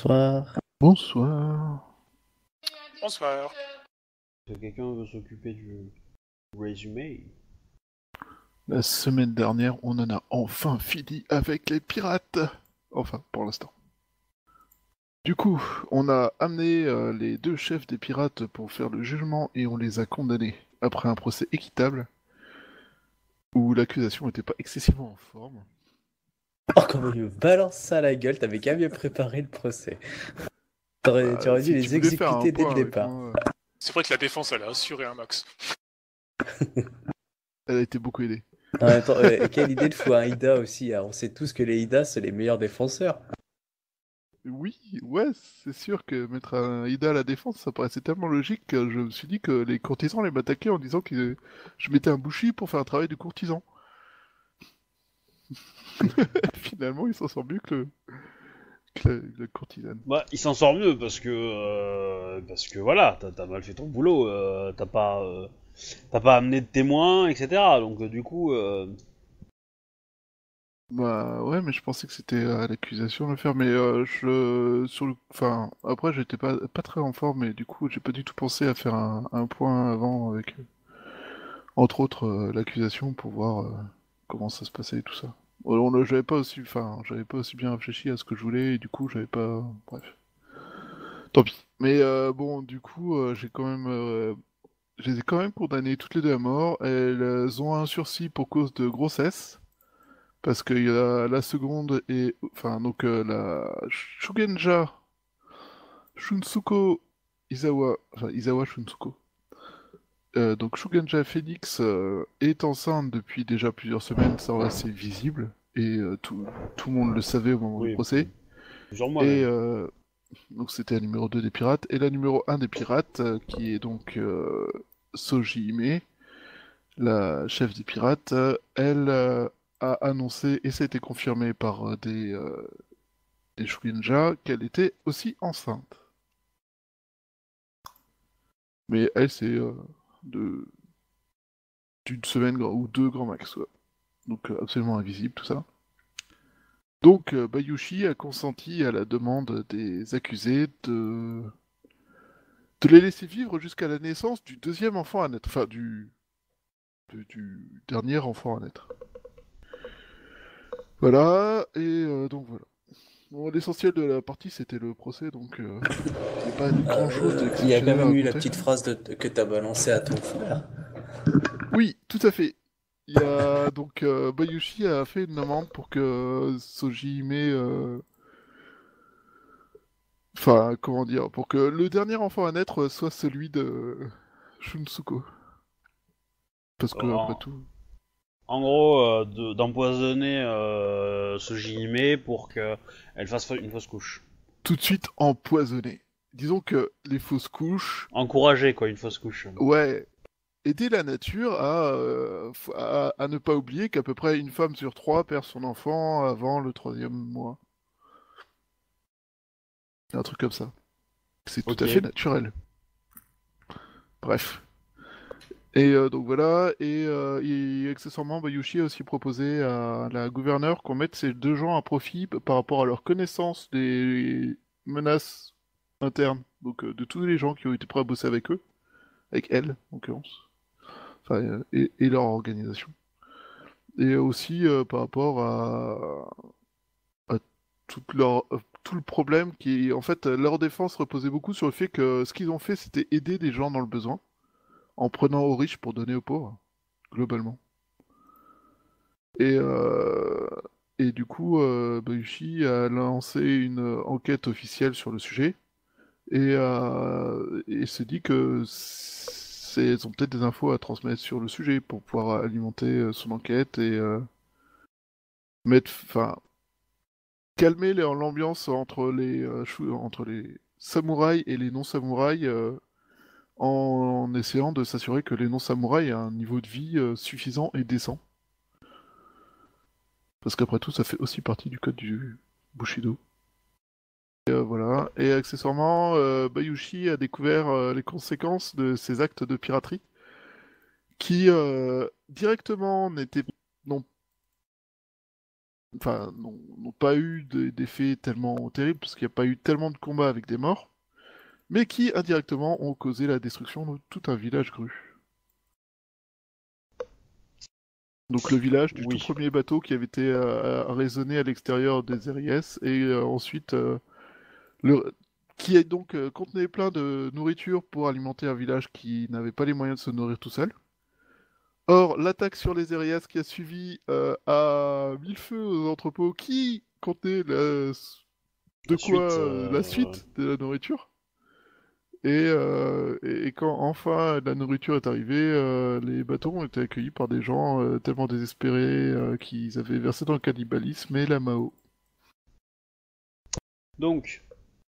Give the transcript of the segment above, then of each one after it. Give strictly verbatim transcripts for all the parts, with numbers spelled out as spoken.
Bonsoir. Bonsoir. Bonsoir. Est-ce que quelqu'un veut s'occuper du résumé? La semaine dernière, on en a enfin fini avec les pirates. Enfin, pour l'instant. Du coup, on a amené euh, les deux chefs des pirates pour faire le jugement et on les a condamnés après un procès équitable où l'accusation n'était pas excessivement en forme. Oh, comment il me balance ça à la gueule, t'avais qu'à mieux préparer le procès. T'aurais- tu Bah, aurais dû si tu les voulais faire un exécuter dès le point avec départ. moi, C'est vrai que la défense, elle a assuré un max. elle a été beaucoup aidée. En même temps, euh, quelle idée de fou un Ida aussi, hein. On sait tous que les Ida, c'est les meilleurs défenseurs. Oui, ouais, c'est sûr que mettre un Ida à la défense, ça paraissait tellement logique que je me suis dit que les courtisans allaient m'attaquer en disant que je mettais un bouchi pour faire un travail de courtisan. Finalement, il s'en sort mieux que, le... que la, la courtisane. Bah, il s'en sort mieux parce que euh, parce que voilà, t'as t'as mal fait ton boulot, euh, t'as pas euh, t'as pas amené de témoins, et cetera. Donc euh, du coup, euh, Bah ouais, mais je pensais que c'était à l'accusation de le faire, mais euh, je sur le, enfin après j'étais pas pas très en forme, mais du coup j'ai pas du tout pensé à faire un, un point avant avec euh, entre autres euh, l'accusation pour voir euh, comment ça se passait et tout ça. Alors, on- j'avais pas aussi, enfin j'avais pas aussi bien réfléchi à ce que je voulais et du coup j'avais pas, bref, tant pis. Mais euh, bon, du coup euh, j'ai quand même, euh, je les ai quand même condamnées toutes les deux à mort. Elles euh, ont un sursis pour cause de grossesse. Parce qu'il y a la seconde et... Enfin, donc euh, la Shugenja Shunsuko Izawa... Enfin, Izawa Shunsuko. Euh, donc Shugenja Phoenix euh, est enceinte depuis déjà plusieurs semaines, ça c'est visible. Et euh, tout, tout le monde le savait au moment du oui, procès. plusieurs mois Et même. euh, donc c'était la numéro deux des pirates. Et la numéro un des pirates, euh, qui est donc euh, Soji Hime, la chef des pirates, euh, elle euh, a annoncé, et ça a été confirmé par euh, des, euh, des Shugenja, qu'elle était aussi enceinte. Mais elle, c'est euh, de d'une semaine grand- ou deux grands max, quoi. Donc euh, absolument invisible tout ça. Donc euh, Bayushi a consenti à la demande des accusés de de les laisser vivre jusqu'à la naissance du deuxième enfant à naître, enfin du du, du dernier enfant à naître. Voilà, et euh, donc voilà. Bon, l'essentiel de la partie, c'était le procès, donc euh, il n'y a pas grand-chose Euh, Il y a quand d'exceptionnel à même eu la raconter. petite phrase de- que t'as balancée à ton frère. Oui, tout à fait. Il y a donc euh, Bayushi a fait une demande pour que euh, Soji Hime, euh, enfin comment dire, pour que le dernier enfant à naître soit celui de Shunsuko. Parce que après En, tout, en gros, euh, de- d'empoisonner euh, ce Jinime pour que elle fasse fa- une fausse couche. tout de suite empoisonné. Disons que les fausses couches, Encourager quoi, une fausse couche. ouais, aider la nature à, euh, f- à, à ne pas oublier qu'à peu près une femme sur trois perd son enfant avant le troisième mois. Un truc comme ça. C'est tout Ok. à fait naturel. Bref. Et euh, donc voilà, et, euh, et accessoirement, Bayushi a aussi proposé à la gouverneure qu'on mette ces deux gens à profit p- par rapport à leur connaissance des menaces internes, donc euh, de tous les gens qui ont été prêts à bosser avec eux, avec elle en l'occurrence, enfin, euh, et, et leur organisation. Et aussi euh, par rapport à, à tout leur, euh, tout le problème qui, en fait, leur défense reposait beaucoup sur le fait que ce qu'ils ont fait, c'était aider des gens dans le besoin, en prenant aux riches pour donner aux pauvres, globalement. Et, euh, et du coup, euh, Bayushi a lancé une enquête officielle sur le sujet et, euh, et s'est dit que c'est, elles ont peut-être des infos à transmettre sur le sujet pour pouvoir alimenter euh, son enquête et euh, mettre, enfin, calmer les- l'ambiance entre les, euh, chou- entre les samouraïs et les non-samouraïs euh, en, en essayant de s'assurer que les non-samouraïs aient un niveau de vie euh, suffisant et décent. Parce qu'après tout, ça fait aussi partie du code du Bushido. Et, euh, voilà. Et accessoirement, euh, Bayushi a découvert euh, les conséquences de ses actes de piraterie, qui euh, directement n'étaient non enfin, n'ont n'ont pas eu de- d'effets tellement terribles, parce qu'il n'y a pas eu tellement de combats avec des morts, mais qui, indirectement, ont causé la destruction de tout un village gru. Donc le village du tout Oui. premier bateau qui avait été euh, arraisonné à l'extérieur des R I S, et euh, ensuite, euh, le... qui est donc euh, contenait plein de nourriture pour alimenter un village qui n'avait pas les moyens de se nourrir tout seul. Or, l'attaque sur les R I S qui a suivi euh, a mis le feu aux entrepôts qui contenaient la... de La quoi suite, euh, la euh, suite de la nourriture. Et, euh, et et quand enfin la nourriture est arrivée, euh, les bateaux ont été accueillis par des gens euh, tellement désespérés euh, qu'ils avaient versé dans le cannibalisme et la Mao. Donc,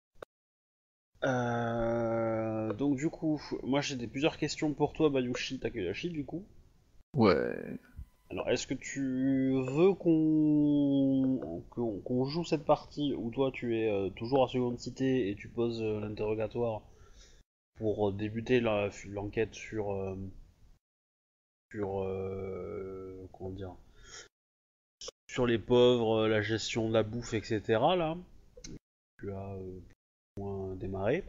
euh, donc du coup, moi j'ai des plusieurs questions pour toi, Bayushi Takayashi, du coup. Ouais. Alors, est-ce que tu veux qu'on qu'on qu'on joue cette partie où toi tu es euh, toujours à seconde cité et tu poses euh, l'interrogatoire pour euh, débuter la- l'enquête sur euh, sur euh, comment dire sur les pauvres, euh, la gestion de la bouffe, et cetera là, tu as euh, plus ou moins démarré.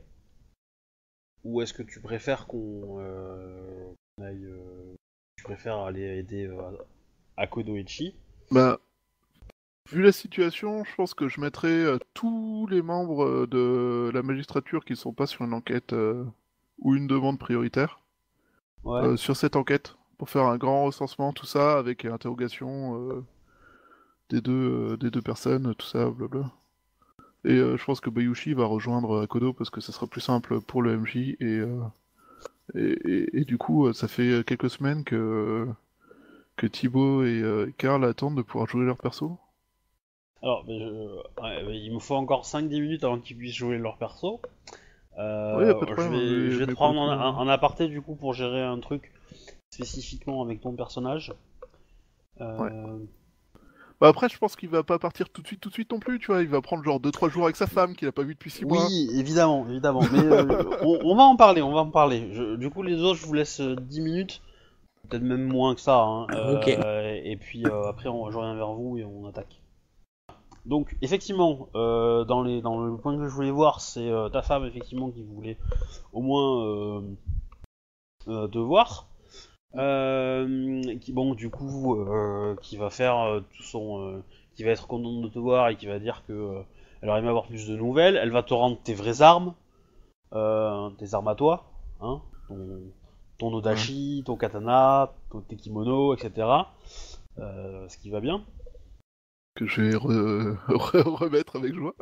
Ou est-ce que tu préfères qu'on euh, qu'on aille, euh, tu préfères aller aider euh, à Kodoichi? Bah, vu la situation, je pense que je mettrai euh, tous les membres euh, de la magistrature qui sont pas sur une enquête euh, ou une demande prioritaire Ouais. euh, sur cette enquête pour faire un grand recensement, tout ça, avec interrogation euh, des deux, euh, des deux personnes, tout ça, blabla. Et euh, je pense que Bayushi va rejoindre Akodo parce que ça sera plus simple pour le M J et, euh, et, et- et du coup, euh, ça fait quelques semaines que, que Thibaut et euh, Karl attendent de pouvoir jouer leur perso. Alors, mais je- ouais, mais il me faut encore cinq dix minutes avant qu'ils puissent jouer leur perso. Ouais, y a pas de Euh, je problème, vais, mais, je vais te mais pour le prendre en, coup. euh, en- en aparté du coup pour gérer un truc spécifiquement avec ton personnage. Ouais. Euh, Bah après, je pense qu'il va pas partir tout de suite, tout de suite non plus, tu vois. Il va prendre genre deux trois jours avec sa femme qu'il a pas vue depuis six mois. Oui, évidemment, évidemment. Mais euh, on, on va en parler, on va en parler. Je- du coup, les autres, je vous laisse euh, dix minutes, peut-être même moins que ça. Hein. Ok. Euh, et puis euh, après, on, je reviens vers vous et on attaque. Donc, effectivement, euh, dans, les, dans le point que je voulais voir, c'est euh, ta femme, effectivement, qui voulait au moins euh, euh, te voir. Euh, qui, bon, du coup, euh, qui va faire euh, tout son, euh, qui va être contente de te voir et qui va dire que euh, elle aurait aimé avoir plus de nouvelles. Elle va te rendre tes vraies armes, euh, tes armes à toi, hein, ton, ton Ouais. odashi, ton katana, ton, tes kimonos, et cetera. Euh, ce qui va bien. Que je vais re- re- remettre avec joie.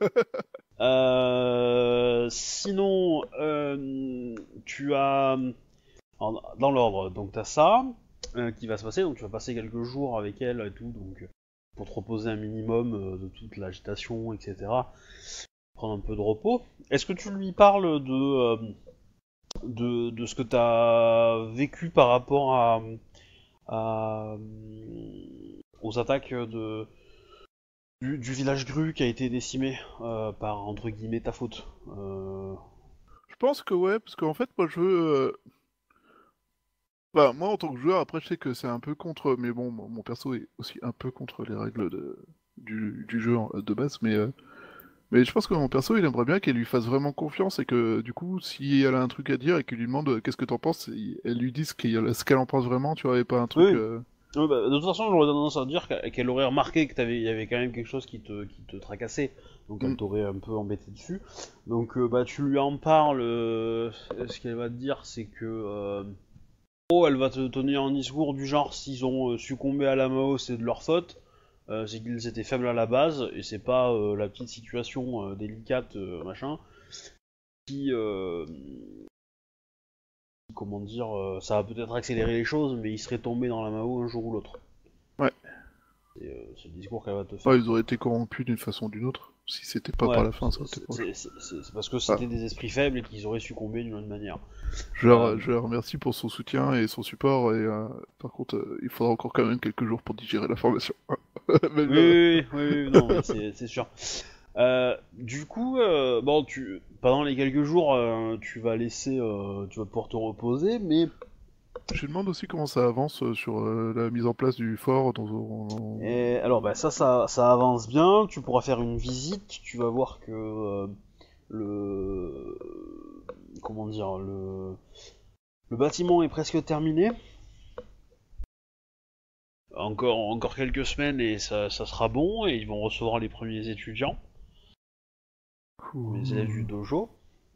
Euh, sinon, euh, tu as en- dans l'ordre, donc t'as ça euh, qui va se passer, donc tu vas passer quelques jours avec elle et tout, donc euh, pour te reposer un minimum euh, de toute l'agitation, et cetera. Prendre un peu de repos. Est-ce que tu lui parles de euh, de, de ce que t'as vécu par rapport à, à aux attaques de du, du village Gru qui a été décimé euh, par entre guillemets ta faute? Euh, Je pense que ouais, parce qu'en fait, moi je veux. euh, Bah, moi en tant que joueur, après je sais que c'est un peu contre. Mais bon, mon mon perso est aussi un peu contre les règles de... du... du jeu en- de base, mais. euh, Mais je pense que mon perso, il aimerait bien qu'elle lui fasse vraiment confiance et que du coup, si elle a un truc à dire et qu'il lui demande euh, qu'est-ce que t'en penses, il- elle lui dise qu'il- ce qu'elle en pense vraiment, tu vois, et pas un truc. Oui, euh, oui, bah, de toute façon, j'aurais tendance à dire qu'elle qu'elle aurait remarqué que t'avais, il y avait quand même quelque chose qui te, qui te tracassait, donc elle mm. t'aurait un peu embêté dessus. Donc, euh, bah, tu lui en parles. euh, ce qu'elle va te dire, c'est que, euh, oh, elle va te tenir un discours du genre s'ils ont euh, succombé à la Mao, c'est de leur faute. Euh, c'est qu'ils étaient faibles à la base et c'est pas euh, la petite situation euh, délicate, euh, machin, qui, euh, comment dire, euh, ça va peut-être accélérer les choses, mais ils seraient tombés dans la Mao un jour ou l'autre. Ouais. C'est euh, c'est le discours qu'elle va te Enfin, faire. ils auraient été corrompus d'une façon ou d'une autre. Si c'était pas par Ouais, la fin, ça aurait été c'est proche. c'est- c'est- c'est- c'est parce que Ah. c'était des esprits faibles et qu'ils auraient succombé d'une autre manière. Je, la, Euh, je la remercie pour son soutien et son support. Et euh, par contre, euh, il faudra encore quand même quelques jours pour digérer l'information. Mais, Oui, euh, oui, oui, oui, oui, non, mais c'est c'est sûr. Euh, du coup, euh, bon, tu, pendant les quelques jours, euh, tu vas laisser, euh, tu vas pouvoir te reposer, mais Je me demande aussi comment ça avance euh, sur euh, la mise en place du fort dans, dans- Et alors, bah, ça, ça, ça avance bien. Tu pourras faire une visite. Tu vas voir que euh, le, comment dire, le, le bâtiment est presque terminé. Encore, encore quelques semaines et ça, ça sera bon. Et ils vont recevoir les premiers étudiants, les élèves du dojo.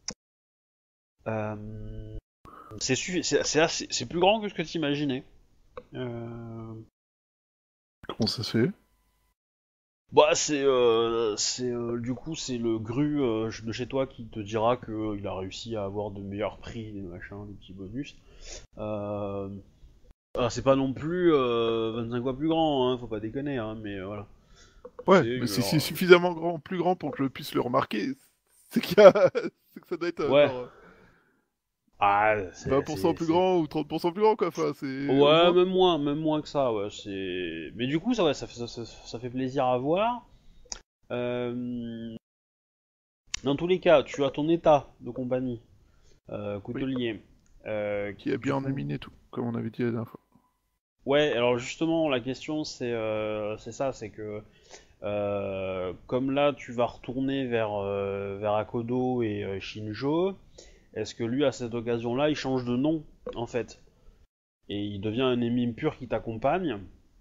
Euh, c'est, suffi- c'est, c'est, assez- c'est plus grand que ce que tu imaginais. Euh... Comment ça se fait? Bah c'est euh, c'est euh, du coup c'est le gru euh, de chez toi qui te dira que euh, il a réussi à avoir de meilleurs prix, des machins, des petits bonus. Euh... ah, c'est pas non plus euh, vingt-cinq fois plus grand, hein, faut pas déconner, hein, mais euh, voilà. Ouais, C'est mais si genre, c'est euh, suffisamment grand, plus grand pour que je puisse le remarquer, c'est qu'il y a... c'est que ça doit être euh, ouais. genre euh, Ah c'est vingt pour cent c'est plus c'est grand ou trente pour cent plus grand, quoi. Enfin, c'est au ouais, moins. même moins, même moins que ça, ouais. C'est mais du coup ça ouais, ça fait ça, ça- ça fait plaisir à voir. Euh... Dans tous les cas, tu as ton état de compagnie, euh, Oui, coutelier. Euh, qui a du bien coup, éminé tout, comme on avait dit la dernière fois. ouais, alors justement, la question c'est euh, c'est ça, c'est que euh, comme là tu vas retourner vers, euh, vers Akodo et euh, Shinjo, est-ce que lui à cette occasion-là il change de nom en fait et il devient un émime pur qui t'accompagne?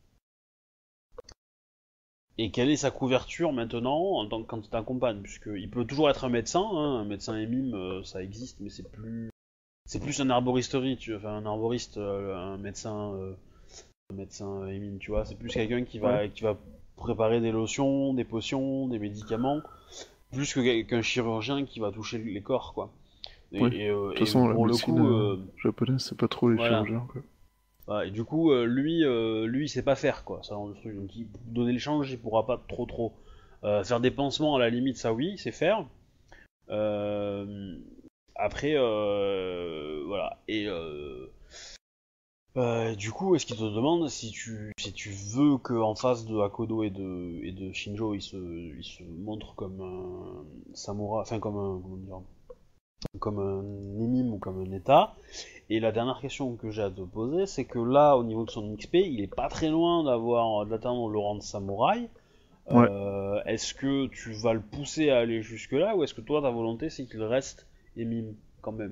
Et quelle est sa couverture maintenant en tant que quand il t'accompagne? Puisqu'il peut toujours être un médecin, hein, un médecin émime euh, ça existe, mais c'est plus c'est plus un arboristerie, tu enfin un arboriste, euh, un médecin. Euh, médecin émine, tu vois, c'est plus quelqu'un qui Ouais. va, qui va préparer des lotions, des potions, des médicaments, plus que qu'un chirurgien qui va toucher les corps, quoi. Et, Ouais. et, euh, De toute et façon, la pour le médecine coup, euh, euh, japonaise, c'est pas trop les voilà. chirurgiens, quoi. Voilà, et du coup, euh, lui, euh, lui, il sait pas faire, quoi, ça, le truc. Donc, il, pour donner le change, il pourra pas trop, trop. Euh, faire des pansements, à la limite, ça oui, c'est faire. Euh, après, euh, voilà. Et euh, Euh, du coup, est-ce qu'il te demande si tu, si tu veux qu'en face de Hakodo et de, et de Shinjo, il se, il se montre comme un samouraï, enfin comme un, comment dire, comme un émime ou comme un état. Et la dernière question que j'ai à te poser, c'est que là, au niveau de son X P, il est pas très loin d'avoir d'atteindre le rang de samouraï. Ouais. Euh, est-ce que tu vas le pousser à aller jusque là, ou est-ce que toi, ta volonté, c'est qu'il reste émime quand même?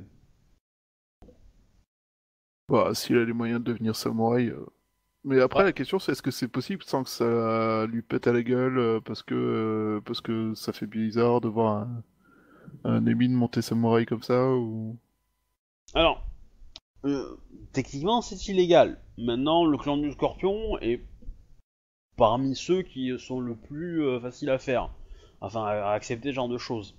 Bah, s'il a les moyens de devenir samouraï. euh. Mais après, Ouais. la question, c'est est-ce que c'est possible sans que ça lui pète à la gueule euh, parce que euh, parce que ça fait bizarre de voir un, un émine monter samouraï comme ça ou. Alors, euh, techniquement, c'est illégal. Maintenant, le clan du Scorpion est parmi ceux qui sont le plus euh, faciles à faire, enfin à, à accepter ce genre de choses.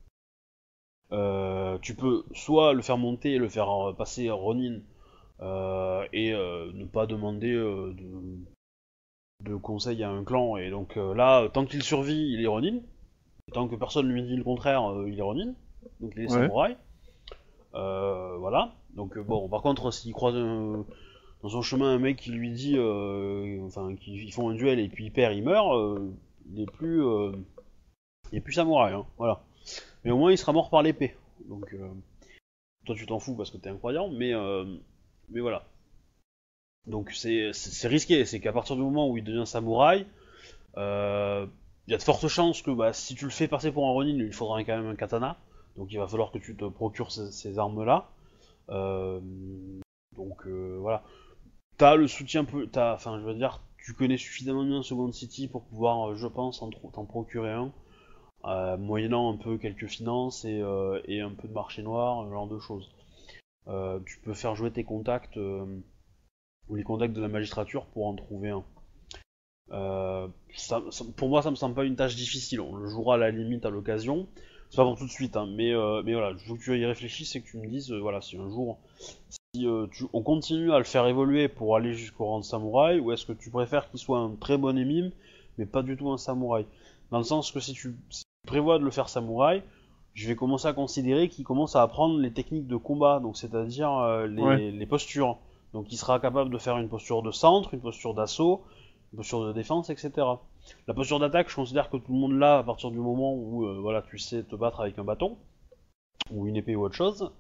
Euh, tu peux soit le faire monter et le faire euh, passer Ronin euh, et euh, ne pas demander euh, de, de conseils à un clan. Et donc euh, là, tant qu'il survit, il est Ronin. Et tant que personne lui dit le contraire, euh, il est Ronin. Donc il est Ouais. samouraï. Euh, voilà. Donc euh, bon, par contre, s'il croise un, dans son chemin un mec qui lui dit, euh, enfin, qu'ils font un duel et puis il perd, il meurt, euh, il est plus, euh, il est plus samouraï, hein, voilà. Mais au moins il sera mort par l'épée. Donc euh, toi tu t'en fous parce que t'es incroyant, mais euh, mais voilà. Donc c'est c'est risqué, c'est qu'à partir du moment où il devient samouraï, euh, il y a de fortes chances que bah, si tu le fais passer pour un Ronin, il faudra quand même un katana. Donc il va falloir que tu te procures ces, ces armes-là. Euh, donc euh, voilà. T'as le soutien peu, t'as, enfin je veux dire, tu connais suffisamment bien Second City pour pouvoir, euh, je pense, en t'en procurer un, euh, moyennant un peu quelques finances et, euh, et un peu de marché noir, ce genre de choses. Euh, tu peux faire jouer tes contacts euh, ou les contacts de la magistrature pour en trouver un. Euh, ça, ça, pour moi, ça me semble pas une tâche difficile. On le jouera à la limite à l'occasion. C'est pas pour tout de suite, hein, mais, euh, mais voilà, je veux que tu y réfléchisses et que tu me dises, euh, voilà, si un jour si euh, tu, on continue à le faire évoluer pour aller jusqu'au rang de samouraï, ou est-ce que tu préfères qu'il soit un très bon émime, mais pas du tout un samouraï? Dans le sens que si tu, si tu prévois de le faire samouraï, je vais commencer à considérer qu'il commence à apprendre les techniques de combat, donc c'est-à-dire euh, les, Ouais. les postures. Donc il sera capable de faire une posture de centre, une posture d'assaut, une posture de défense, et cetera. La posture d'attaque, je considère que tout le monde l'a à partir du moment où euh, voilà, tu sais te battre avec un bâton, ou une épée ou autre chose.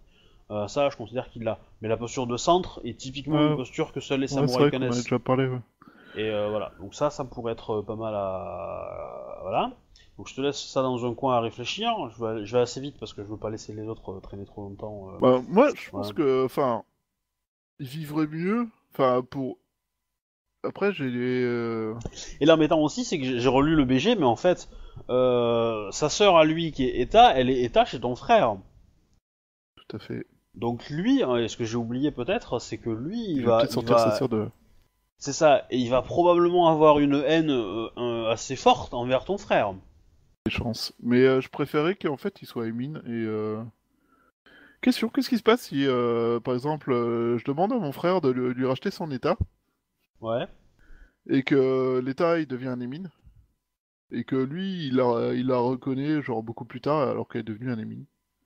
Euh, ça, je considère qu'il l'a. Mais la posture de centre est typiquement Ouais. une posture que seuls les Ouais, c'est samouraïs vrai qu'on en a connaissent. déjà parlé, ouais. Et euh, voilà, donc ça, ça pourrait être euh, pas mal à... Voilà. Donc je te laisse ça dans un coin à réfléchir. Je vais, je vais assez vite parce que je veux pas laisser les autres euh, traîner trop longtemps. euh. Bah, moi, je pense Ouais. que, enfin, ils vivraient mieux, enfin, pour... Après, j'ai les... euh, Et l'embêtant aussi, c'est que j'ai j'ai relu le B G, mais en fait, euh, sa sœur à lui qui est Eta, elle est Eta chez ton frère. Tout à fait. Donc lui, hein, et ce que j'ai oublié peut-être, c'est que lui, il Il va va, peut-être il sortir sa va, sœur de... c'est ça, et il va probablement avoir une haine euh, euh, assez forte envers ton frère. des chances. Mais euh, je préférais qu'en fait, il soit Emin, et... Euh... Question, qu'est-ce qui se passe si, euh, par exemple, euh, je demande à mon frère de lui, lui racheter son état, Ouais. et que l'état, il devient un Emin, et que lui, il la, il la reconnaît, genre, beaucoup plus tard, alors qu'elle est devenue un Emin.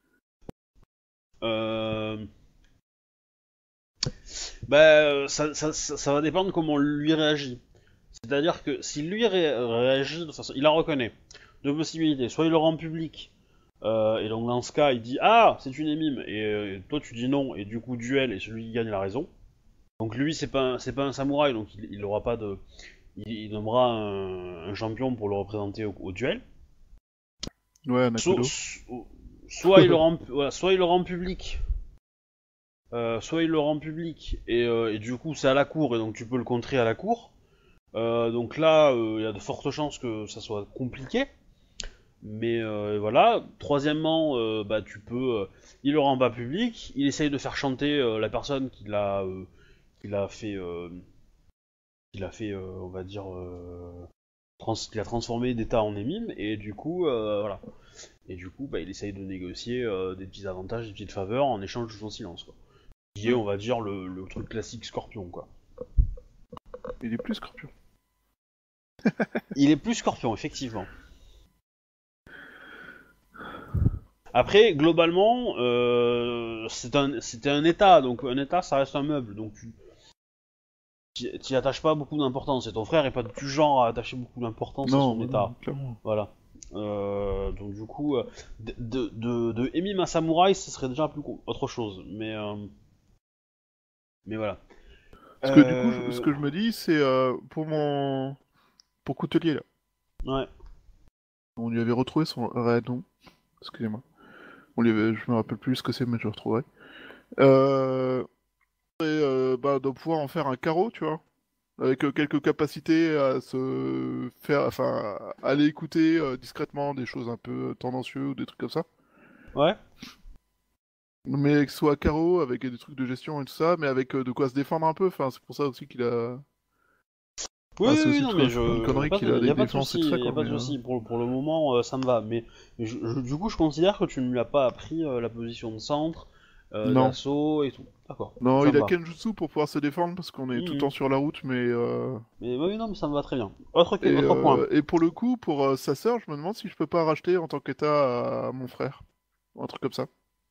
Euh... Bah, ça, ça, ça, ça va dépendre comment lui réagit. C'est-à-dire que si lui ré- réagit de façon... Il la reconnaît. Deux possibilités. Soit il le rend public, euh, et donc dans ce cas, il dit «Ah, c'est une émime», et euh, toi tu dis non, et du coup duel, et celui qui gagne la raison. Donc lui, c'est pas, un- c'est pas un samouraï, donc il, il aura pas de... Il, il nommera un, un champion pour le représenter au, au duel. Ouais, un So- Nakodo. so- soit, il le rend, voilà, soit il le rend public, euh, soit il le rend public, et, euh, et du coup c'est à la cour, et donc tu peux le contrer à la cour. Euh, donc là, il y a de fortes chances que ça soit compliqué. Mais euh, voilà. Troisièmement, euh, bah tu peux, euh, il le rend pas public, il essaye de faire chanter euh, la personne qui l'a, euh, qui l'a fait, euh, qui l'a fait, euh, on va dire, euh, trans, qui l'a transformé d'état en émime, et du coup, euh, voilà. Et du coup, bah il essaye de négocier euh, des petits avantages, des petites faveurs en échange de son silence, quoi. Qui est, on va dire, le, le truc classique Scorpion, quoi. Il est plus Scorpion. Il est plus Scorpion, effectivement. Après, globalement, euh, c'est un, c'était un état, donc un état, ça reste un meuble, donc tu t'y- t'y attaches pas beaucoup d'importance. Et ton frère est pas du genre à attacher beaucoup d'importance à Non, son non, état. clairement. Voilà. Euh, donc du coup, euh, de, de, de, de Emim à Samouraï, ce serait déjà plus co- autre chose. Mais, euh, mais voilà. Parce que du coup, Euh, je- ce que je me dis, c'est euh, pour mon... Pour Coutelier, là. Ouais. On lui avait retrouvé son réel nom. Excusez-moi. On lui avait... Je me rappelle plus ce que c'est, mais je le retrouverai. Euh... Et, euh, bah, de pouvoir en faire un carreau, tu vois. Avec euh, quelques capacités à se faire... Enfin, à aller écouter euh, discrètement des choses un peu tendancieuses ou des trucs comme ça. Ouais. Mais que ce soit carreau, avec des trucs de gestion et tout ça, mais avec euh, de quoi se défendre un peu. Enfin, c'est pour ça aussi qu'il a... Oui, Ah, c'est oui, aussi non, parce mais que je. c'est une connerie y a pas qu'il de- a y des a pas de défenses et souci, tout ça, y a quoi, pas de mais, souci. Pour, pour le moment, euh, ça me va. Mais, mais je- je- du coup, je considère que tu ne lui as pas appris euh, la position de centre, euh, Non. d'assaut et tout. D'accord. Non, Ça il me a va. Kenjutsu pour pouvoir se défendre parce qu'on est tout le Mhm. temps sur la route, mais... euh, Mais oui, non, mais ça me va très bien. Autre, Et, autre point. euh, et pour le coup, pour euh, sa sœur, je me demande si je peux pas racheter en tant qu'état à mon frère. Un truc comme ça.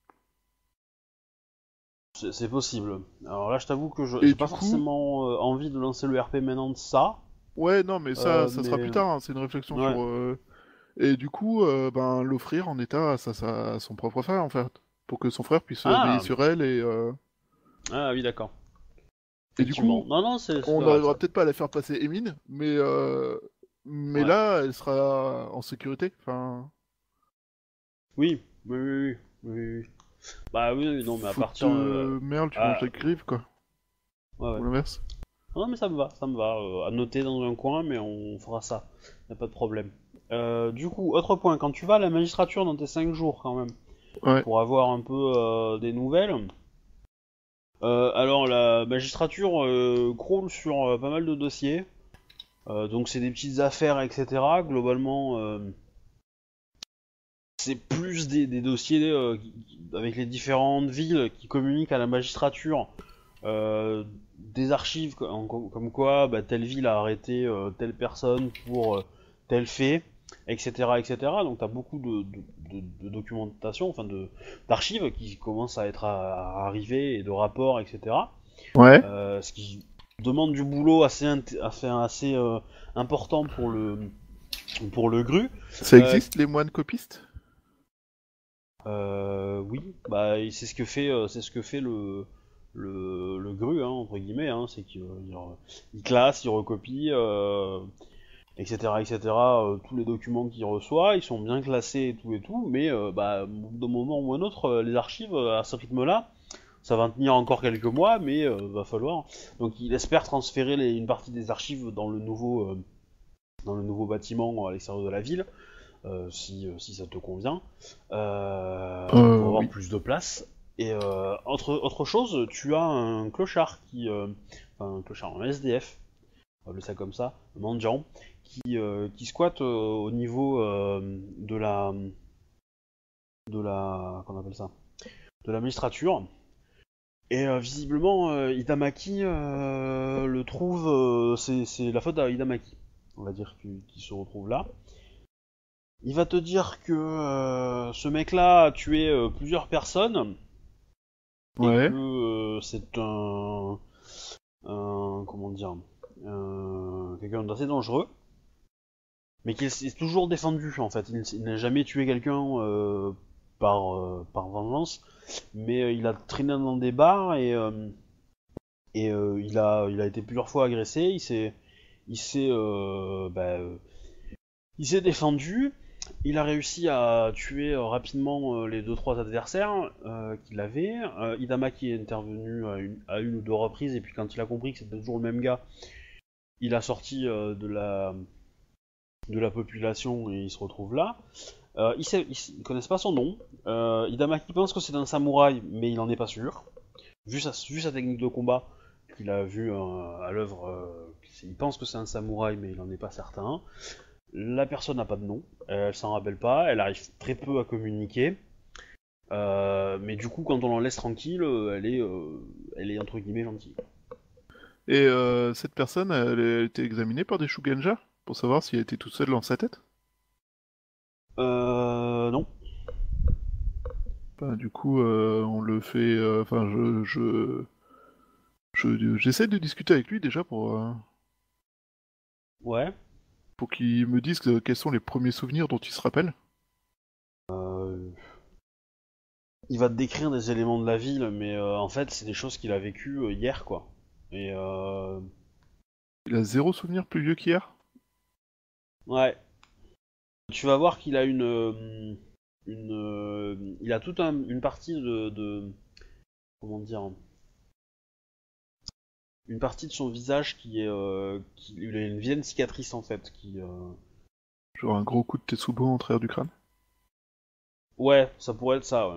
C'est c'est possible. Alors là, je t'avoue que je Et j'ai du pas coup- forcément euh, envie de lancer le R P maintenant de ça. Ouais, non, mais ça, Euh, ça sera mais- plus tard, hein, c'est une réflexion Ouais. sur... euh, Et du coup, euh, ben, l'offrir en état à, sa- sa- à son propre frère, en fait. Pour que son frère puisse euh, Ah. veiller sur elle et... euh, Ah oui, d'accord. Et du Effectivement. coup, non, non, c'est. c'est on correct, n'arrivera ça. peut-être pas à la faire passer Emine, mais... euh, Mais Ouais. là, elle sera en sécurité. Enfin... Oui, oui, oui, oui, oui, oui. Bah oui, oui, non, mais à Faut partir. te- euh, Merde, tu ah. manges la grive, quoi. Ouais, ouais. Ou l'inverse. Non, mais ça me va, ça me va. Euh, à noter dans un coin, mais on fera ça. Y a pas de problème. Euh, du coup, autre point, quand tu vas à la magistrature dans tes cinq jours, quand même, Ouais. pour avoir un peu euh, des nouvelles. Euh, alors, la magistrature euh, croule sur euh, pas mal de dossiers. Euh, donc, c'est des petites affaires, et cetera. Globalement, euh, c'est plus des, des dossiers euh, qui- qui- avec les différentes villes qui communiquent à la magistrature. Euh, des archives comme, comme quoi bah, telle ville a arrêté euh, telle personne pour euh, tel fait, et cetera, et cetera. Donc t'as beaucoup de, de, de, de documentation, enfin de d'archives qui commencent à être à, à arriver et de rapports, et cetera. Ouais. Euh, ce qui demande du boulot assez int- assez, assez euh, important pour le pour le gru. Ça Euh, existe, les moines copistes? Euh, oui, bah et c'est ce que fait, euh, c'est ce que fait le le, le gru, hein, entre guillemets, hein, c'est qu'il il, il classe, il recopie, euh, et cetera, et cetera. Euh, tous les documents qu'il reçoit, ils sont bien classés et tout et tout, mais euh, bah, d'un moment ou un autre, euh, les archives euh, à ce rythme-là, ça va tenir encore quelques mois, mais euh, va falloir. Donc il espère transférer les- une partie des archives dans le nouveau euh, dans le nouveau bâtiment à l'extérieur de la ville. Euh, si, euh, si ça te convient, euh, Euh, pour avoir oui. plus de place. Et euh, autre, autre chose, tu as un clochard qui, euh, enfin un clochard, un S D F, on va appeler ça comme ça, un mendiant, qui, euh, qui squatte euh, au niveau euh, de la, de la, qu'on appelle ça, de la magistrature. Et euh, visiblement, euh, Hidamaki euh, le trouve, euh, c'est, c'est la faute à Hidamaki, on va dire, qui, qui se retrouve là. Il va te dire que euh, ce mec-là a tué euh, plusieurs personnes et Ouais. que euh, c'est un, un comment dire, un- quelqu'un d'assez dangereux, mais qu'il s'est toujours défendu en fait. Il, il n'a jamais tué quelqu'un euh, par euh, par vengeance, mais euh, il a traîné dans des bars et euh, et euh, il a il a été plusieurs fois agressé. Il s'est il s'est euh, bah, euh, il s'est défendu. Il a réussi à tuer euh, rapidement euh, les deux trois adversaires euh, qu'il avait. Euh, Hidamaki est intervenu à une, à une ou deux reprises et puis quand il a compris que c'était toujours le même gars, il a sorti euh, de la de la population et il se retrouve là. Euh, ils, sait- ils- ils connaissent pas son nom. Euh, Hidamaki pense que c'est un samouraï, mais il en est pas sûr. Vu sa, vu sa technique de combat qu'il a vu euh, à l'œuvre, euh, il pense que c'est un samouraï, mais il en est pas certain. La personne n'a pas de nom, elle s'en rappelle pas, elle arrive très peu à communiquer. Euh, mais du coup, quand on l'en laisse tranquille, euh, elle est, euh, elle est entre guillemets gentille. Et euh, cette personne, elle a été examinée par des Shugenja pour savoir si elle était toute seule dans sa tête. Euh, non. Bah, du coup, euh, on le fait. euh, Enfin, je, je, je- j'essaie de discuter avec lui déjà pour, euh, Ouais. pour qu'il me dise que- quels sont les premiers souvenirs dont il se rappelle. Euh, il va te décrire des éléments de la ville, mais euh, en fait, c'est des choses qu'il a vécues euh, hier, quoi. Et euh, Il a zéro souvenir plus vieux qu'hier. ouais. Tu vas voir qu'il a une, euh, une, euh, il a toute un- une partie de, de, comment dire, une partie de son visage qui est, euh, qui, il a une vilaine cicatrice en fait, qui, euh, Genre un gros coup de Tetsubo en travers du crâne. ouais, ça pourrait être ça, ouais.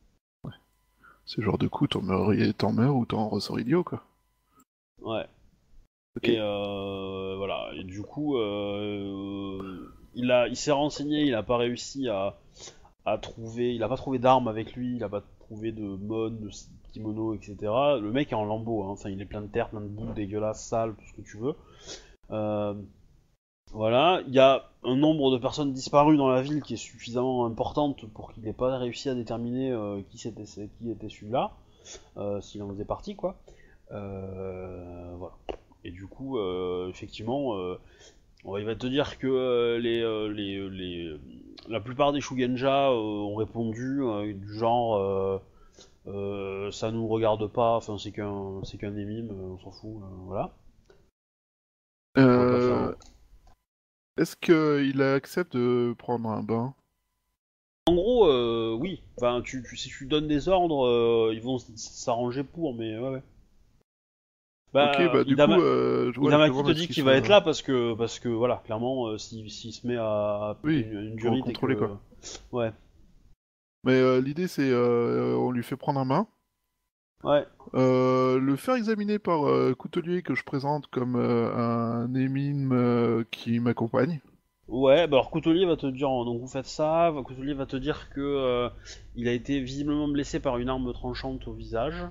Ce genre de coup, t'en meurs, t'en meurs ou t'en ressors idiot, quoi. Ouais. Ok. Et euh, voilà. Et du coup, euh, il a, il s'est renseigné, il a pas réussi à, à trouver, il a pas trouvé d'armes avec lui, il a pas trouvé de mode, de kimono, et cetera. Le mec est en lambeaux, hein. Enfin, il est plein de terre, plein de boue, dégueulasse, sale, tout ce que tu veux. Euh, voilà. Il y a un nombre de personnes disparues dans la ville qui est suffisamment importante pour qu'il n'ait pas réussi à déterminer euh, qui, c'était, qui était celui-là, euh, s'il en faisait partie, quoi. Euh, voilà. Et du coup, euh, effectivement, euh, on va- il va te dire que euh, les, euh, les, les, la plupart des Shugenja euh, ont répondu euh, du genre euh, euh, ça nous regarde pas, enfin c'est qu'un c'est qu'un des mimes, euh, on s'en fout, euh, voilà. On va pas faire Euh, un- Est-ce qu'il accepte de prendre un bain? En gros, euh, oui. Enfin, tu, tu- si tu donnes des ordres, euh, ils vont s- s'arranger pour, mais ouais, ouais. Ok, Bah, bah du coup, Idama- euh, je, ouais, je Hidamaki demande te à ce dit qu'il qu'il va être soit... là parce que, parce que voilà, clairement, euh, s'il s'il se met à, à péter Oui, une, une pour le durite et contrôler, que. quoi. Ouais, Mais euh, l'idée, c'est euh, on lui fait prendre un bain, ouais, euh, le faire examiner par euh, Coutelier que je présente comme euh, un émine euh, qui m'accompagne. ouais. Bah alors, Coutelier va te dire, donc vous faites ça. Coutelier va te dire que euh, il a été visiblement blessé par une arme tranchante au visage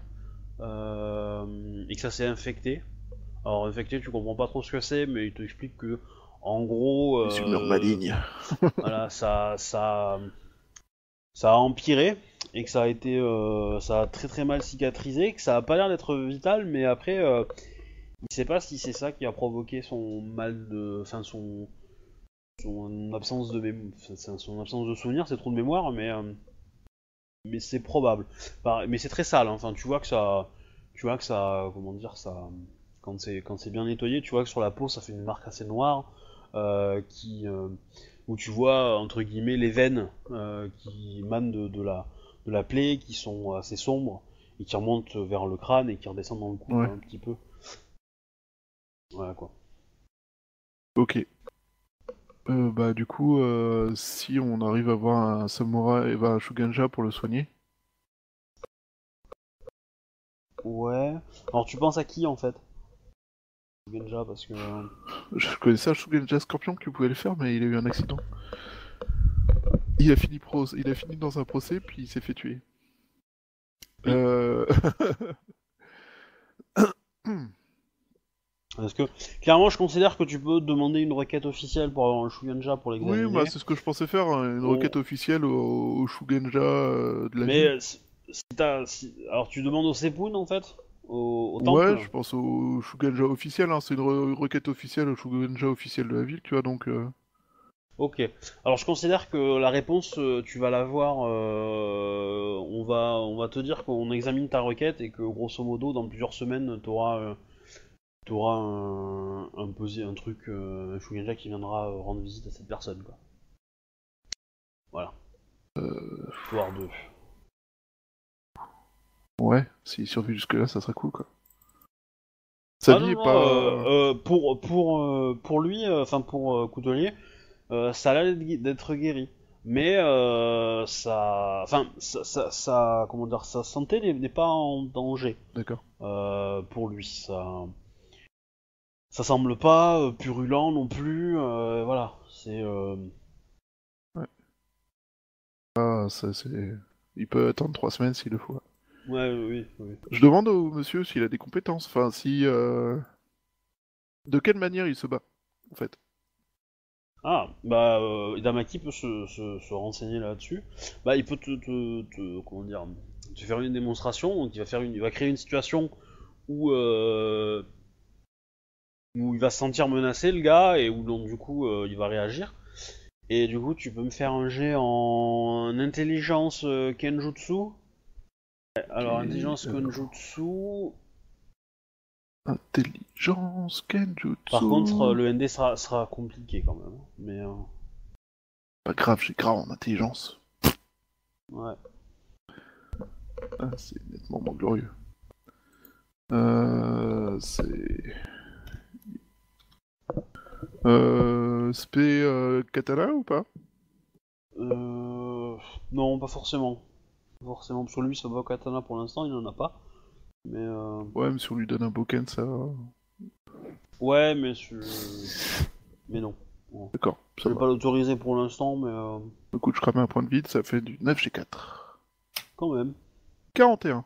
euh, et que ça s'est infecté. Alors, infecté, tu comprends pas trop ce que c'est, mais il te explique que, en gros, Des humeurs euh, malignes. voilà, ça, ça, ça a empiré et que ça a été, euh, ça a très très mal cicatrisé, que ça a pas l'air d'être vital, mais après, euh, il sait pas si c'est ça qui a provoqué son mal de, enfin son, son absence de mém- enfin, son absence de souvenir, c'est trop de mémoire, mais euh, mais c'est probable. Par- mais c'est très sale, hein. Enfin, tu vois que ça, tu vois que ça, comment dire, ça, quand c'est quand c'est bien nettoyé, tu vois que sur la peau, ça fait une marque assez noire, euh, qui, euh, où tu vois entre guillemets les veines euh, qui émanent de, de la de la plaie, qui sont assez sombres et qui remontent vers le crâne et qui redescendent dans le cou Ouais. un petit peu. Voilà quoi. Ok. Euh, bah du coup, euh, si on arrive à voir un samouraï, bah, un Shugenja pour le soigner. Ouais. Alors tu penses à qui en fait? Genja parce que. Je connaissais un Shugenja Scorpion qui pouvait le faire, mais il a eu un accident. Il a fini, pro... il a fini dans un procès, puis il s'est fait tuer. Oui. Euh... Parce que clairement, je considère que tu peux demander une requête officielle pour avoir un Shugenja pour Oui, l'examiner. bah, c'est ce que je pensais faire, hein, une Oh. requête officielle au, au Shugenja euh, de la Mais ville. euh, si si t'as- si- alors tu demandes au Sepun en fait, au, au temple. Ouais, je pense au Shugenja officiel, hein, c'est une re- requête officielle au Shugenja officiel de la ville, tu vois, donc... euh, Ok. Alors je considère que la réponse, euh, tu vas l'avoir. euh, on va, on va te dire qu'on examine ta requête et que grosso modo, dans plusieurs semaines, t'auras, euh, t'auras un, un, posi- un truc, euh, un Shugenja qui viendra euh, rendre visite à cette personne, quoi. Voilà. euh, Histoire de. Ouais, s'il survit jusque-là, ça serait cool, quoi. Sa Ah vie non, est non, pas... euh, euh, pour, pour, euh, pour lui, euh, enfin pour euh, Coutelier, euh, ça a l'air d'être guéri. Mais euh, ça, enfin, ça, ça, ça- comment dire, sa santé n'est n'est pas en danger D'accord. euh, pour lui. Ça, ça semble pas euh, purulent non plus. euh, voilà, c'est. euh, Ouais. Ah, ça, c'est... Il peut attendre trois semaines s'il le faut. Ouais, oui, oui. Je demande au monsieur s'il a des compétences, enfin, si... euh, de quelle manière il se bat, en fait. Ah, bah, euh, Idamaki peut se, se, se renseigner là-dessus. Bah, il peut te, te, te- comment dire, te faire une démonstration. Donc, il va faire une, il va créer une situation où, euh, où il va se sentir menacé, le gars, et où donc du coup, euh, il va réagir. Et du coup, tu peux me faire un jet en intelligence euh, Kenjutsu. Alors, Ok, intelligence alors. Kenjutsu. Intelligence, Kenjutsu... Par contre, euh, le N D sera, sera compliqué quand même. Mais, euh, Pas grave, j'ai grave en intelligence. ouais. Ah, c'est nettement moins glorieux. Euh... C'est... Euh... Spé euh, katana ou pas? Euh... Non, pas forcément. Pas forcément, parce que lui, ça va katana pour l'instant, il en a pas. Mais euh... Ouais, mais si on lui donne un boken, ça va. ouais, mais je... mais non. D'accord, Je ça vais va. pas l'autoriser pour l'instant, mais euh... Écoute, je crame un point de vide, ça fait du neuf G quatre. quand même. quarante et un.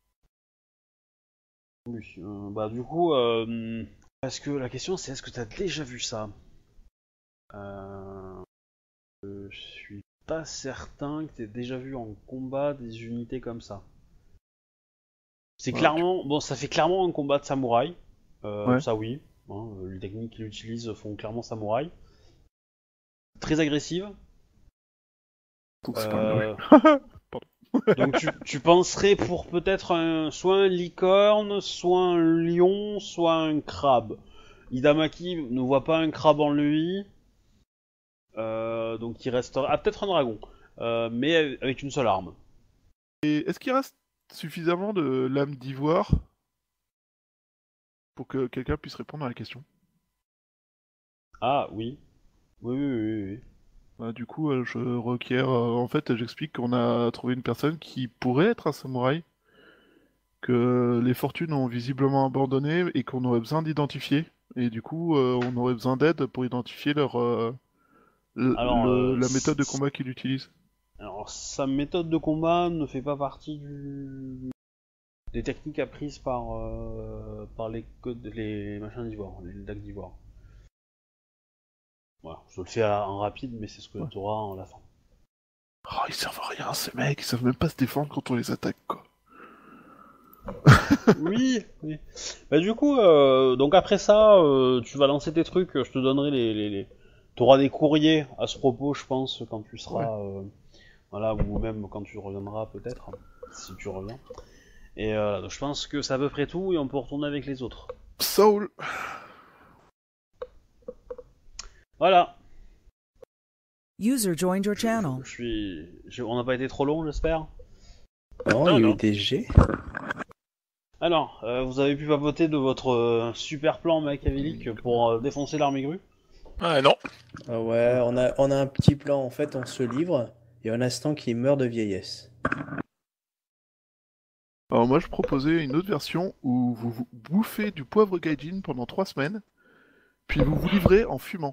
Oui. Euh, bah du coup, euh... parce que la question c'est est-ce que t'as déjà vu ça? Euh... Je suis pas certain que t'aies déjà vu en combat des unités comme ça. C'est Ouais, clairement, bon, ça fait clairement un combat de samouraï. Euh, Ouais. Ça oui. Hein, les techniques qu'il utilise font clairement samouraï. Très agressive. Donc c'est pas Euh, glorieux. donc tu, tu penserais pour peut-être un, soit un licorne, soit un lion, soit un crabe. Idamaki ne voit pas un crabe en lui. Euh, donc il restera... Ah, peut-être un dragon. Euh, mais avec une seule arme. Et est-ce qu'il reste suffisamment de lames d'ivoire pour que quelqu'un puisse répondre à la question? Ah oui. Oui, oui, oui, oui. Bah, du coup, euh, je requiers... euh, en fait, j'explique qu'on a trouvé une personne qui pourrait être un samouraï, que les fortunes ont visiblement abandonné et qu'on aurait besoin d'identifier. Et du coup, euh, on aurait besoin d'aide pour identifier leur, euh, le- Alors, le- euh, la méthode de combat qu'il utilise. Alors, sa méthode de combat ne fait pas partie du... des techniques apprises par, euh, par les codes, les machins d'ivoire, les dagues d'ivoire. Voilà, je le fais à- en rapide, mais c'est ce que Ouais. tu auras en la fin. Oh, ils servent à rien, ces mecs, ils savent même pas se défendre quand on les attaque, quoi. Oui, oui. Bah du coup, euh, donc après ça, euh, tu vas lancer tes trucs, je te donnerai les... les, les... Tu auras des courriers à ce propos, je pense, quand tu seras, euh, Voilà, ou même quand tu reviendras peut-être, si tu reviens. Et euh, donc je pense que c'est à peu près tout et on peut retourner avec les autres. Saul. Voilà. User joined your channel. Je suis, je- on n'a pas été trop long, j'espère. Non, Non, il y a non. eu des jets. Alors, euh, vous avez pu papoter de votre euh, super plan machiavélique pour euh, défoncer l'armée grue. Ah non. Ah ouais, on a, on a un petit plan, en fait, on se livre, et un instant qui meurt de vieillesse. Alors moi, je proposais une autre version où vous, vous bouffez du poivre gaijin pendant trois semaines, puis vous vous livrez en fumant.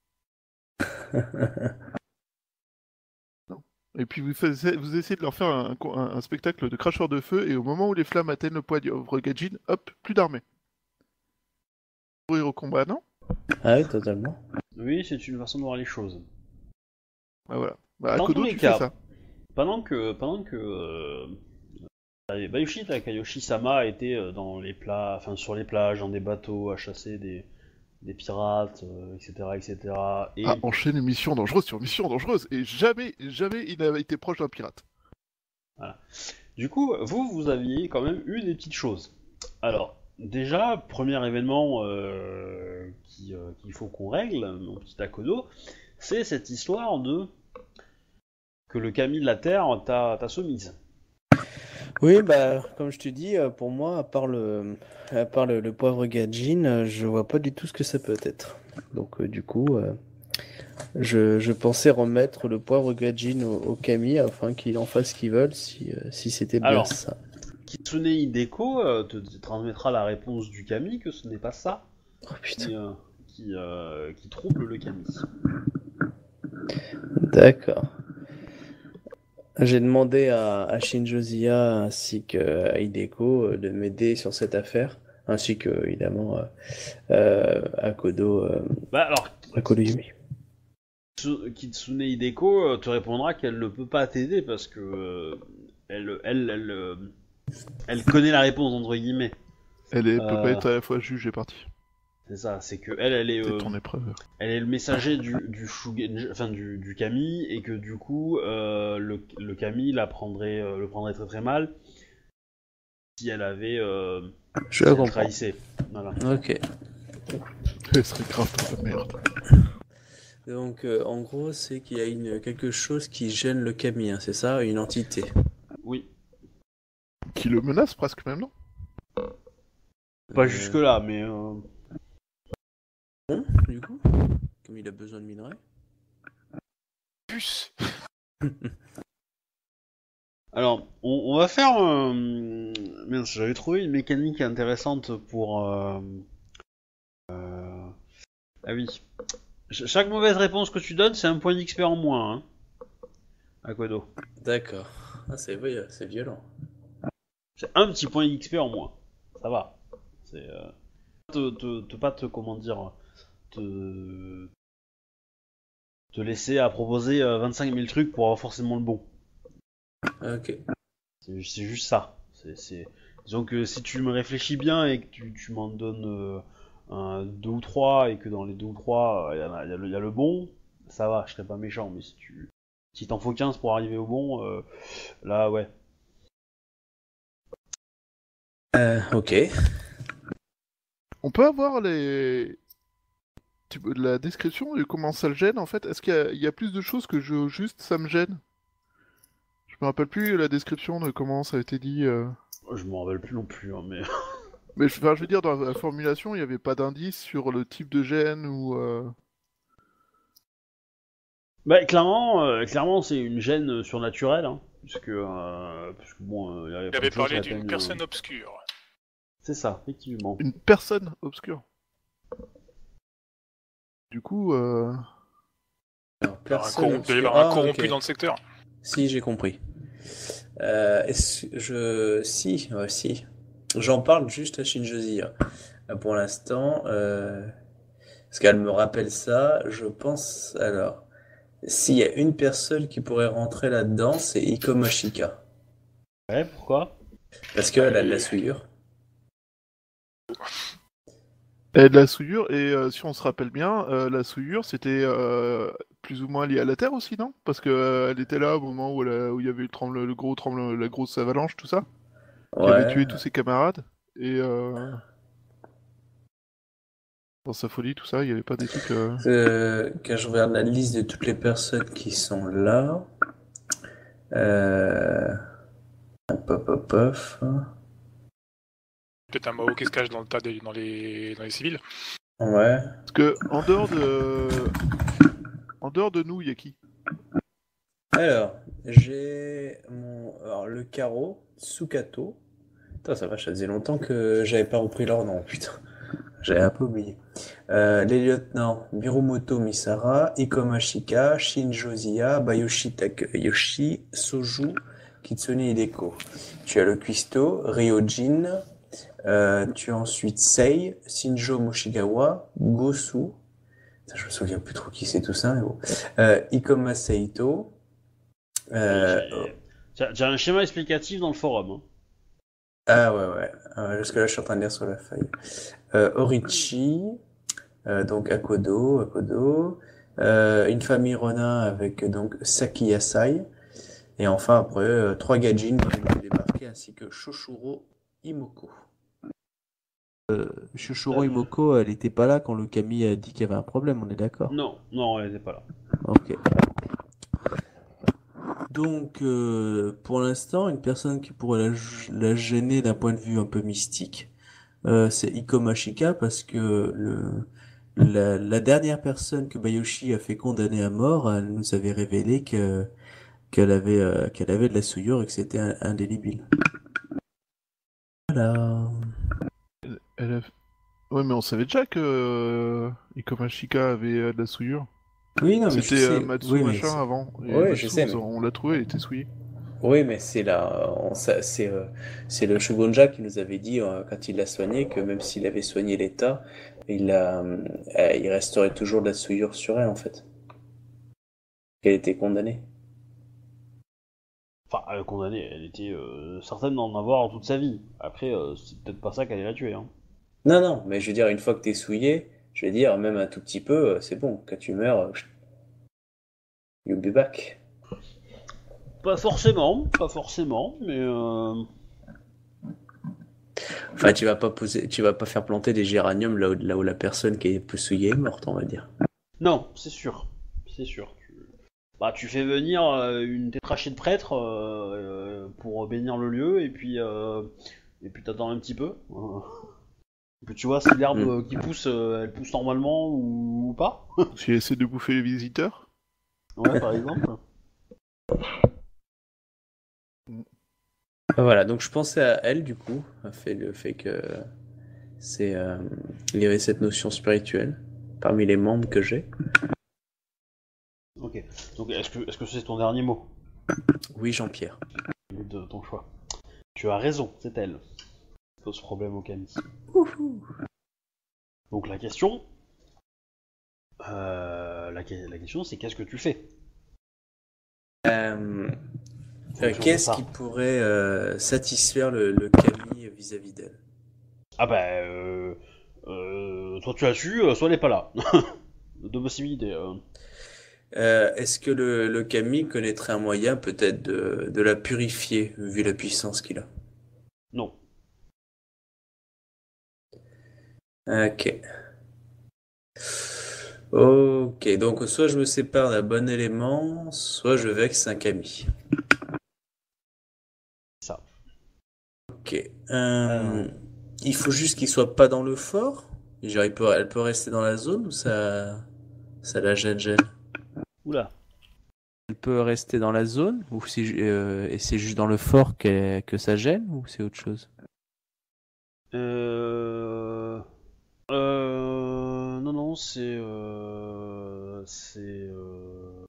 Et puis vous, faites- vous essayez de leur faire un, un- un spectacle de cracheur de feu, et au moment où les flammes atteignent le poivre gaijin, hop, plus d'armée. Mourir au combat, non? Ah oui, totalement. Oui, c'est une façon de voir les choses. Ah voilà. Bah, Dans Akodo, tous les tu cas, fais ça. Pendant que, pendant que euh, Bayushi Takayoshi-sama était euh, dans les plats, enfin sur les plages, dans des bateaux, à chasser des, des pirates, euh, et cetera, et cetera. Et Ah, enchaîne mission dangereuse sur mission dangereuse, et jamais, jamais il n'a été proche d'un pirate. du coup, vous, vous aviez quand même eu des petites choses. Alors, déjà, premier événement euh, qui, euh, qu'il faut qu'on règle, mon petit Akodo, c'est cette histoire de que le Kami de la Terre t'a, t'a soumise. Oui, bah, comme je te dis, euh, pour moi, à part le, à part le, le poivre gaijin, euh, je vois pas du tout ce que ça peut être. Donc, euh, du coup, euh, je, je pensais remettre le poivre gaijin au, au Kami afin qu'il en fasse ce qu'il veut, si, euh, si c'était bien Alors. ça. Kitsune Hideko euh, te, te transmettra la réponse du Kami que ce n'est pas ça Oh putain. qui, euh, qui, euh, qui trouble le Kami. D'accord. J'ai demandé à, à Shinjo Zia ainsi qu'à Hideko euh, de m'aider sur cette affaire, ainsi que, évidemment, euh, euh, Akodo, euh, Bah alors, Akodo Yumi. Kitsu- Kitsune Hideko euh, te répondra qu'elle ne peut pas t'aider parce que euh, elle, elle, elle, euh, elle connaît la réponse entre guillemets. Elle est, peut Euh. pas être à la fois juge et partie. C'est ça, c'est que elle, elle est, C'est euh, ton épreuve. elle est le messager du, du Shugen, enfin du, du Kami et que du coup euh, le, le Kami la prendrait, euh, le prendrait très très mal si elle avait, euh, Je si la elle comprends. trahissait. Voilà. Ok. Elle serait grave dans la merde. Donc, euh, en gros, c'est qu'il y a une, quelque chose qui gêne le Kami, hein, c'est ça? Une entité. Oui. Qui le menace presque même, non? Pas Euh, jusque là, mais euh, Bon, du coup, comme il a besoin de minerais. Puce. alors on, on va faire. Euh... Mince, j'avais trouvé une mécanique intéressante pour. Euh... euh, Ah oui. Ch- chaque mauvaise réponse que tu donnes, c'est un point d'X P en moins. Hein. Akodo. D'accord. Ah, c'est oui, c'est violent. C'est un petit point X P en moins. Ça va. C'est. Euh... Te, te, te- pas te. Comment dire. Te. Te laisser à proposer euh, vingt-cinq mille trucs pour avoir forcément le bon. Ok. C'est c'est juste ça. C'est, c'est... Disons que si tu me réfléchis bien et que tu, tu m'en donnes euh, un, deux ou trois et que dans les deux ou trois il euh, y, y, y a le bon, ça va, je serais pas méchant. Mais si tu si t'en faut quinze pour arriver au bon, euh, là ouais. Euh, ok. On peut avoir les... tu peux- la description de comment ça le gêne en fait? Est-ce qu'il y a, il y a plus de choses que je... juste ça me gêne? Je me rappelle plus la description de comment ça a été dit. euh. Je m'en rappelle plus non plus, hein, mais. Mais je, enfin, je veux dire, dans la formulation, il n'y avait pas d'indice sur le type de gène ou... euh. Bah clairement, euh, clairement c'est une gêne surnaturelle, hein, puisque, euh, puisque bon, euh, y a Il plein avait de choses parlé qui d'une atteignent, personne euh, obscure. C'est ça, effectivement. Une personne obscure. Du coup, euh... Alors, Alors, un personne corrompu, il y avait obscure- un Ah, corrompu ok. dans le secteur. Si, j'ai compris. Euh, est-ce que je... Si, ouais, si. J'en parle juste à Shinjo Zia. Euh, Pour l'instant, euh... parce qu'elle me rappelle ça, je pense... Alors, s'il y a une personne qui pourrait rentrer là-dedans, c'est Iko Mashika. Ouais, pourquoi? Parce qu'elle a de la souillure. et de la souillure, et euh, si on se rappelle bien, euh, la souillure, c'était euh, plus ou moins liée à la Terre aussi, non? Parce que euh, elle était là au moment où, la- où il y avait eu le, tremble, le gros tremble, la grosse avalanche, tout ça, qui avait Ouais. tué tous ses camarades. Et euh, dans sa folie, tout ça, il n'y avait pas des trucs. euh, Euh, quand je regarde la liste de toutes les personnes qui sont là, euh... pop, pop, pop. Peut-être un Mao qui se cache dans le tas des, dans les dans les civils. Ouais. Parce que en dehors de, en dehors de nous, il y a qui? Alors, j'ai mon... Alors, le carreau, Tsukato. Putain, ça va, ça faisait longtemps que j'avais pas repris leur nom, putain. J'avais un peu oublié. Euh, les lieutenants Mirumoto Misara, Ikoma Shika, Shinjo Zia, Bayoshi Takayoshi, Soju, Kitsune Hideko. Tu as le cuistot, Ryojin. Euh, tu as ensuite Sei, Shinjo Moshigawa, Gosu. Putain, je me souviens plus trop qui c'est tout ça, mais bon. Euh, Ikoma Seito. Euh, J'ai- J'ai j'ai un schéma explicatif dans le forum. Hein. ah ouais, ouais. Euh, jusque là, je suis en train de lire sur la feuille. Euh, Orichi. Euh, donc Akodo, Akodo, euh, une famille Ronin avec donc Saki Yasai, et enfin après euh, trois Gaijin qui viennent de débarquer ainsi que Shoshuro Imoko. Shoshuro Euh, Imoko, elle était pas là quand le Kami a dit qu'il y avait un problème, on est d'accord? Non, non, elle était pas là. Ok. Donc euh, pour l'instant, une personne qui pourrait la, la gêner d'un point de vue un peu mystique, euh, c'est Ikoma Shika parce que le La, la dernière personne que Bayoshi a fait condamner à mort, elle nous avait révélé que qu'elle avait euh, qu'elle avait de la souillure et que c'était un- indélébile. Voilà. Elle a... Ouais, mais on savait déjà que euh, Ikoma Shika avait euh, de la souillure. Oui, non, mais je C'était euh, sais. Matsu Oui, mais machin c'est- avant. Et ouais, je Matsu, sais, on, mais on l'a trouvé, elle était souillée. oui, mais c'est la, on- ça- c'est euh, c'est le Shogunja qui nous avait dit euh, quand il l'a soigné que même s'il avait soigné l'état, il a, euh, il resterait toujours de la souillure sur elle en fait. Qu'elle était condamnée. Enfin, elle est condamnée, elle était euh, certaine d'en avoir toute sa vie. Après, euh, c'est peut-être pas ça qui allait la tuer. Hein. Non, non, mais je veux dire une fois que t'es souillé, je veux dire même un tout petit peu, euh, c'est bon. Quand tu meurs, euh, you'll be back. Pas forcément, pas forcément, mais euh... Enfin, tu vas pas poser, tu vas pas faire planter des géraniums là où, là où la personne qui est plus souillée est morte, on va dire. non, c'est sûr, c'est sûr. Tu... Bah, tu fais venir euh, une tétrachée de prêtre euh, euh, pour bénir le lieu, et puis euh, et puis t'attends un petit peu. Euh, et puis tu vois si l'herbe Mm. euh, qui pousse, euh, elle pousse normalement ou, ou pas. Si elle essaie de bouffer les visiteurs. Ouais, par exemple. Voilà, donc je pensais à elle du coup, à fait le fait que c'est, euh, il y avait cette notion spirituelle parmi les membres que j'ai. Ok. Donc est-ce que est-ce que c'est ton dernier mot Oui, Jean-Pierre. de ton choix? Tu as raison, c'est elle. Pose problème au Camille. Donc la question, euh, la, la question c'est qu'est-ce que tu fais Euh, en euh, fonction de qu'est-ce ça. qui pourrait euh, satisfaire le, le Camille vis-à-vis d'elle? Ah bah, euh, euh, soit tu as su, euh, soit elle est pas là. Deux possibilités. euh. Euh, est-ce que le, le Camille connaîtrait un moyen peut-être de, de la purifier vu la puissance qu'il a? Non. Ok. Ok, donc soit je me sépare d'un bon élément, soit je vexe un Camille. Ça. Ok. Euh, Euh, il faut juste qu'il soit pas dans le fort. Genre, il peut, elle peut rester dans la zone ou ça, ça la gêne, gêne. Oula. Elle peut rester dans la zone ou c'est, euh, et c'est juste dans le fort qu'elle- que ça gêne ou c'est autre chose? Euh... Euh... Non, non, c'est... Euh... C'est... Euh...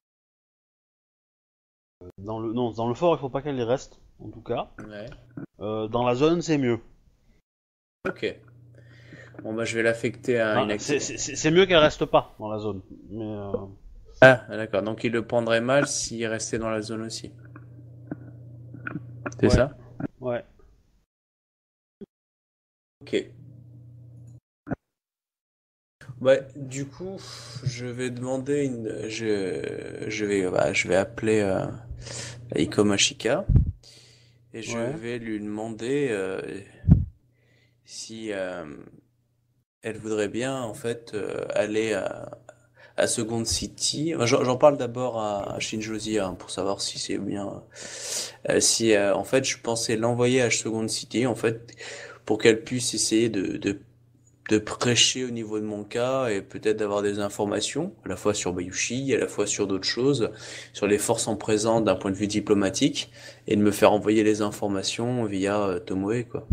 Dans le... Non, dans le fort, il faut pas qu'elle y reste, en tout cas. Ouais. Euh, dans la zone, c'est mieux. Ok. Bon bah je vais l'affecter à une Enfin, c'est, activité. c'est, c'est mieux qu'elle reste pas dans la zone. Mais... Euh... Ah, d'accord. Donc il le prendrait mal s'il restait dans la zone aussi. C'est Ouais. ça? Ouais. Ok. Ouais, du coup, je vais demander une, je, je vais, bah, je vais appeler euh, Eiko Mashika et je Ouais. vais lui demander euh, si euh, elle voudrait bien en fait euh, aller à, à Second City. Enfin, J'en j'en parle d'abord à, à Shinjozi hein, pour savoir si c'est bien. Euh, si euh, en fait je pensais l'envoyer à Second City en fait pour qu'elle puisse essayer de, de de prêcher au niveau de mon cas et peut-être d'avoir des informations, à la fois sur Bayushi, à la fois sur d'autres choses, sur les forces en présence d'un point de vue diplomatique, et de me faire envoyer les informations via euh, Tomoe, quoi.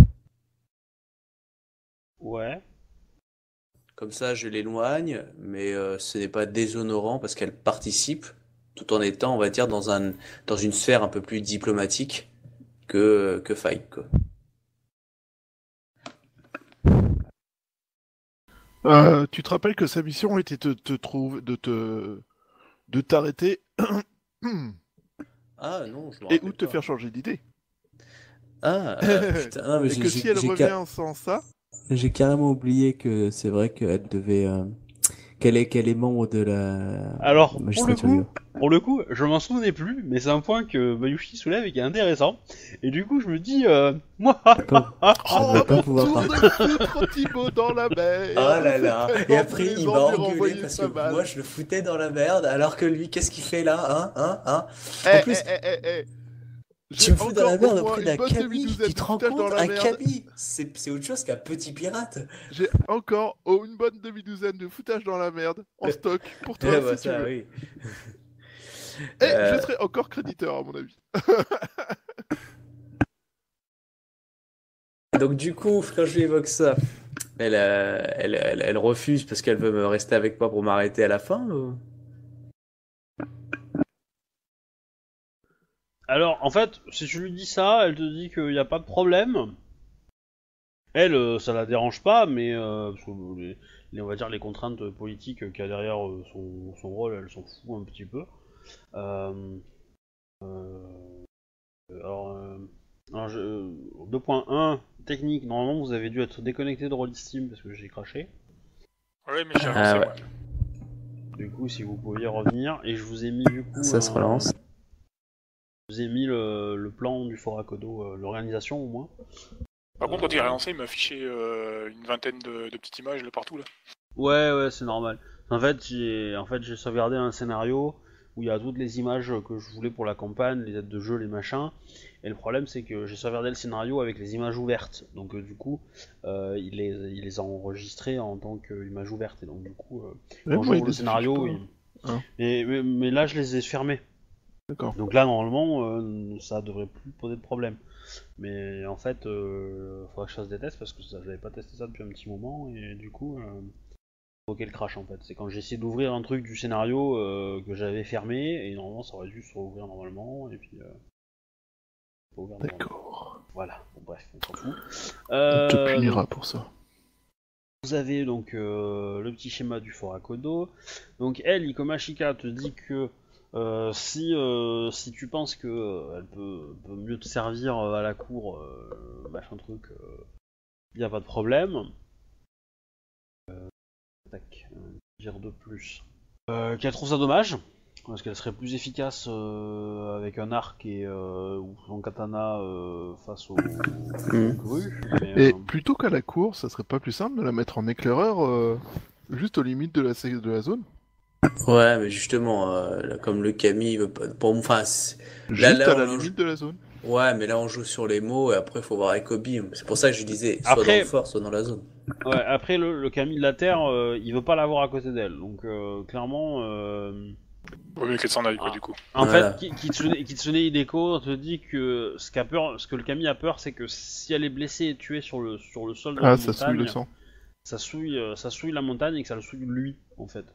Ouais. Comme ça, je l'éloigne, mais euh, ce n'est pas déshonorant parce qu'elle participe, tout en étant, on va dire, dans un, dans une sphère un peu plus diplomatique que, que Fight, quoi. Euh, tu te rappelles que sa mission était de te trouver, de te, de t'arrêter Ah non, je me et ou rappelle de te pas. faire changer d'idée. Ah, euh, putain, non, mais Et j'ai que si j'ai- elle j'ai revient ca- sans ça, J'ai carrément oublié que c'est vrai qu'elle devait, euh, qu'elle est, qu'elle est membre de la Alors, pour le magistrature coup, libre. pour le coup, je m'en souvenais plus, mais c'est un point que Bayushi soulève et qui est intéressant. Et du coup, je me dis, euh, moi, Elle va pas, elle oh, va pas mon pouvoir tour partir. de foutre Thibaut dans la mer. Ah là là. C'est Et tellement après, il plaisant m'a de lui engueulé renvoyer parce sa que balle. moi, je le foutais dans la merde, alors que lui, qu'est-ce qu'il fait là, hein, hein, hein? Eh, En plus, eh, eh, eh, eh. tu J'ai me fous dans la encore au merde moins auprès une d'un bonne cabi. demi-douzaine Tu de te rends foutages dans compte? la Un merde. cabi, c'est c'est autre chose qu'un petit pirate. J'ai encore oh, une bonne demi-douzaine de foutages dans la merde en stock pour toi Eh bah, si tu ça, veux. oui. Et Euh, je serai encore créditeur à mon avis. donc du coup, quand je lui évoque ça, elle, euh, elle, elle, elle refuse parce qu'elle veut me rester avec moi pour m'arrêter à la fin ou... alors, en fait, si tu lui dis ça, elle te dit qu'il n'y a pas de problème. Elle, euh, ça la dérange pas, mais euh, parce que les, les- on va dire les contraintes politiques qu'il y a derrière euh, son, son rôle, elle s'en fout un petit peu. Euh, euh, alors, euh, alors je, deux point un, technique, normalement vous avez dû être déconnecté de Rollistim parce que j'ai craché. Ouais, mais j'ai Ah avancé, ouais. moi. Du coup, si vous pouviez revenir, et je vous ai mis du coup. Ça se un- relance. Je vous ai mis le, le plan du Fort Akodo, euh, l'organisation au moins. Par contre, quand il a relancé, il m'a affiché euh, une vingtaine de, de petites images de partout, là. Ouais, ouais, c'est normal. En fait, j'ai en fait, j'ai sauvegardé un scénario où il y a toutes les images que je voulais pour la campagne, les aides de jeu, les machins. Et le problème, c'est que j'ai sauvegardé le scénario avec les images ouvertes. Donc, euh, du coup, euh, il, les, il les a enregistrées en tant qu'image ouverte. Et donc, du coup, euh, Ouais, quand moi, il j'ouvre le les scénario, affiche il... Hein. Et, mais, mais là, je les ai fermés. D'accord. Donc là, normalement, euh, ça devrait plus poser de problème. Mais en fait, euh, faudra que je fasse des tests parce que ça, j'avais pas testé ça depuis un petit moment et du coup, euh, provoqué le crash en fait. C'est quand j'ai essayé d'ouvrir un truc du scénario euh, que j'avais fermé et normalement ça aurait dû se rouvrir normalement et puis. Euh, pas ouvert normalement. D'accord. Voilà, bon, bref, on s'en fout. On Euh, te punira pour ça. Vous avez donc euh, le petit schéma du Fort Akodo. Donc elle, Ikomashika, te dit que euh, si, euh, si tu penses que euh, elle peut, peut mieux te servir euh, à la cour, euh, machin truc, il n'y a pas de problème. Euh, tac, euh, dire de plus. Euh, qu'elle trouve ça dommage, parce qu'elle serait plus efficace euh, avec un arc et euh, ou son katana euh, face au, Mm. au grues. Mais, Et euh, plutôt qu'à la cour, ça serait pas plus simple de la mettre en éclaireur euh, juste aux limites de la, de la zone? Ouais, mais justement, euh, là, comme le Camille il veut pas... Pour... Enfin, c'est- Juste là, à la on- limite de la zone. ouais, mais là on joue sur les mots et après il faut voir avec Obi. C'est pour ça que je disais, soit Après- dans le fort, soit dans la zone. Ouais, après le, le Camille de la Terre, euh, il veut pas l'avoir à côté d'elle, donc euh, clairement, euh, Vaut mieux qu'elle s'en aille, quoi, Ah. du coup. en Voilà. fait, Ki- Kitsune, Kitsune Hideko te dit que ce qu'a peur, ce que le Camille a peur, c'est que si elle est blessée et tuée sur le sur le sol de la Ah, ça montagne, souille le sang. ça souille, euh, ça souille la montagne et que ça le souille lui, en fait.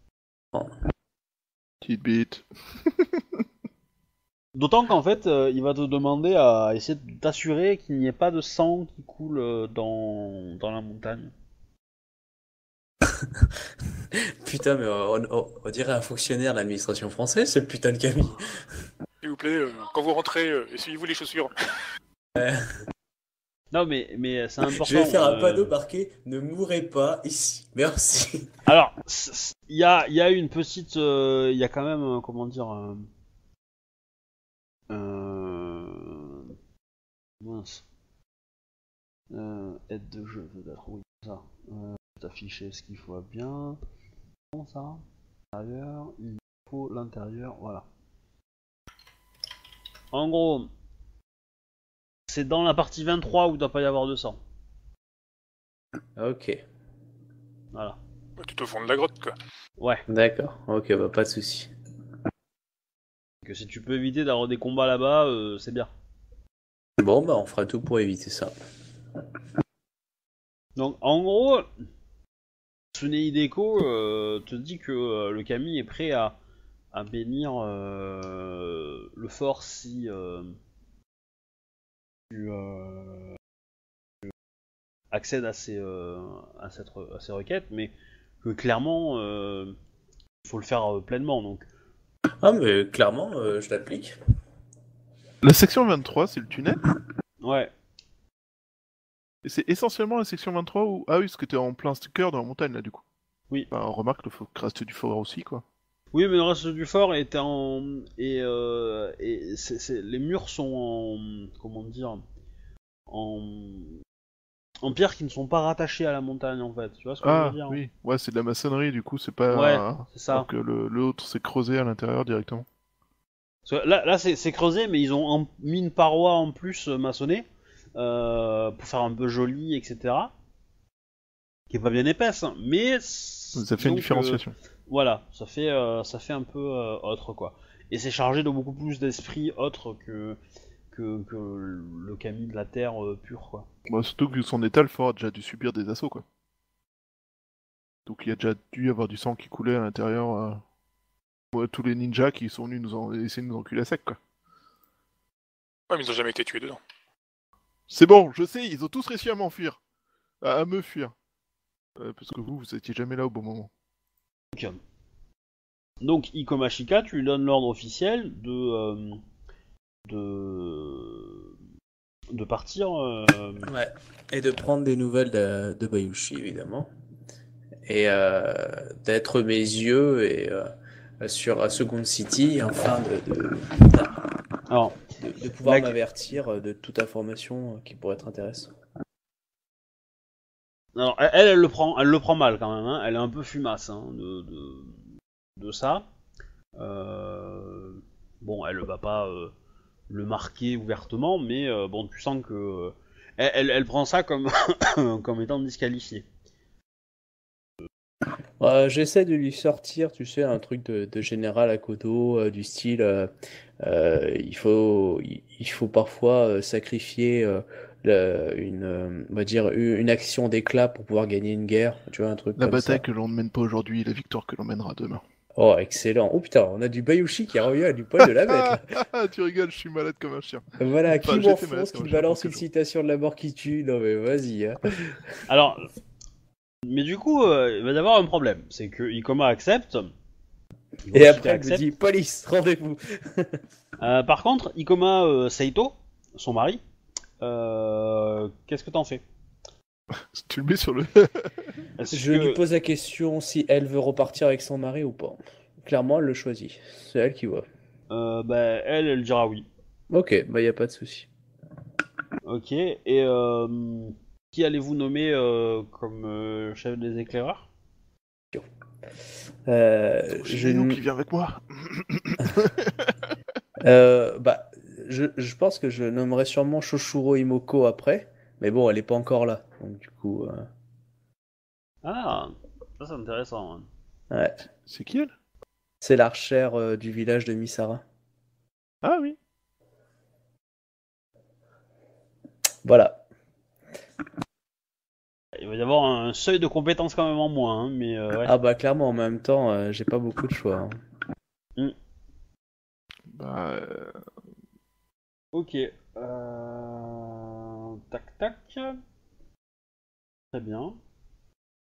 Petite bite. D'autant qu'en fait, euh, il va te demander à essayer de t'assurer qu'il n'y ait pas de sang qui coule euh, dans dans la montagne. Putain, mais on, on- on dirait un fonctionnaire de l'administration française, ce putain de Camille. S'il vous plaît, euh, quand vous rentrez, euh, essuyez-vous les chaussures. Non, mais, mais c'est important. Je vais faire un euh, panneau marqué ne mourrez pas ici. Merci. Alors, c- c- il y a, il y a une petite. euh, Il y a quand même, euh, comment dire. euh, euh, Mince. Euh, aide de jeu, peut-être, oui, ça. Euh, afficher ce qu'il faut bien. Bon, ça. L'intérieur, il faut l'intérieur, voilà. En gros, c'est dans la partie vingt-trois où il doit pas y avoir de sang. Ok, Voilà. Ouais, tout au fond de la grotte, quoi. Ouais. d'accord. Ok, bah pas de souci. Que si tu peux éviter d'avoir des combats là-bas, euh, c'est bien. Bon, bah on fera tout pour éviter ça. Donc, en gros, Tsune Hideko euh, te dit que euh, le kami est prêt à, à bénir euh, le fort si euh, tu euh, accèdes à ces, euh, à, cette, re- à ces requêtes, mais que clairement, euh, il faut le faire euh, pleinement. Donc, Ah, mais clairement, euh, je l'applique. La section vingt-trois, c'est le tunnel. ouais, Et c'est essentiellement la section vingt-trois où... Ah oui, parce que t'es en plein cœur dans la montagne, là, du coup. Oui. Bah, on remarque le fo- reste du fort aussi, quoi. oui, mais le reste du fort est en et, euh, et c'est, c'est- les murs sont en comment dire en en pierre qui ne sont pas rattachés à la montagne en fait. Tu vois ce que je veux Ah, dire? oui. Ouais, c'est de la maçonnerie, du coup, c'est Ouais, pas... c'est ça. Alors que le- l'autre, c'est creusé à l'intérieur directement. Parce que là, là c'est, c'est creusé, mais ils ont en- mis une paroi en plus euh, maçonnée euh, pour faire un peu joli, et cetera. Qui est pas bien épaisse, hein, mais Ça fait disons une que- différenciation. voilà, ça fait euh, ça fait un peu euh, autre quoi. Et c'est chargé de beaucoup plus d'esprit autre que que, que le kami de la terre euh, pure quoi. Bon, surtout que vu son état, le fort a déjà dû subir des assauts, quoi. Donc il y a déjà dû y avoir du sang qui coulait à l'intérieur. euh. Ouais, tous les ninjas qui sont venus nous en... essayer de nous enculer à sec, quoi. Ouais, mais ils ont jamais été tués dedans. C'est bon, je sais, ils ont tous réussi à m'enfuir. À, à me fuir. Euh, parce que vous, vous étiez jamais là au bon moment. Donc, donc Ikomashika, tu lui donnes l'ordre officiel de euh, de de partir. euh, Ouais. Et de prendre des nouvelles de, de Bayushi, évidemment. Et euh, d'être mes yeux et euh, sur Second City, afin de, de, Alors, de, de pouvoir La- m'avertir de toute information qui pourrait être intéressante. alors elle, elle, elle le prend, elle le prend mal quand même. Hein. Elle est un peu fumasse hein, de, de de ça. Euh, bon, elle va pas euh, le marquer ouvertement, mais euh, bon, tu sens que euh, elle, elle, elle prend ça comme comme étant disqualifiée. Euh, j'essaie de lui sortir, tu sais, un truc de, de général à Kodo, euh, du style, euh, euh, il faut, il, il faut parfois euh, sacrifier euh, le- une, euh, on va dire, une une action d'éclat pour pouvoir gagner une guerre, tu vois, un truc La comme bataille ça. que l'on ne mène pas aujourd'hui, la victoire que l'on mènera demain. Oh, excellent. Oh putain, on a du Bayushi qui revient à du poil de la bête, là. Ah, tu rigoles, je suis malade comme un chien. Voilà, Enfin, qui j'étais malade m'enfonce, comme qui un me chien balance pour une quelques jours. citation de la mort qui tue. Non mais vas-y, hein. Alors, mais du coup, euh, il va y avoir un problème, c'est que Ikoma accepte. Et Hiroshika après, elle me accepte. dit, police, rendez-vous. Euh, par contre, Ikoma euh, Seito, son mari, euh, qu'est-ce que t'en fais? Tu le mets sur le... Est-ce Je que- lui pose la question si elle veut repartir avec son mari ou pas. Clairement, elle le choisit. C'est elle qui voit. euh, bah, elle, elle dira oui. Ok, bah y a pas de souci. Ok, et euh, qui allez-vous nommer euh, comme euh, chef des éclaireurs? Euh, je, J'ai n- qui vient avec moi. euh, bah, je, je pense que je nommerai sûrement Shoshuro Imoko après, mais bon, elle est pas encore là. Donc du coup, euh, Ah, ça c'est intéressant. hein. ouais. C'est qui elle? C'est l'archère euh, du village de Misara. Ah oui. Voilà. Il va y avoir un seuil de compétences quand même en moins, hein, mais euh, ouais. Ah bah clairement, en même temps, euh, j'ai pas beaucoup de choix, hein. Bah... euh, Ok. Euh... Tac tac. Très bien.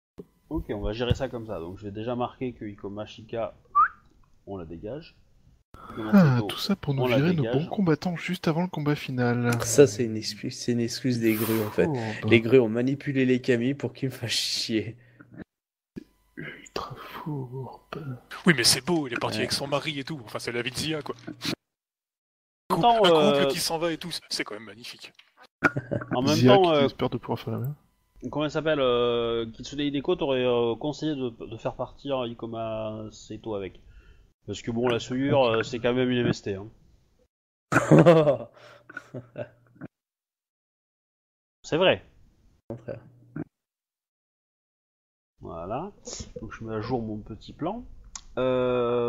Ok, on va gérer ça comme ça. Donc je vais déjà marquer que Ikoma Shika, on la dégage. Comment Ah, c'est tout ça pour nous on la virer nos dégage. bons combattants juste avant le combat final. Ça, c'est une excuse, c'est une excuse des grues en fait. Fourbe. Les grues ont manipulé les Kami pour qu'ils me fassent chier. Ultra fourbe. Oui, mais c'est beau, il est parti Ouais. avec son mari et tout. Enfin, c'est la vie de Zia, quoi. En même temps, Un euh, couple qui s'en va et tout, c'est quand même magnifique. en même Zia temps, qui euh, espère de pouvoir faire la même. comment elle s'appelle euh, Kitsune Hideko t'aurait euh, conseillé de, de faire partir Ikoma Seito avec. Parce que bon, la souillure, euh, c'est quand même une M S T. Hein. C'est vrai. Contraire. Voilà. Donc je mets à jour mon petit plan. Euh...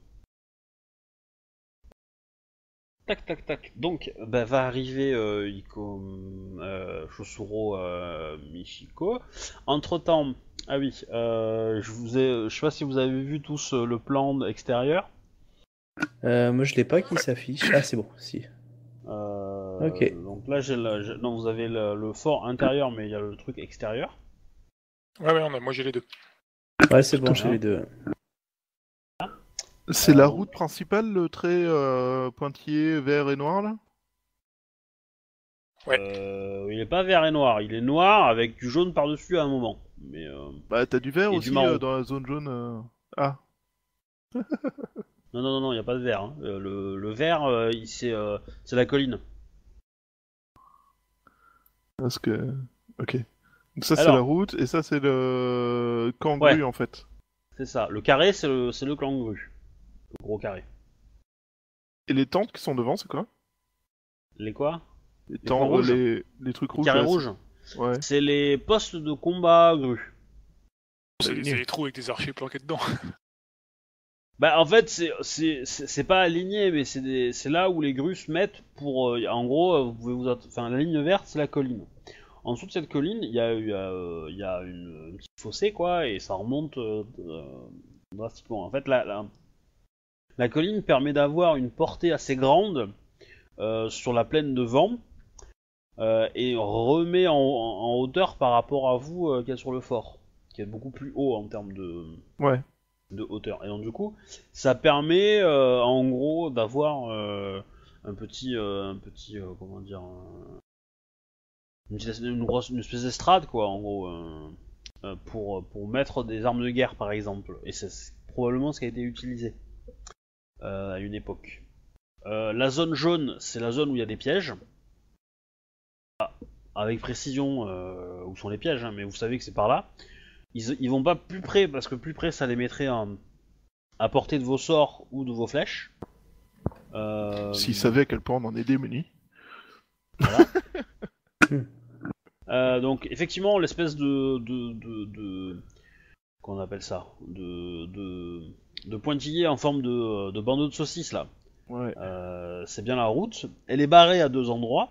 Tac tac tac. Donc bah, va arriver euh, Iko, euh, Chosuro euh, Michiko. Entre temps, ah oui, euh, je vous ai, je sais pas si vous avez vu tous euh, le plan extérieur. Euh, moi, je l'ai pas qui s'affiche. Ah, c'est bon, si. Euh, Ok. Donc là j'ai, le, j'ai- non vous avez le, le fort intérieur, mais il y a le truc extérieur. Ouais, ouais, on a- moi j'ai les deux. Ouais, c'est bon, Putain, j'ai hein. les deux. C'est Euh, la bon. route principale, le trait euh, pointillé vert et noir là? Ouais. Euh, il est pas vert et noir, il est noir avec du jaune par dessus à un moment. Mais euh... Bah t'as du vert Et du aussi marron. euh, dans la zone jaune. euh. Ah, non non non non, il y a pas de vert. Hein. Euh, le, le vert, euh, il- c'est euh, c'est la colline. parce que... Ok. Donc ça c'est Alors. la route, et ça c'est le camp Ouais. grue en fait. C'est ça. Le carré, c'est le c'est le clan grue. Le gros carré. Et les tentes qui sont devant, c'est quoi? Les quoi? Les points tentes, rouges. les... les trucs Le rouges. carré là, rouge. c'est- Ouais. C'est les postes de combat grue. C'est aligné. c'est les trous avec des archers planqués dedans. Bah en fait c'est c'est c'est c'est pas aligné, mais c'est des- c'est là où les grues se mettent pour euh, en gros euh, vous pouvez vous att- enfin la ligne verte c'est la colline. En dessous de cette colline il y a il y a, euh, il y a une, une petite fossé quoi et ça remonte euh, euh, drastiquement. En fait la, la la colline permet d'avoir une portée assez grande euh, sur la plaine de vent euh, et remet en, en, en hauteur par rapport à vous euh, qu'il y a sur le fort, qui est beaucoup plus haut en termes de Ouais. de hauteur. Et donc du coup, ça permet euh, en gros d'avoir euh, un petit, euh, un petit, euh, comment dire, un- une, petite- une grosse, une espèce d'estrade quoi, en gros, euh, euh, pour pour mettre des armes de guerre par exemple. Et c'est c'est probablement ce qui a été utilisé euh, à une époque. Euh, la zone jaune, c'est la zone où il y a des pièges. Ah, avec précision euh, où sont les pièges, hein, mais vous savez que c'est par là. Ils, ils vont pas plus près parce que plus près ça les mettrait en, à portée de vos sorts ou de vos flèches. Euh, S'ils savaient à quel point on en est démunis. euh, donc effectivement l'espèce de, de, de, de qu'on appelle ça, de, de, de pointillé en forme de, de bandeau de saucisse là. Ouais. Euh, c'est bien la route. Elle est barrée à deux endroits.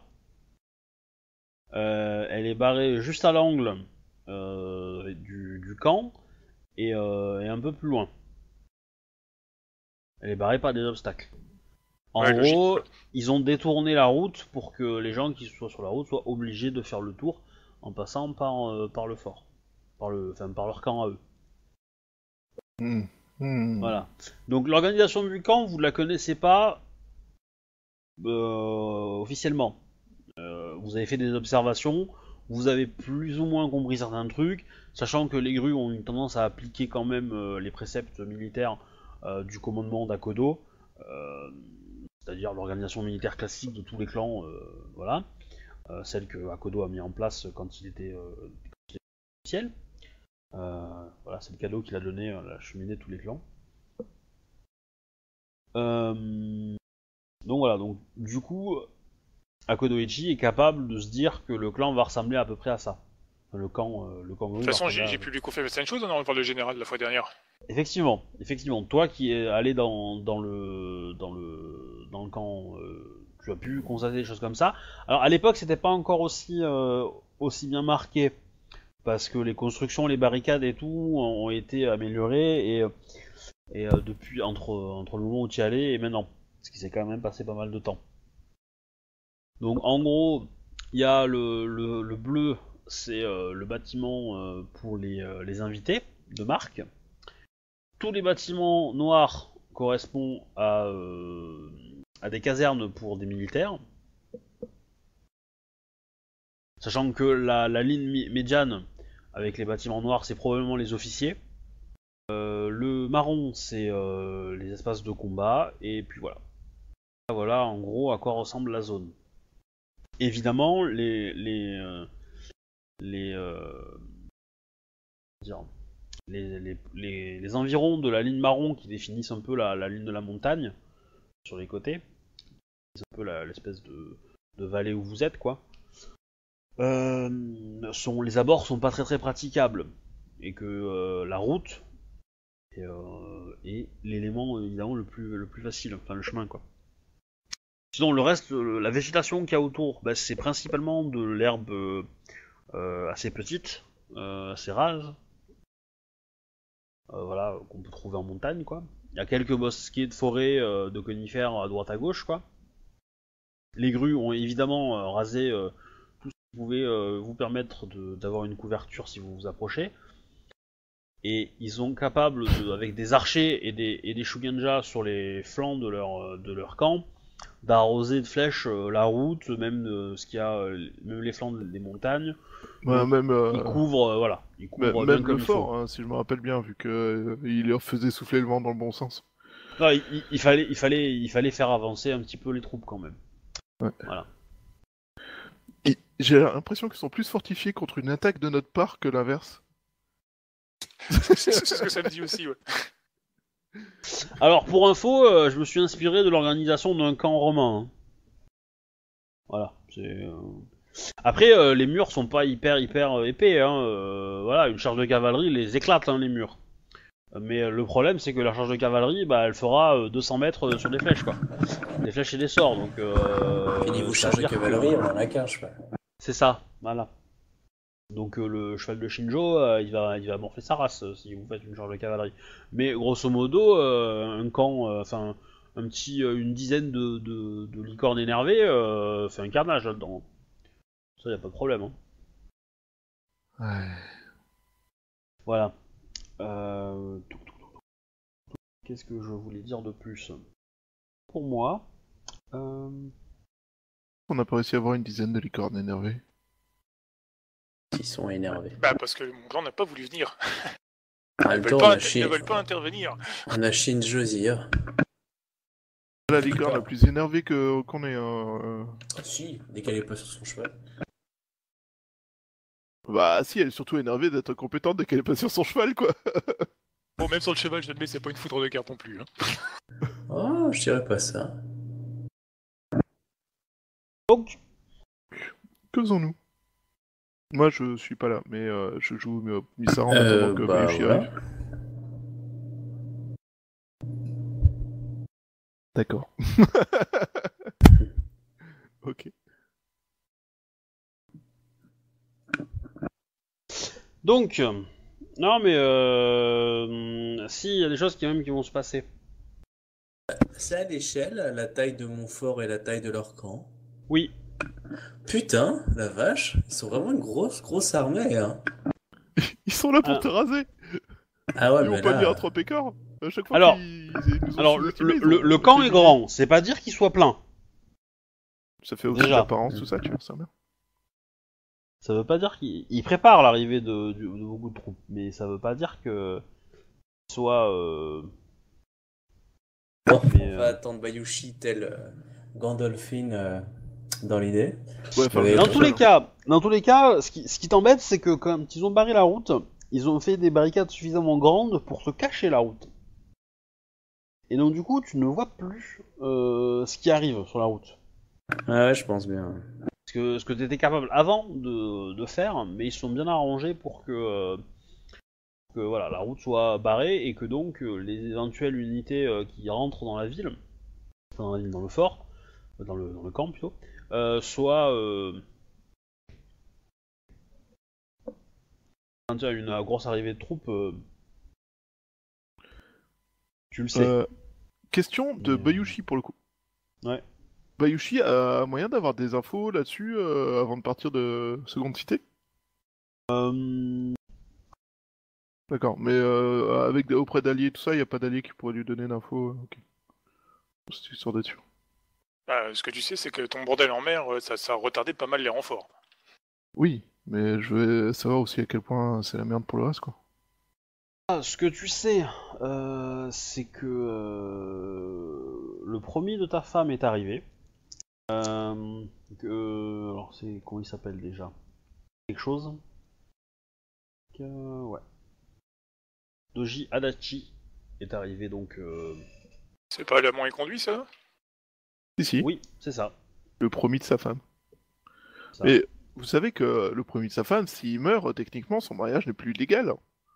Euh, elle est barrée juste à l'angle euh, du, du camp et, euh, et un peu plus loin. Elle est barrée par des obstacles. En Ouais, logique, gros, quoi. ils ont détourné la route pour que les gens qui soient sur la route soient obligés de faire le tour en passant par, euh, par le fort, par le, enfin par leur camp à eux. Hmm. Hmm. Voilà. Donc l'organisation du camp, vous ne la connaissez pas euh, officiellement. Euh, vous avez fait des observations, vous avez plus ou moins compris certains trucs, sachant que les grues ont une tendance à appliquer quand même euh, les préceptes militaires euh, du commandement d'Akodo, euh, c'est-à-dire l'organisation militaire classique de tous les clans, euh, voilà, euh, celle que Akodo a mis en place quand il était, euh, quand il était officiel. Euh, voilà, c'est le cadeau qu'il a donné à la cheminée de tous les clans. Euh, donc voilà, donc du coup, Akodoichi est capable de se dire que le clan va ressembler à peu près à ça. Enfin, le camp, euh, le camp De toute façon, j'ai j'ai pu lui confirmer certaines choses, on en parle de général la fois dernière. Effectivement, effectivement. Toi qui es allé dans, dans le dans le dans le camp, euh, tu as pu constater des choses comme ça. Alors à l'époque, c'était pas encore aussi euh, aussi bien marqué parce que les constructions, les barricades et tout ont été améliorées et et euh, depuis entre entre le moment où tu y allais et maintenant, parce qu'il s'est quand même passé pas mal de temps. Donc en gros, il y a le le, le bleu, c'est euh, le bâtiment euh, pour les euh, les invités de marque. Tous les bâtiments noirs correspond à, euh, à des casernes pour des militaires. Sachant que la, la ligne mi- médiane, avec les bâtiments noirs, c'est probablement les officiers. Euh, le marron, c'est euh, les espaces de combat, et puis voilà. Voilà en gros à quoi ressemble la zone. Évidemment, les les euh, les, euh, dire, les, les, les les environs de la ligne marron qui définissent un peu la, la ligne de la montagne sur les côtés, c'est un peu la- l'espèce de, de vallée où vous êtes quoi. Euh, sont, les abords sont pas très très praticables et que euh, la route est, euh, est l'élément évidemment le plus le plus facile, enfin le chemin quoi. Sinon, le reste, le- la végétation qu'il y a autour, bah, c'est principalement de l'herbe euh, euh, assez petite, euh, assez rase, euh, voilà, qu'on peut trouver en montagne, quoi. Il y a quelques bosquets de forêt, euh, de conifères à droite à gauche, quoi. Les grues ont évidemment euh, rasé euh, tout ce qui pouvait euh, vous permettre de- d'avoir une couverture si vous vous approchez. Et ils sont capables, de, avec des archers et des, et des shugenja sur les flancs de leur, euh, de leur camp, d'arroser de flèches euh, la route, même euh, ce qu'il y a, euh, même les flancs des montagnes. Ouais, Donc, même, euh, ils couvrent, euh, voilà, ils même, couvrent bien même comme le il faut. fort, hein, si je me rappelle bien, vu que euh, il leur faisait souffler le vent dans le bon sens. Non, il, il- il fallait, il fallait, il fallait faire avancer un petit peu les troupes quand même. Ouais. Voilà. Et j'ai l'impression qu'ils sont plus fortifiés contre une attaque de notre part que l'inverse. C'est ce que ça me dit aussi, ouais. Alors pour info, euh, je me suis inspiré de l'organisation d'un camp romain. Hein. Voilà. C'est. euh, Après, euh, les murs sont pas hyper hyper euh, épais. Hein. euh, voilà, une charge de cavalerie les éclate hein, les murs. Mais euh, le problème, c'est que la charge de cavalerie, bah, elle fera euh, deux cents mètres euh, sur des flèches, quoi. Des flèches et des sorts, donc. Euh, Puis niveau ça charge veut de dire que- cavalerie, on en a qu'un cheval. C'est ça, voilà. Donc euh, le cheval de Shinjo, euh, il va, il va morfler sa race euh, si vous faites une charge de cavalerie. Mais grosso modo, euh, un camp, euh, enfin, un petit, euh, une dizaine de, de, de licornes énervées, euh, fait un carnage là-dedans. Ça, y a pas de problème. Hein. Ouais. Voilà. Euh... tout, tout, tout, tout. Qu'est-ce que je voulais dire de plus? Pour moi, euh... On n'a pas réussi à avoir une dizaine de licornes énervées. Qui sont énervés. Bah, parce que mon clan n'a pas voulu venir. En Ils même veulent temps, pas, on a ils Shin, ne veulent pas intervenir. on a Shin Josir. La licorne la plus énervée que qu'on ait. Euh... Ah si, dès qu'elle est pas sur son cheval. Bah si, elle est surtout énervée d'être compétente dès qu'elle est pas sur son cheval, quoi. Bon, même sur le cheval, je admets, c'est pas une foudre de carte non plus. Hein. Oh, je dirais pas ça. donc, Que faisons-nous? Moi, je suis pas là, mais euh, je joue euh, Missa en Euh, attendant que bah, Bayushi voilà. arrive. D'accord. Ok. donc, euh, non mais euh... si, il y a des choses qui même qui vont se passer. C'est à l'échelle, la taille de mon fort et la taille de leur camp. Oui. Putain, la vache, ils sont vraiment une grosse, grosse armée, hein. Ils sont là pour Ah. te raser. Ah ouais, Ils vont mais pas là... venir à trois pécores. À chaque fois Alors- qu'ils ils nous ont Alors, le, sous-estimés, le, ils ont- le- le ils ont camp été est grand, c'est pas dire qu'il soit plein. Ça fait aussi Déjà. l'apparence, tout ça, tu vois, ça bien. Ça veut pas dire qu'il il prépare l'arrivée de, de, de beaucoup de troupes, mais ça veut pas dire que soit. Euh... Bon, Mais, on va euh, attendre Bayushi tel euh, Gandolfin euh, dans l'idée. Ouais, enfin, Mais je- Dans Ouais, tous ouais. les cas, dans tous les cas, ce qui, ce qui t'embête, c'est que quand ils ont barré la route, ils ont fait des barricades suffisamment grandes pour te cacher la route. Et donc du coup, tu ne vois plus euh, ce qui arrive sur la route. Ah ouais, je pense bien. Ce que, ce que tu étais capable avant de, de faire, mais ils se sont bien arrangés pour que, euh, que voilà, la route soit barrée et que donc euh, les éventuelles unités euh, qui rentrent dans la ville, enfin, dans la ville, dans le fort, euh, dans le, dans le camp plutôt, euh, soient euh, quand il y a une euh, grosse arrivée de troupes, euh, tu le sais. Euh, question de Mais- Bayushi pour le coup. Ouais. Bayushi a moyen d'avoir des infos là-dessus euh, avant de partir de Seconde Cité? Euh, D'accord, mais euh, avec auprès d'alliés tout ça, il n'y a pas d'alliés qui pourraient lui donner d'infos. euh, Ok. C'est histoire d'être sûr. Bah, ce que tu sais, c'est que ton bordel en mer, euh, ça, ça a retardé pas mal les renforts. Oui, mais je veux savoir aussi à quel point c'est la merde pour le reste, quoi. Ah, ce que tu sais, euh, c'est que euh, le premier de ta femme est arrivé. Euh, que, alors c'est comment il s'appelle déjà? Quelque chose? Que, ouais. Doji Adachi est arrivé donc. euh, C'est pas l'amant et conduit, ça? Si, si, Oui, c'est ça. le promis de sa femme. ça. Mais vous savez que le promis de sa femme, s'il meurt, techniquement, son mariage n'est plus légal.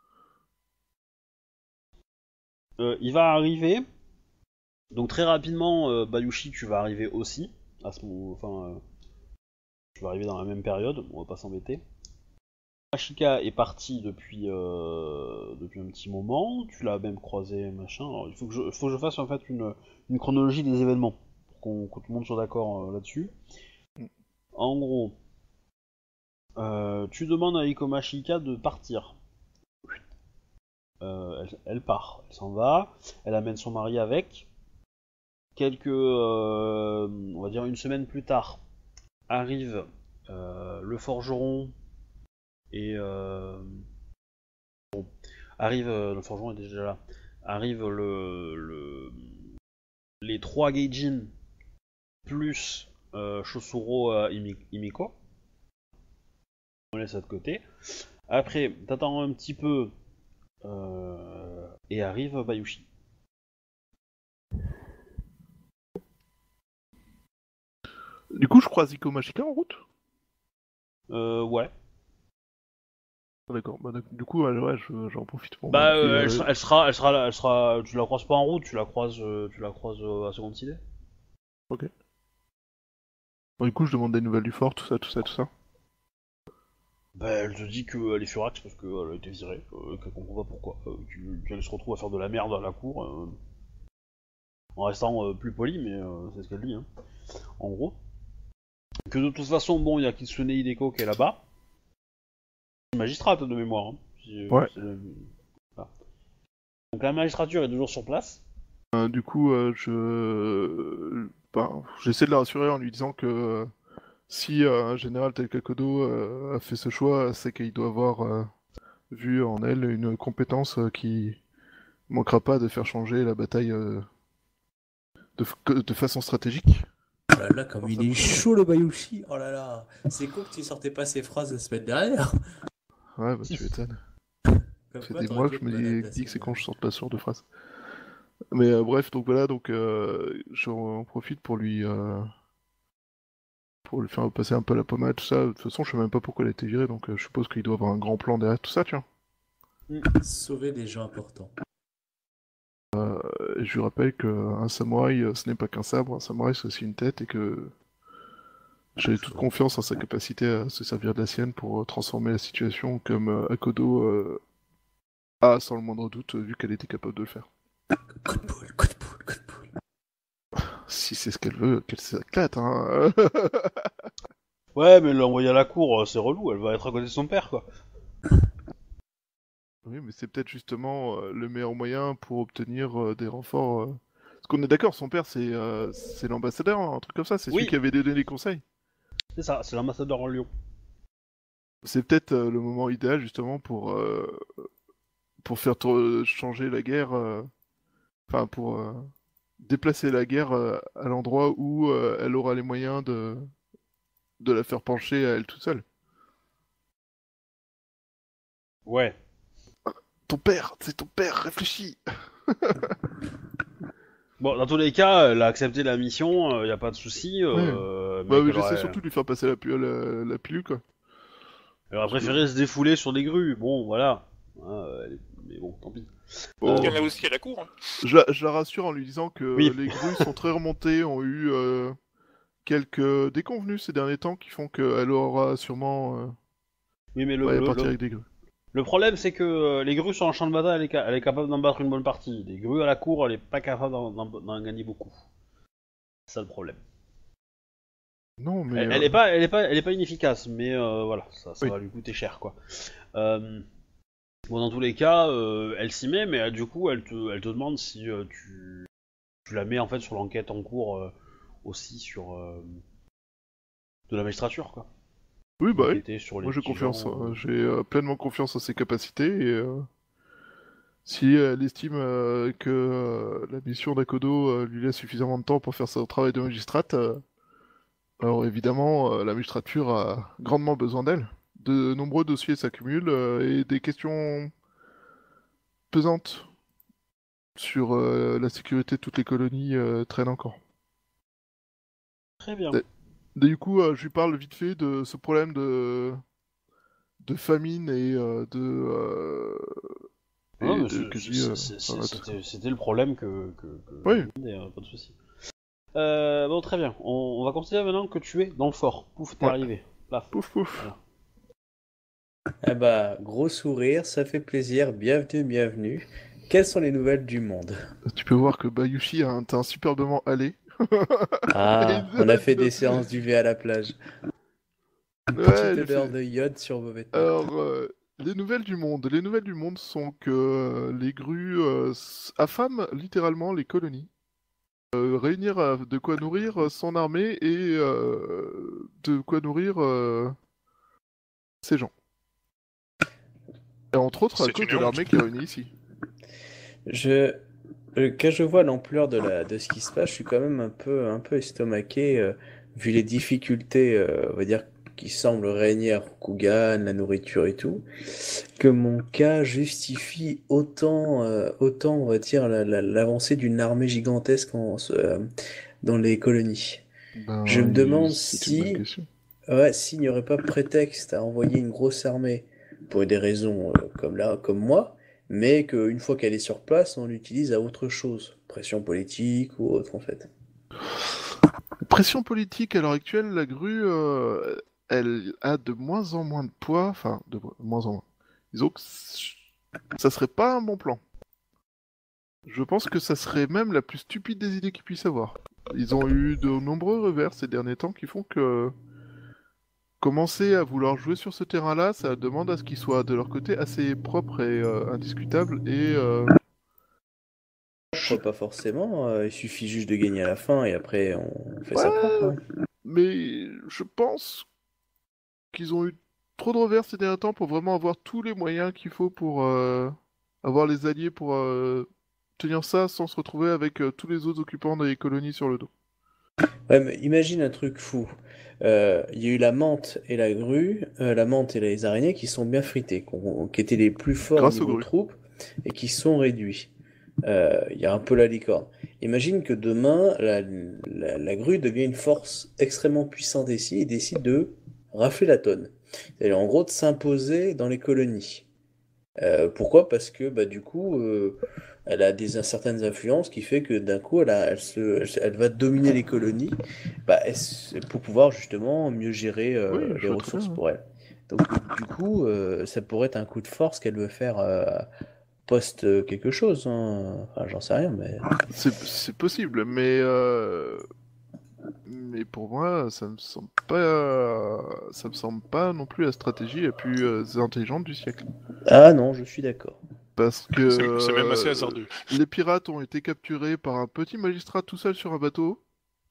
Euh, il va arriver. Donc très rapidement, euh, Bayushi, tu vas arriver aussi. À ce moment, enfin, euh, tu vas arriver dans la même période. On va pas s'embêter. Ashika est parti depuis euh, depuis un petit moment. Tu l'as même croisé, machin. Alors, il faut que je, faut que je fasse en fait une, une chronologie des événements pour qu'on, que tout le monde soit d'accord euh, là-dessus. En gros, euh, tu demandes à Ikoma Ashika de partir. Euh, elle, elle part, elle s'en va. Elle amène son mari avec. Quelques, euh, on va dire une semaine plus tard, arrive euh, le forgeron et euh, bon, arrive euh, le forgeron est déjà là. Arrive le, le les trois Gaijin plus euh, Shosuro euh, Imi- Imiko. On laisse ça de côté. Après, t'attends un petit peu euh, et arrive Bayushi. Du coup, je croise Iko Machika en route. Euh, ouais. Ah, d'accord, bah, du coup, ouais, ouais, je- j'en profite pour Bah, marquer, euh, elle, euh, sera, elle sera, elle sera, elle sera, tu la croises pas en route, tu la croises, euh, tu la croises euh, à Seconde Cité. Ok. Bon, du coup, je demande des nouvelles du fort, tout ça, tout ça, tout ça. Bah, elle te dit qu'elle est furax parce qu'elle a été virée, euh, qu'elle comprend pas pourquoi, euh, que- qu'elle se retrouve à faire de la merde à la cour, euh, en restant euh, plus poli, mais euh, c'est ce qu'elle dit, hein, en gros. Que de toute façon, bon, il y a Kitsune Hideko qui est là-bas, magistrate de mémoire, hein. Si, euh, Ouais. c'est le- voilà. Donc la magistrature est toujours sur place. Euh, du coup, euh, je... ben, j'essaie de la rassurer en lui disant que euh, si euh, un général tel qu'Akodo euh, a fait ce choix, c'est qu'il doit avoir euh, vu en elle une compétence euh, qui manquera pas de faire changer la bataille euh, de, f- de façon stratégique. Oh là là, comme il est chaud le Bayushi. Oh là là. C'est con que tu sortais pas ces phrases la semaine dernière. Ouais, bah tu m'étonnes. Comme Ça fait quoi, des t'aurais mois dû que je être me malade dis, la dis que c'est semaine quand je dernière. sorte pas ce genre de phrase. Mais euh, bref, donc voilà, donc euh, j'en profite pour lui euh, pour lui faire passer un peu la pommade, tout ça. De toute façon, je sais même pas pourquoi elle a été virée, donc euh, je suppose qu'il doit avoir un grand plan derrière tout ça, tu vois. Sauver des gens importants. Et je lui rappelle qu'un samouraï, euh, ce n'est pas qu'un sabre, un samouraï c'est aussi une tête, et que j'ai toute confiance en sa capacité à se servir de la sienne pour euh, transformer la situation comme euh, Akodo euh, a, sans le moindre doute, vu qu'elle était capable de le faire. Coup de poule, coup de poule, coup de poule. Si c'est ce qu'elle veut, qu'elle s'éclate, hein. Ouais, mais l'envoyer à la cour, euh, c'est relou, elle va être à côté de son père, quoi. Oui, mais c'est peut-être justement euh, le meilleur moyen pour obtenir euh, des renforts. euh. Parce qu'on est d'accord, son père c'est euh, c'est l'ambassadeur, hein, un truc comme ça, c'est celui Oui. qui avait donné les conseils. C'est ça, c'est l'ambassadeur en Lyon. C'est peut-être euh, le moment idéal justement pour euh, pour faire tour- changer la guerre, euh, enfin pour euh, déplacer la guerre euh, à l'endroit où euh, elle aura les moyens de de la faire pencher à elle toute seule. Ouais. Ton père, c'est ton père, réfléchis. Bon, dans tous les cas, elle a accepté la mission, il y a pas de souci. Euh, Bah mec, oui, elle, j'essaie aurait, surtout de lui faire passer la, pu- la, la pilule quoi. elle aurait préféré se défouler sur des grues. Bon, voilà. Hein, elle est- mais bon, tant pis. Bon, Il y en a aussi à la cour. Hein. Je la, je la rassure en lui disant que Oui. les grues sont très remontées, ont eu euh, quelques déconvenues ces derniers temps qui font qu'elle aura sûrement euh, Oui, mais le, ouais, le, partir le- avec des grues. le problème, c'est que euh, les grues sur un champ de bataille, elle est, ca- elle est capable d'en battre une bonne partie. Les grues à la cour, elle est pas capable d'en, d'en- d'en gagner beaucoup. C'est ça le problème. Non, mais Elle, euh, elle est pas, elle est pas, elle est pas inefficace, mais euh, voilà, ça, ça Oui. va lui coûter cher, quoi. Euh, Bon, dans tous les cas, euh, elle s'y met, mais euh, du coup, elle te, elle te demande si euh, tu, tu la mets en fait sur l'enquête en cours euh, aussi sur euh, de la magistrature, quoi. Oui, bah oui. Enquêter sur les Moi j'ai petits confiance, gens. euh, euh. j'ai euh, pleinement confiance en ses capacités et euh, si elle estime euh, que euh, la mission d'Akodo euh, lui laisse suffisamment de temps pour faire son travail de magistrate, euh, alors évidemment euh, la magistrature a grandement besoin d'elle. De nombreux dossiers s'accumulent euh, et des questions pesantes sur euh, la sécurité de toutes les colonies euh, traînent encore. Très bien. Et- du coup, euh, je lui parle vite fait de ce problème de, de famine et euh, de, euh, Non, et mais de c'est- quasi... c'est- euh, c'est- enfin, c'est- ouais, tout ça. c'était c'était le problème que, que, que je Oui, demandais, hein, pas de soucis. Euh, bon, très bien. On, on va considérer maintenant que tu es dans le fort. Pouf, t'es ouais. arrivé. Paf. Pouf pouf. Voilà. Ah bah, gros sourire, ça fait plaisir, bienvenue, bienvenue. Quelles sont les nouvelles du monde? Tu peux voir que Bayushi a un teint superbement allé. Et Ah, une on a odeur fait des de- séances d'U V à la plage. Une Ouais, petite j'ai odeur fait. de iode sur vos vêtements. Alors, euh, les nouvelles du monde. Les nouvelles du monde sont que euh, les grues euh, s- affament littéralement les colonies. Euh, réunir euh, de quoi nourrir euh, son armée et euh, de quoi nourrir euh, ces gens. Et entre autres à C'est cause une de honte. l'armée qui est réunie ici. Je, euh, quand je vois l'ampleur de la, de ce qui se passe, je suis quand même un peu, un peu estomaqué, euh, vu les difficultés, euh, on va dire, qui semblent régner à Rokugan, la nourriture et tout, que mon cas justifie autant, euh, autant, on va dire, la- la- l'avancée d'une armée gigantesque en, euh, dans les colonies. Je Ben, me il- demande c'est une bonne si, question. ouais, s'il n'y aurait pas prétexte à envoyer une grosse armée pour des raisons euh, comme là, comme moi, mais qu'une fois qu'elle est sur place, on l'utilise à autre chose, pression politique ou autre en fait. Pression politique à l'heure actuelle, la grue, euh, elle a de moins en moins de poids, enfin, de mo- moins en moins. Disons que c- ça serait pas un bon plan. Je pense que ça serait même la plus stupide des idées qu'ils puissent avoir. Ils ont eu de nombreux revers ces derniers temps qui font que commencer à vouloir jouer sur ce terrain-là, ça demande à ce qu'ils soient de leur côté assez propre et euh, indiscutable et euh, je- Pas forcément, euh, il suffit juste de gagner à la fin et après on fait ça propre, ouais, hein. mais je pense qu'ils ont eu trop de revers ces derniers temps pour vraiment avoir tous les moyens qu'il faut pour euh, avoir les alliés pour euh, tenir ça sans se retrouver avec euh, tous les autres occupants des colonies sur le dos. Ouais, mais imagine un truc fou. Euh, Il y a eu la menthe et la grue, euh, la menthe et les araignées qui sont bien frités, qu'on- qui étaient les plus forts au Grâce aux niveau grues. troupes et qui sont réduits. Euh, Il y a un peu la licorne. Imagine que demain, la, la, la grue devient une force extrêmement puissante ici et décide de rafler la tonne. C'est-à-dire en gros de s'imposer dans les colonies. Euh, pourquoi? Parce que bah, du coup, euh, elle a des certaines influences qui fait que d'un coup, elle, a- elle, se, elle, elle va dominer les colonies bah, elle se- pour pouvoir justement mieux gérer Oui, euh, je les vois très ressources bien. pour elle. Donc du coup, euh, ça pourrait être un coup de force qu'elle veut faire euh, post euh, quelque chose, hein. Enfin, j'en sais rien, mais C'est c'est possible, mais euh, mais pour moi, ça me semble pas ça me semble pas non plus la stratégie la plus euh, intelligente du siècle. ah non, je suis d'accord. Parce que C'est c'est même assez euh, hasardeux. les pirates ont été capturés par un petit magistrat tout seul sur un bateau.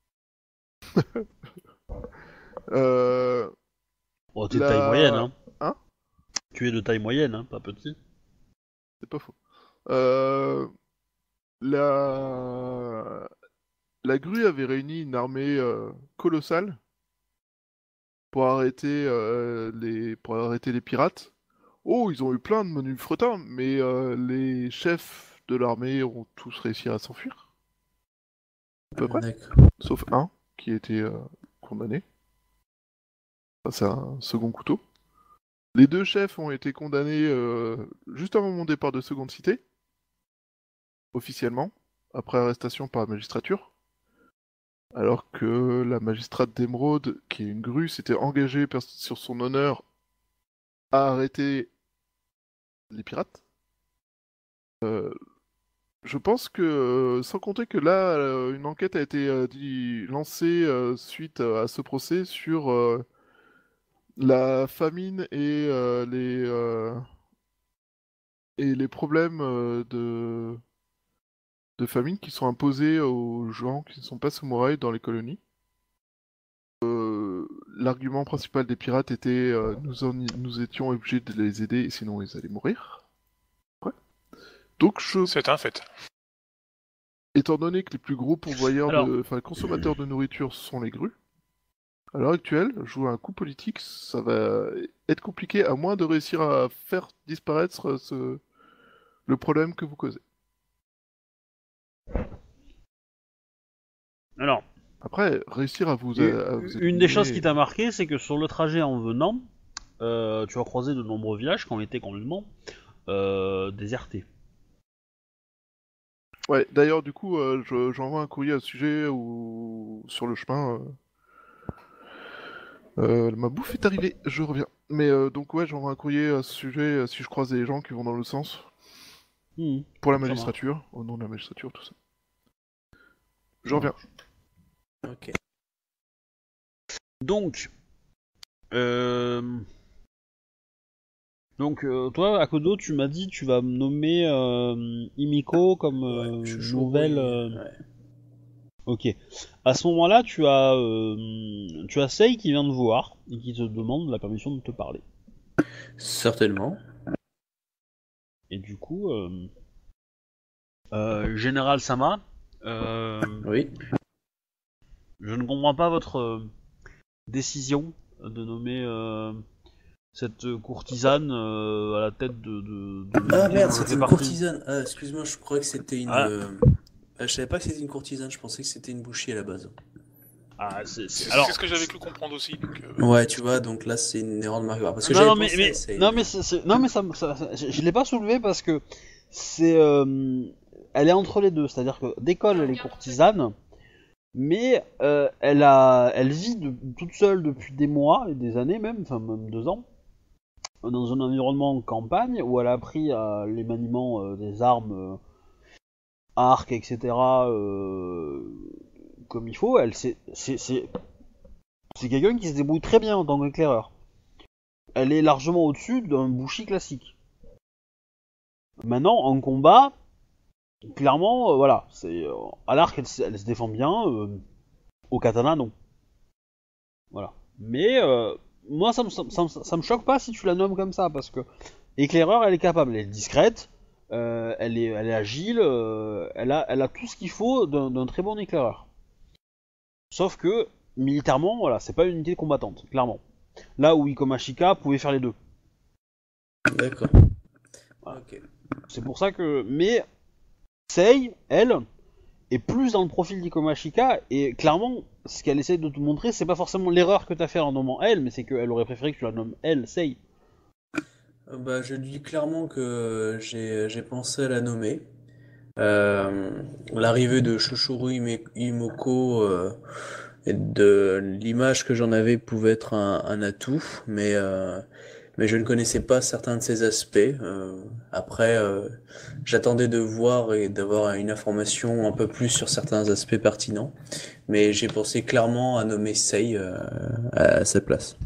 Euh, Oh, t'es de taille moyenne, la... hein. Hein? Tu es de taille moyenne, hein, pas petit. C'est pas faux. Euh, La... La grue avait réuni une armée euh, colossale pour arrêter, euh, les... pour arrêter les pirates. Oh, ils ont eu plein de menus frettins, mais euh, les chefs de l'armée ont tous réussi à s'enfuir, à peu près. D'accord. Sauf un qui a été euh, condamné. Ça, c'est un second couteau. Les deux chefs ont été condamnés euh, juste avant mon départ de seconde cité, officiellement, après arrestation par la magistrature. Alors que la magistrate d'Émeraude, qui est une grue, s'était engagée per- sur son honneur à arrêter les pirates. Euh, je pense que, euh, sans compter que là, euh, une enquête a été euh, dit- lancée euh, suite euh, à ce procès sur euh, la famine et euh, les, euh, et les problèmes euh, de... de famine qui sont imposés aux gens qui ne sont pas samouraïs dans les colonies. Euh, L'argument principal des pirates était euh, nous, en... nous étions obligés de les aider et sinon ils allaient mourir. Ouais. Donc je... C'est un fait. Étant donné que les plus gros pourvoyeurs, Alors... de... enfin consommateurs de nourriture sont les grues, à l'heure actuelle, jouer un coup politique, ça va être compliqué à moins de réussir à faire disparaître ce... le problème que vous causez. Alors, Après, réussir à vous... une, à vous une des choses qui éliminer- t'a marqué, c'est que sur le trajet en venant, euh, tu as croisé de nombreux villages qui ont été complètement euh, désertés. Ouais, d'ailleurs, du coup, euh, je- j'envoie un courrier à ce sujet ou sur le chemin. Euh... euh, ma bouffe est arrivée, je reviens. Mais euh, donc, ouais, j'envoie un courrier à ce sujet euh, si je croise des gens qui vont dans le sens. Hmm. Pour la Ça magistrature, au nom de la magistrature, tout ça. Je Ça reviens. Ok. Donc, euh... donc euh, toi, Akodo, tu m'as dit tu vas me nommer euh, Himiko comme euh, Ouais, chouchou, nouvelle. oui, euh, ouais. Ok. À ce moment-là, tu as euh, tu as Sei qui vient te voir et qui te demande la permission de te parler. Certainement. Et du coup, euh, euh, Général Sama, euh, Oui. je ne comprends pas votre euh, décision de nommer euh, cette courtisane euh, à la tête de. de, de Ah l'unité merde, dont je c'était fais une partie. courtisane. Ah, excuse-moi, je croyais que c'était une. Ah. euh, ah, je savais pas que c'était une courtisane, je pensais que c'était une bouchie à la base. Ah, c'est, c'est- C'est Alors, c'est ce que j'avais cru comprendre aussi. Donc, euh, Ouais, tu vois, donc là c'est une erreur de marque. Parce que non, j'avais non, mais, pensé mais, à ça, non, mais, c'est, c'est- non, mais ça, me- ça- ça- je, je l'ai pas soulevé parce que c'est, euh, elle est entre les deux. C'est-à-dire que d'école elle est courtisane, mais euh, elle a, elle vit de- toute seule depuis des mois et des années même, enfin même deux ans, dans un environnement en campagne où elle a appris euh, les maniements euh, des armes, euh, arcs, et cetera. euh, comme il faut. Elle, c'est, c'est, c'est, c'est quelqu'un qui se débrouille très bien en tant qu'éclaireur. Elle est largement au-dessus d'un bushi classique. Maintenant, en combat, clairement, euh, voilà, c'est euh, à l'arc, elle, se- elle se défend bien, euh, au katana, non. Voilà. Mais euh, moi, ça me, ça, me- ça me choque pas si tu la nommes comme ça, parce que éclaireur, elle est capable, elle est discrète, euh, elle, est, elle est agile, euh, elle, a, elle a tout ce qu'il faut d'un, d'un très bon éclaireur. Sauf que, militairement, voilà, c'est pas une unité combattante, clairement. Là où Ikomashika pouvait faire les deux. D'accord. Voilà. Ok. C'est pour ça que. Mais Sei, elle, est plus dans le profil d'Ikomashika, et clairement, ce qu'elle essaie de te montrer, c'est pas forcément l'erreur que t'as fait en nommant elle, mais c'est qu'elle aurait préféré que tu la nommes elle, Sei. Euh, Bah, je dis clairement que j'ai j'ai pensé à la nommer. Euh, L'arrivée de Shoshuru Ime- Imoko euh, et de l'image que j'en avais pouvait être un, un atout, mais euh, mais je ne connaissais pas certains de ses aspects. Euh, après, euh, j'attendais de voir et d'avoir une information un peu plus sur certains aspects pertinents, mais j'ai pensé clairement à nommer Sei euh, à sa place.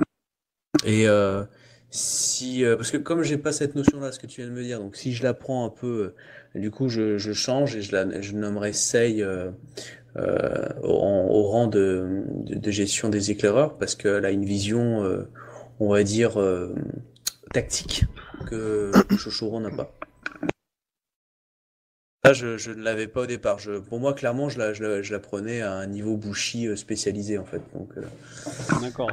Et euh, si euh, parce que comme j'ai pas cette notion-là, ce que tu viens de me dire, donc si je la prends un peu, euh, du coup je, je change et je la je nommerai Sei euh, euh, au, au rang de, de, de gestion des éclaireurs parce qu'elle a une vision, euh, on va dire euh, tactique que que Shoshoro n'a pas. Là, je, je ne l'avais pas au départ. Je, pour moi, clairement, je la, je la, je la prenais à un niveau Bushi euh, spécialisé en fait. Donc, euh, D'accord.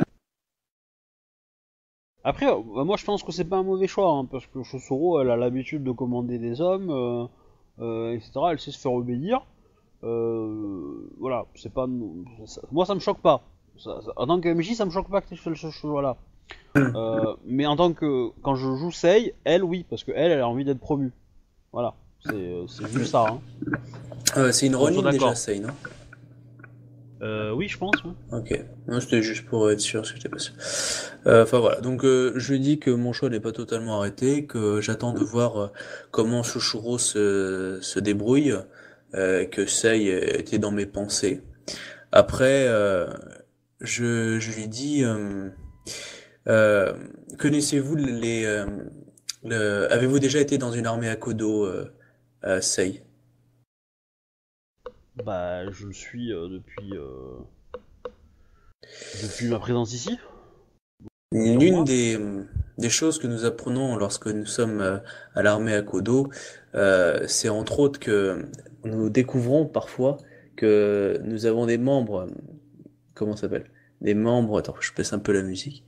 Après, euh, bah, moi je pense que c'est pas un mauvais choix, hein, parce que Chosoro, elle a l'habitude de commander des hommes, euh, euh, et cetera. Elle sait se faire obéir. Euh, voilà, c'est pas. ça- moi ça me choque pas. Ça- ça- en tant que M J, ça me choque pas que tu aies fait ce choix-là. Euh, mais en tant que. Quand je joue Sei, elle, oui, parce que elle, elle a envie d'être promue. Voilà, c'est euh, c'est juste ça. Hein. euh, c'est une On soit Ronin déjà, d'accord. Sei, non? Euh, oui, je pense. Ouais. Ok, non, c'était juste pour être sûr, parce que j'étais pas sûr. Euh, Enfin voilà, donc euh, je lui dis que mon choix n'est pas totalement arrêté, que j'attends de voir euh, comment Shoshuro se, se débrouille, euh, que Sei était dans mes pensées. Après, euh, je, je lui dis, euh, euh, connaissez-vous les, euh, Le... Avez-vous déjà été dans une armée à Kodo, euh, euh, Sei? Bah, je le suis euh, depuis euh, depuis ma présence ici. Plusieurs L'une mois. des, des choses que nous apprenons lorsque nous sommes euh, à l'armée à Kodo, euh, c'est entre autres que nous découvrons parfois que nous avons des membres, comment ça s'appelle? Des membres, attends, je baisse un peu la musique.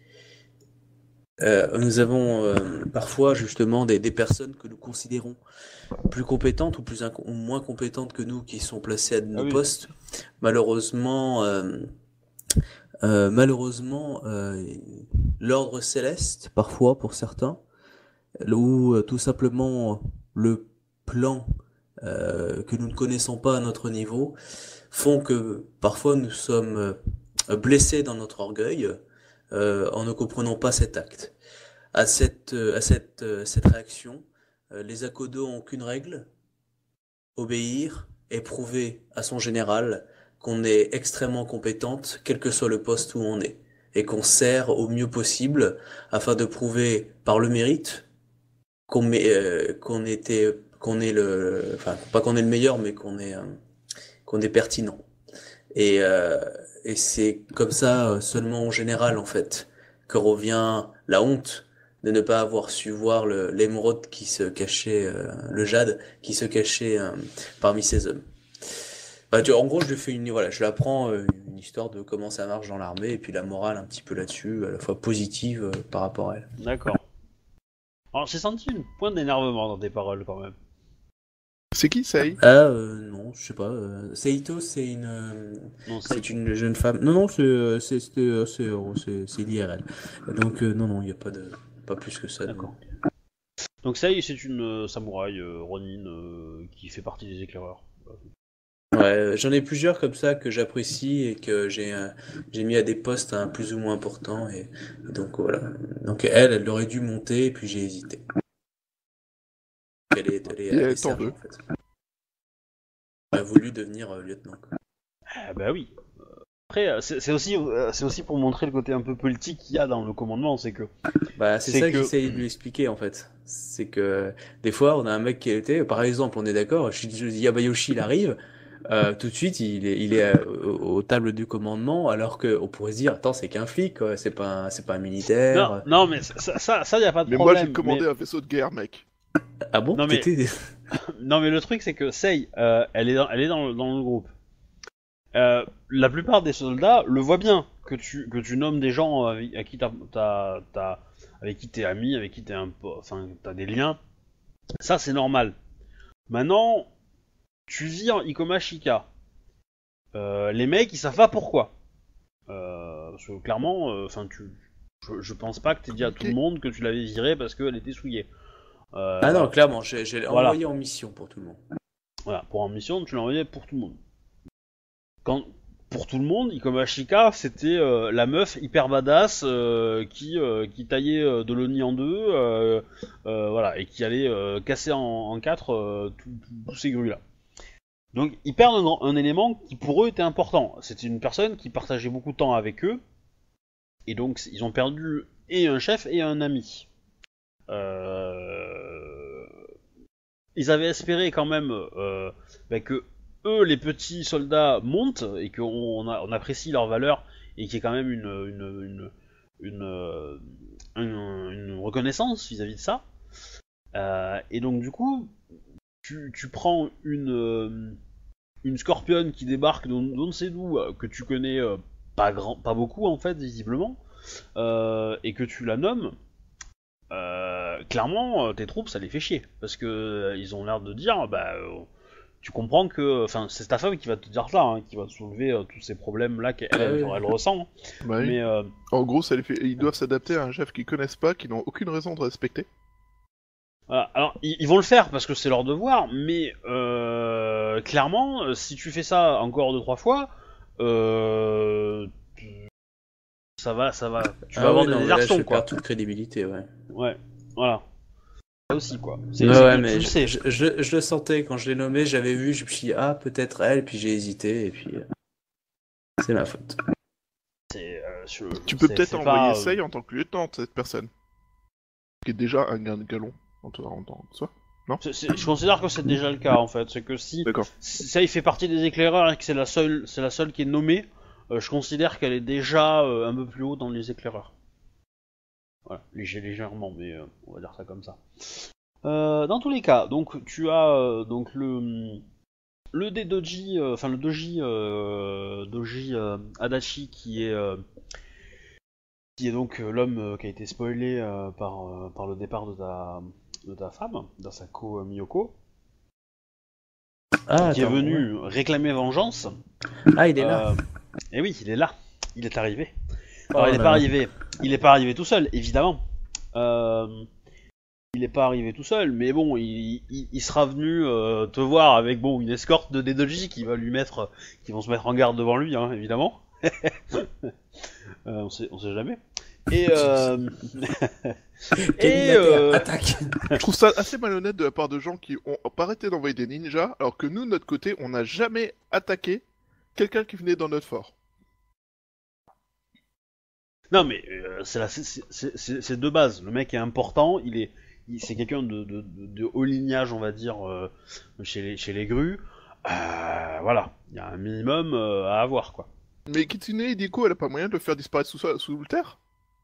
Euh, nous avons euh, parfois justement des, des personnes que nous considérons plus compétentes ou plus inco- ou moins compétentes que nous qui sont placées à Ah nos oui. postes. Malheureusement, euh, euh, malheureusement, euh, l'ordre céleste, parfois pour certains, ou euh, tout simplement le plan euh, que nous ne connaissons pas à notre niveau, font que parfois nous sommes euh, blessés dans notre orgueil euh, en ne comprenant pas cet acte. À cette, euh, à cette, euh, cette réaction, euh, les Akodo ont qu'une règle, obéir et prouver à son général qu'on est extrêmement compétente, quel que soit le poste où on est, et qu'on sert au mieux possible afin de prouver par le mérite qu'on met, euh, qu'on était, qu'on est le, enfin pas qu'on est le meilleur, mais qu'on est, euh, qu'on est pertinent. Et, euh, et c'est comme ça euh, seulement en général en fait que revient la honte de ne pas avoir su voir le, l'émeraude qui se cachait, euh, le jade qui se cachait euh, parmi ces hommes. Bah, tu, en gros, je lui fais une, voilà, je lui apprends euh, une histoire de comment ça marche dans l'armée et puis la morale un petit peu là-dessus, à la fois positive euh, par rapport à elle. D'accord. Alors j'ai senti une pointe d'énervement dans tes paroles quand même. C'est qui, Sei? Ah euh, non, je sais pas. Euh, Seito, c'est une, euh, Non, c'est. c'est une jeune femme. Non, non, c'est, euh, c'est, c'est, euh, c'est, euh, c'est, c'est l'I R L. Donc euh, non, non, il y a pas de, pas plus que ça. D'accord. Donc Sei, c'est une euh, samouraï euh, Ronin euh, qui fait partie des éclaireurs. Ouais, j'en ai plusieurs comme ça que j'apprécie et que j'ai, euh, j'ai mis à des postes hein, plus ou moins importants et, et donc voilà. Donc elle, elle aurait dû monter et puis j'ai hésité. Elle est, elle est, Et elle est elle t'en sergent veut. en fait. Elle a voulu devenir euh, lieutenant. Quoi. Ah bah oui. Après, euh, c'est c'est aussi, euh, c'est aussi pour montrer le côté un peu politique qu'il y a dans le commandement, c'est que. Bah, c'est C'est ça que- que j'essaye de lui expliquer en fait. C'est que des fois, on a un mec qui était, par exemple, on est d'accord, Shinji Yabayoshi il arrive, euh, tout de suite, il est, il est euh, aux, aux tables du commandement, alors que on pourrait se dire, attends, c'est qu'un flic, quoi, c'est pas, un- c'est pas un Non, militaire. non, mais ça, ça, ça, y a pas de Mais moi, problème. j'ai commandé mais- un vaisseau de guerre, mec. Ah bon? Non, mais- T'étais- Non, mais le truc, c'est que Sei, euh, elle est, dans, elle est dans, le- dans le groupe. Euh, la plupart des soldats le voient bien que tu, que tu nommes des gens avec, à qui t'as, t'as, t'as- avec qui t'es ami, avec qui t'es un peu, enfin, t'as des liens. Ça, c'est normal. Maintenant, tu vires Ikoma Shika. Euh, les mecs, ils savent pas pourquoi. Euh, parce que clairement, enfin, tu, je, je pense pas que t'aies dit à tout le monde que tu l'avais virée parce qu'elle était souillée. Euh, Ah non, voilà. clairement, j'ai, j'ai Voilà. envoyé en mission pour tout le monde. Voilà, pour en mission, tu l'as envoyé pour tout le monde. Quand, pour tout le monde, Ikoma Shika, c'était euh, la meuf hyper badass euh, qui, euh, qui taillait euh, de l'Oni en deux, euh, euh, voilà, et qui allait euh, casser en, en quatre euh, tous ces grues-là. Donc ils perdent un, un élément qui pour eux était important. C'était une personne qui partageait beaucoup de temps avec eux, et donc ils ont perdu et un chef et un ami. Euh... Ils avaient espéré quand même euh, bah, que eux, les petits soldats, montent et qu'on on, on apprécie leur valeur et qu'il y ait quand même une, une, une, une, une, une reconnaissance vis-à-vis de ça. Euh, et donc du coup, tu, tu prends une, une scorpionne qui débarque d'on ne sait d'où, que tu connais euh, pas, grand, pas beaucoup en fait, visiblement, euh, et que tu la nommes. Euh, clairement, tes troupes, ça les fait chier parce que euh, ils ont l'air de dire, bah, euh, tu comprends que, enfin, c'est ta femme qui va te dire ça, hein, qui va te soulever euh, tous ces problèmes-là qu'elle Ah oui. elle, elle ressent. Bah oui. Mais euh, En gros, ça les fait... ils doivent s'adapter à un chef qu'ils connaissent pas, qu'ils n'ont aucune raison de respecter. voilà. Alors, ils, ils vont le faire parce que c'est leur devoir, mais euh, clairement, euh, si tu fais ça encore deux trois fois, euh, ça va, ça va, tu vas Ah avoir oui, des non, mais là, désertions, je quoi. perds toute crédibilité, ouais. Ouais, voilà. Ça aussi, quoi. C'est, Ouais, c'est ouais, que mais tu le je, sais. je, je- je le sentais quand je l'ai nommé, j'avais vu, je me suis dit, ah, peut-être elle, puis j'ai hésité, et puis euh, c'est ma faute. C'est, euh, je- Tu peux c'est- peut-être c'est envoyer pas, euh, Sei en tant que lieutenant, cette personne. Qui est déjà un gain de galon. en tout en tant que ça. C'est- c'est- je considère que c'est déjà le cas en fait. C'est que si, D'accord. si ça il fait partie des éclaireurs et que c'est la seule, c'est la seule qui est nommée, euh, je considère qu'elle est déjà euh, un peu plus haut dans les éclaireurs. Voilà, léger, légèrement, mais euh, on va dire ça comme ça. Euh, dans tous les cas, donc tu as euh, donc le le des doji, euh, enfin le doji euh, doji euh, Adachi qui est euh, qui est donc euh, l'homme euh, qui a été spoilé euh, par euh, par le départ de ta de ta femme, d'Asako Miyoko, Ah, qui est attends, venu réclamer vengeance. ouais. Ah, il est là. Euh, et oui, il est là. Il est arrivé. Oh Alors, il là n'est pas là. arrivé. Il n'est pas arrivé tout seul, évidemment. Euh, il n'est pas arrivé tout seul, mais bon, il, il, il sera venu euh, te voir avec bon une escorte de Dedoji qui va lui mettre, qui vont se mettre en garde devant lui, hein, évidemment. euh, on sait, on sait jamais. Et euh... Kevin et Later, euh... attaque. Je trouve ça assez malhonnête de la part de gens qui ont pas arrêté d'envoyer des ninjas, alors que nous, de notre côté, on n'a jamais attaqué quelqu'un qui venait dans notre fort. Non mais euh, c'est la- c'est- c'est- c'est- c'est de base. Le mec est important. Il est, il- c'est quelqu'un de, de, de, de haut lignage, on va dire, euh, chez les chez les grues. Euh, voilà, il y a un minimum euh, à avoir quoi. Mais Kitsune Hideko, elle a pas moyen de le faire disparaître sous, sous le terre.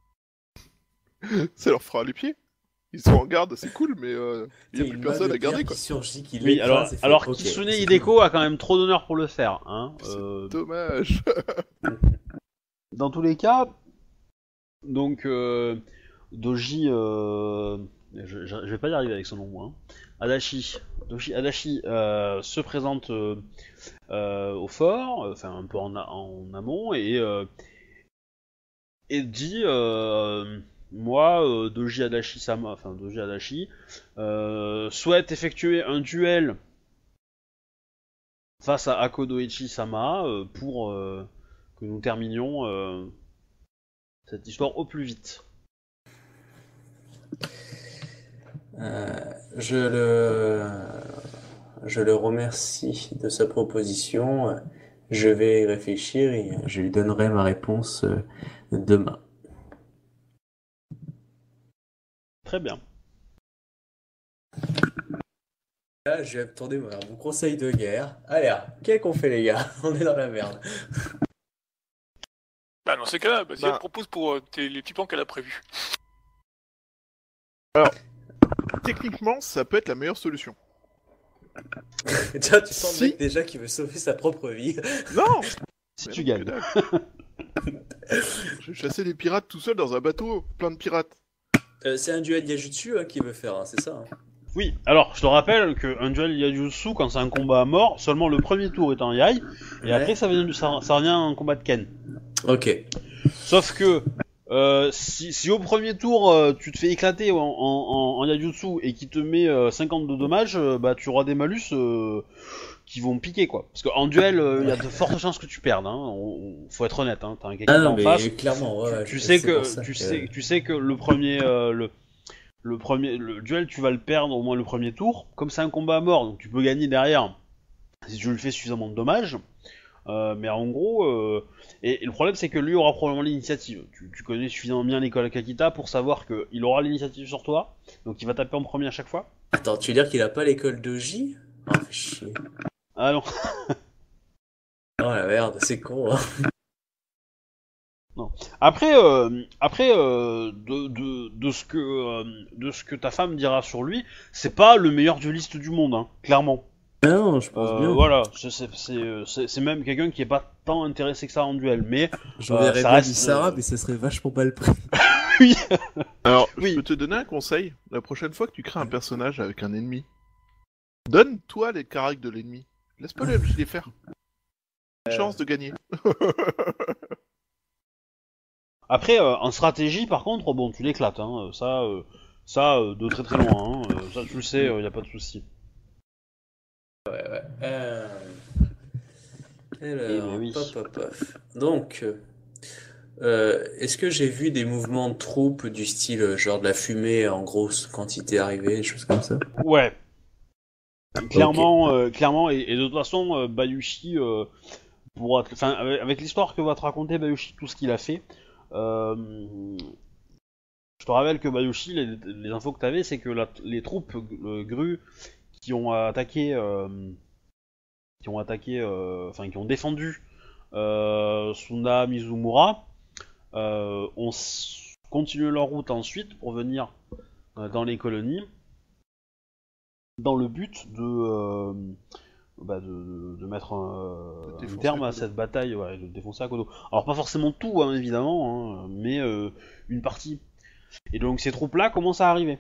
Ça leur fera les pieds. Ils sont en garde, c'est cool, mais euh, il n'y a plus personne à garder, quoi. Qui surgit, qui Oui, l'écrase alors et fait, alors ok, Kitsune c'est Hideko a quand même trop d'honneur pour le faire, hein. C'est Euh, dommage. dans tous les cas, donc euh, Doji, euh, je, je, je vais pas y arriver avec son nom, moi, hein. Adachi, Doji Adachi euh, se présente euh, euh, au fort, euh, enfin un peu en, a- en amont, et, euh, et dit euh, moi, euh, Doji Adachi Sama, enfin Doji Adachi, euh, souhaite effectuer un duel face à Akodoichi Sama euh, pour euh, que nous terminions euh, cette histoire au plus vite. Euh, je le, je le remercie de sa proposition. Je vais y réfléchir et je lui donnerai ma réponse euh, demain. Très bien. Là, je vais me tourner vers mon conseil de guerre. Allez, ah, qu'est-ce qu'on fait, les gars? On est dans la merde. Bah, dans ces cas-là, vas-y, Bah. elle propose pour euh, tes- les petits plans qu'elle a prévus. Techniquement, ça peut être la meilleure solution. Tiens, tu sens Si. le mec déjà qui veut sauver sa propre vie. Non. Si Mais tu non, gagnes. que dalle. Je vais chasser des pirates tout seul dans un bateau plein de pirates. Euh, c'est un duel Yajutsu hein, qu'il veut faire, hein, c'est ça hein. Oui, alors je te rappelle qu'un duel Yajutsu, quand c'est un combat à mort, seulement le premier tour est en Yai, et Ouais. après ça, vient, ça, ça revient en combat de Ken. Ok. Sauf que euh, si, si au premier tour euh, tu te fais éclater en, en, en, en Yajutsu et qu'il te met euh, cinquante de dommages, euh, bah tu auras des malus euh, qui vont piquer quoi. Parce qu'en duel, il euh, y a de fortes chances que tu perdes, hein. On, on- faut être honnête, hein. T'as un quelqu'un Ah non, en mais face. clairement, ouais, tu je- sais c'est que pour ça tu que- sais tu sais que le premier euh, le le premier le duel tu vas le perdre au moins le premier tour. Comme c'est un combat à mort, donc tu peux gagner derrière si tu lui fais suffisamment de dommages. Euh, mais en gros, euh, et, et le problème c'est que lui aura probablement l'initiative. Tu, tu connais suffisamment bien l'école Kakita pour savoir qu'il aura l'initiative sur toi, donc il va taper en premier à chaque fois. Attends, tu veux dire qu'il a pas l'école Doji? Ah, fais chier. Ah non. Oh la merde, c'est con. Hein. Après, euh, après euh, de, de, de ce que euh, de ce que ta femme dira sur lui, c'est pas le meilleur dueliste du monde, hein, clairement. Non, je pense Euh, bien. voilà, c'est- c'est c'est- c'est- c'est même quelqu'un qui est pas tant intéressé que ça en duel, mais J'enverrais Euh, ça bien reste, du Sarah, euh, mais ça serait vachement mal pris. oui. Alors, Oui. je peux te donner un conseil. La prochaine fois que tu crées un personnage avec un ennemi, donne-toi les caractères de l'ennemi. Laisse pas le M J les faire. Une chance de gagner. Après, euh, en stratégie, par contre, bon, tu l'éclates, hein, ça, euh, ça euh, de très très loin, hein, euh, ça tu le sais, il y a pas de souci. Euh... Alors, Eh ben oui. pop, pop, pop. Donc, euh, est-ce que j'ai vu des mouvements de troupes du style euh, genre de la fumée en grosse quantité arriver, des choses comme ça? Ouais. Clairement, euh, clairement, et, et de toute façon, euh, Bayushi, euh, pourra, enfin, avec, avec l'histoire que va te raconter Bayushi, tout ce qu'il a fait, euh, Je te rappelle que Bayushi, les, les infos que t'avais, c'est que la, les troupes euh, grues qui ont attaqué, euh, qui ont attaqué, euh, enfin qui ont défendu euh, Sunda Mizumura, euh, ont s- continué leur route ensuite pour venir euh, dans les colonies, dans le but de, euh, bah de, de, de mettre un, De un défoncer terme à Akodo. cette bataille, ouais, de défoncer Akodo. Alors pas forcément tout, hein, évidemment, hein, mais euh, une partie. Et donc ces troupes-là commencent à arriver.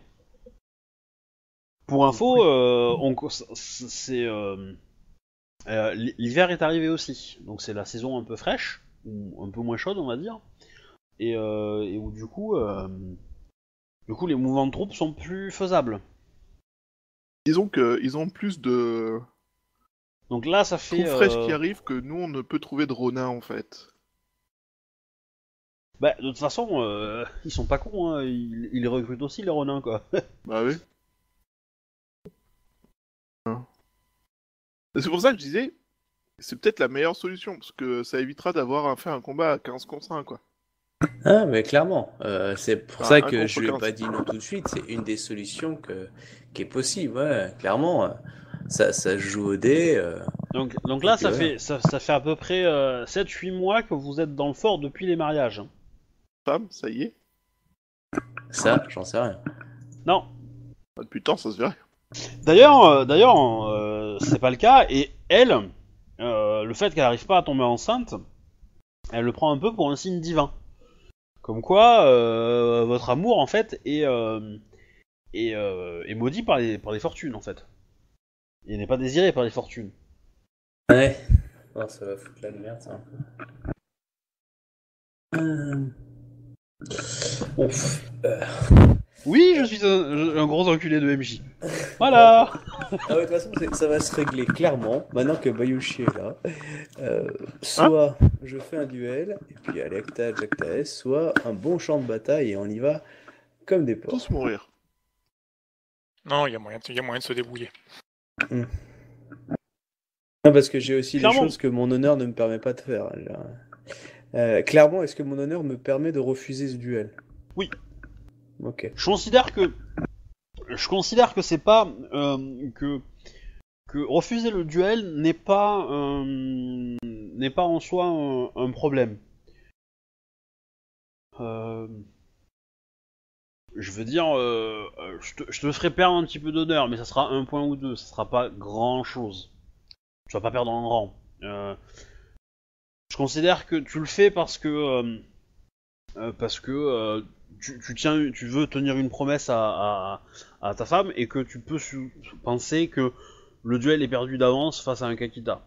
Pour info, euh, on, c'est euh, euh, l'hiver est arrivé aussi, donc c'est la saison un peu fraîche, ou un peu moins chaude, on va dire, et, euh, et où du coup, euh, du coup, les mouvements de troupes sont plus faisables. Disons qu'ils ont plus de Donc là, ça fait. troupes fraîches qui euh, arrivent que nous on ne peut trouver de Ronin en fait. Bah, de toute façon, euh, ils sont pas cons, hein. Ils, ils recrutent aussi les Ronins, quoi. Bah oui. Hein. C'est pour ça que je disais, c'est peut-être la meilleure solution, parce que ça évitera d'avoir à faire un combat à quinze contre un, quoi. Ah, mais clairement, euh, c'est pour Enfin, ça un que contre je lui ai quinze. pas dit non tout de suite. C'est une des solutions que, qui est possible. Ouais, clairement, euh, ça, ça se joue au dé. euh, Donc, donc et là, puis ça voilà. fait, ça, ça fait à peu près euh, sept huit mois que vous êtes dans le fort depuis les mariages. hein. Femme, ça y est. Ça, j'en sais rien. Non. Bah, depuis le temps, ça se verrait. D'ailleurs, euh, d'ailleurs, euh, c'est pas le cas. Et elle, euh, le fait qu'elle n'arrive pas à tomber enceinte, elle le prend un peu pour un signe divin. Comme quoi, euh, votre amour, en fait, est, euh, est, euh, est maudit par les, par les fortunes, en fait. Il n'est pas désiré par les fortunes. Ouais. Oh, ça va foutre la merde, ça. Euh... Ouf. Euh, Oui, je suis un, un gros enculé de M J. Voilà. Ah ouais, de toute façon, c'est- ça va se régler clairement, maintenant que Bayushi est là. Euh, soit je fais un duel, et puis allez, Acta, Jacta S, soit un bon champ de bataille, et on y va comme des porcs. Tous mourir. Non, il y a moyen, de- il y a moyen de se débrouiller. Non, parce que j'ai aussi Clairement. des choses que mon honneur ne me permet pas de faire. genre. Euh, clairement, est-ce que mon honneur me permet de refuser ce duel? Oui. Ok. Je considère que je considère que c'est pas euh, que que refuser le duel n'est pas euh, n'est pas en soi un, un problème. Euh, je veux dire, euh, je, te, je te ferai perdre un petit peu d'honneur, mais ça sera un point ou deux, ça sera pas grand chose. Tu vas pas perdre en rang. Euh, je considère que tu le fais parce que euh, euh, parce que euh, tu, tu tiens, tu veux tenir une promesse à, à, à ta femme et que tu peux su- penser que le duel est perdu d'avance face à un Kakita.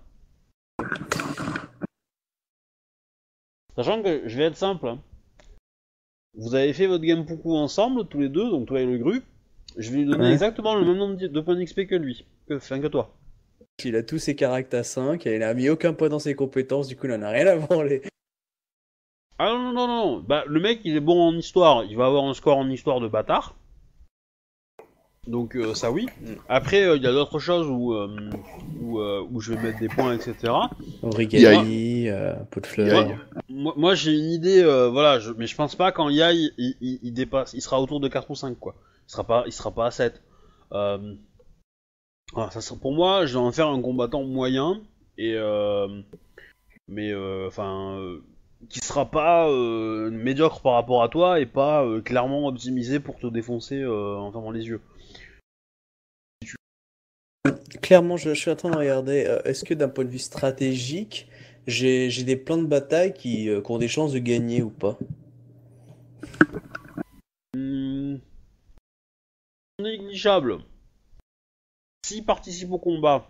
Sachant que je vais être simple. Hein. Vous avez fait votre Genpuku ensemble, tous les deux, donc toi et le Gru. Je vais lui donner Ouais. exactement le même nombre de points d'X P que lui, que, enfin, que toi. Il a tous ses caractères à cinq, il n'a mis aucun point dans ses compétences, du coup il en a rien à branler. Ah non, non, non, non, bah le mec il est bon en histoire, il va avoir un score en histoire de bâtard. Donc euh, ça oui. Après il euh, y a d'autres choses où, euh, où, euh, où je vais mettre des points, et cetera. Origami, euh, pot de fleurs. Ouais. Moi, moi j'ai une idée, euh, voilà, je, mais je pense pas qu'en Yai il, il, il dépasse, il sera autour de quatre ou cinq quoi. Il sera pas, il sera pas à sept. Euh, voilà, ça sera, pour moi, je vais en faire un combattant moyen et euh, mais enfin euh, qui sera pas euh, médiocre par rapport à toi et pas euh, clairement optimisé pour te défoncer euh, en fermant les yeux. Clairement, je, je suis en train de regarder, euh, est-ce que d'un point de vue stratégique, j'ai j'ai des plans de bataille qui, euh, qui ont des chances de gagner ou pas? Hum, négligeable. S'ils participent au combat,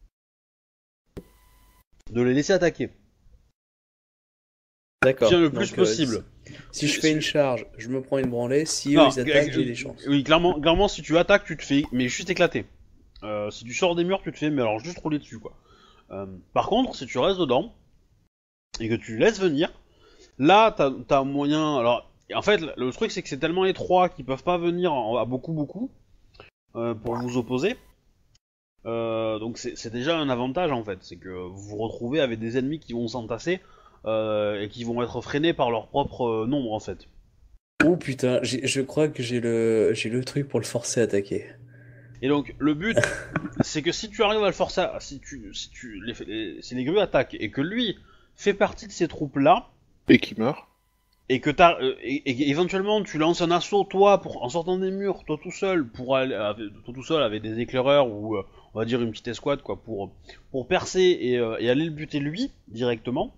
de les laisser attaquer. D'accord. Tiens, le plus Donc, euh, possible. Si, si je fais une charge, je me prends une branlée, si Non, eux ils attaquent, euh, j'ai des chances. Oui, clairement, clairement, si tu attaques, tu te fais, mais juste éclater. Euh, si tu sors des murs, tu te fais, mais alors juste rouler dessus, quoi. Euh, par contre, si tu restes dedans et que tu laisses venir, là, t'as, t'as moyen. Alors, en fait, le truc, c'est que c'est tellement étroit qu'ils peuvent pas venir en- à beaucoup, beaucoup euh, pour vous opposer. Euh, donc, c'est, c'est déjà un avantage, en fait, c'est que vous vous retrouvez avec des ennemis qui vont s'entasser euh, et qui vont être freinés par leur propre euh, nombre, en fait. Oh putain, j'ai- je crois que j'ai le, j'ai le truc pour le forcer à attaquer. Et donc, le but, c'est que si tu arrives à le forcer, à- si tu, si tu, les, les- si les grues attaquent et que lui fait partie de ces troupes-là, Et qui meurt. et que t'as, euh, et, et éventuellement tu lances un assaut toi pour en sortant des murs, toi tout seul, pour aller, avec, toi tout seul avec des éclaireurs ou euh, on va dire une petite escouade quoi, pour pour percer et, euh, et aller le buter lui directement.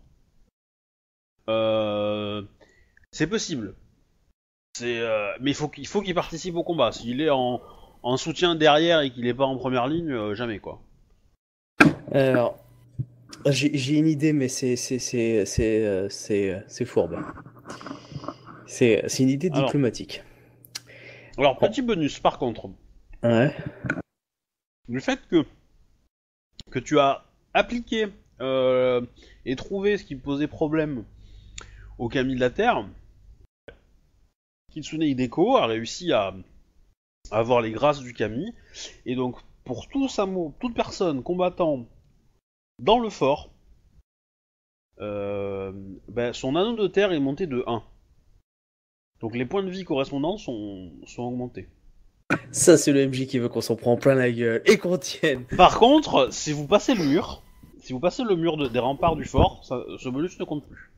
Euh, c'est possible. C'est, euh, mais il faut qu'il faut qu'il participe au combat. S'il est en, en soutien derrière et qu'il est pas en première ligne, euh, jamais quoi. Alors, j'ai j'ai une idée, mais c'est c'est c'est c'est euh, c'est euh, c'est fourbe. C'est c'est une idée Alors. diplomatique. Alors petit bonus par contre, Ouais. le fait que que tu as appliqué euh, et trouvé ce qui posait problème au Kami de la Terre, Kitsune Hideko a réussi à, à avoir les grâces du Kami, et donc pour tout Samo, toute personne combattant dans le fort, euh, ben, son anneau de terre est monté de un. Donc les points de vie correspondants sont, sont augmentés. Ça, c'est le M J qui veut qu'on s'en prend plein la gueule et qu'on tienne. Par contre, si vous passez le mur, si vous passez le mur de- des remparts du fort, ça- ce bonus ne compte plus.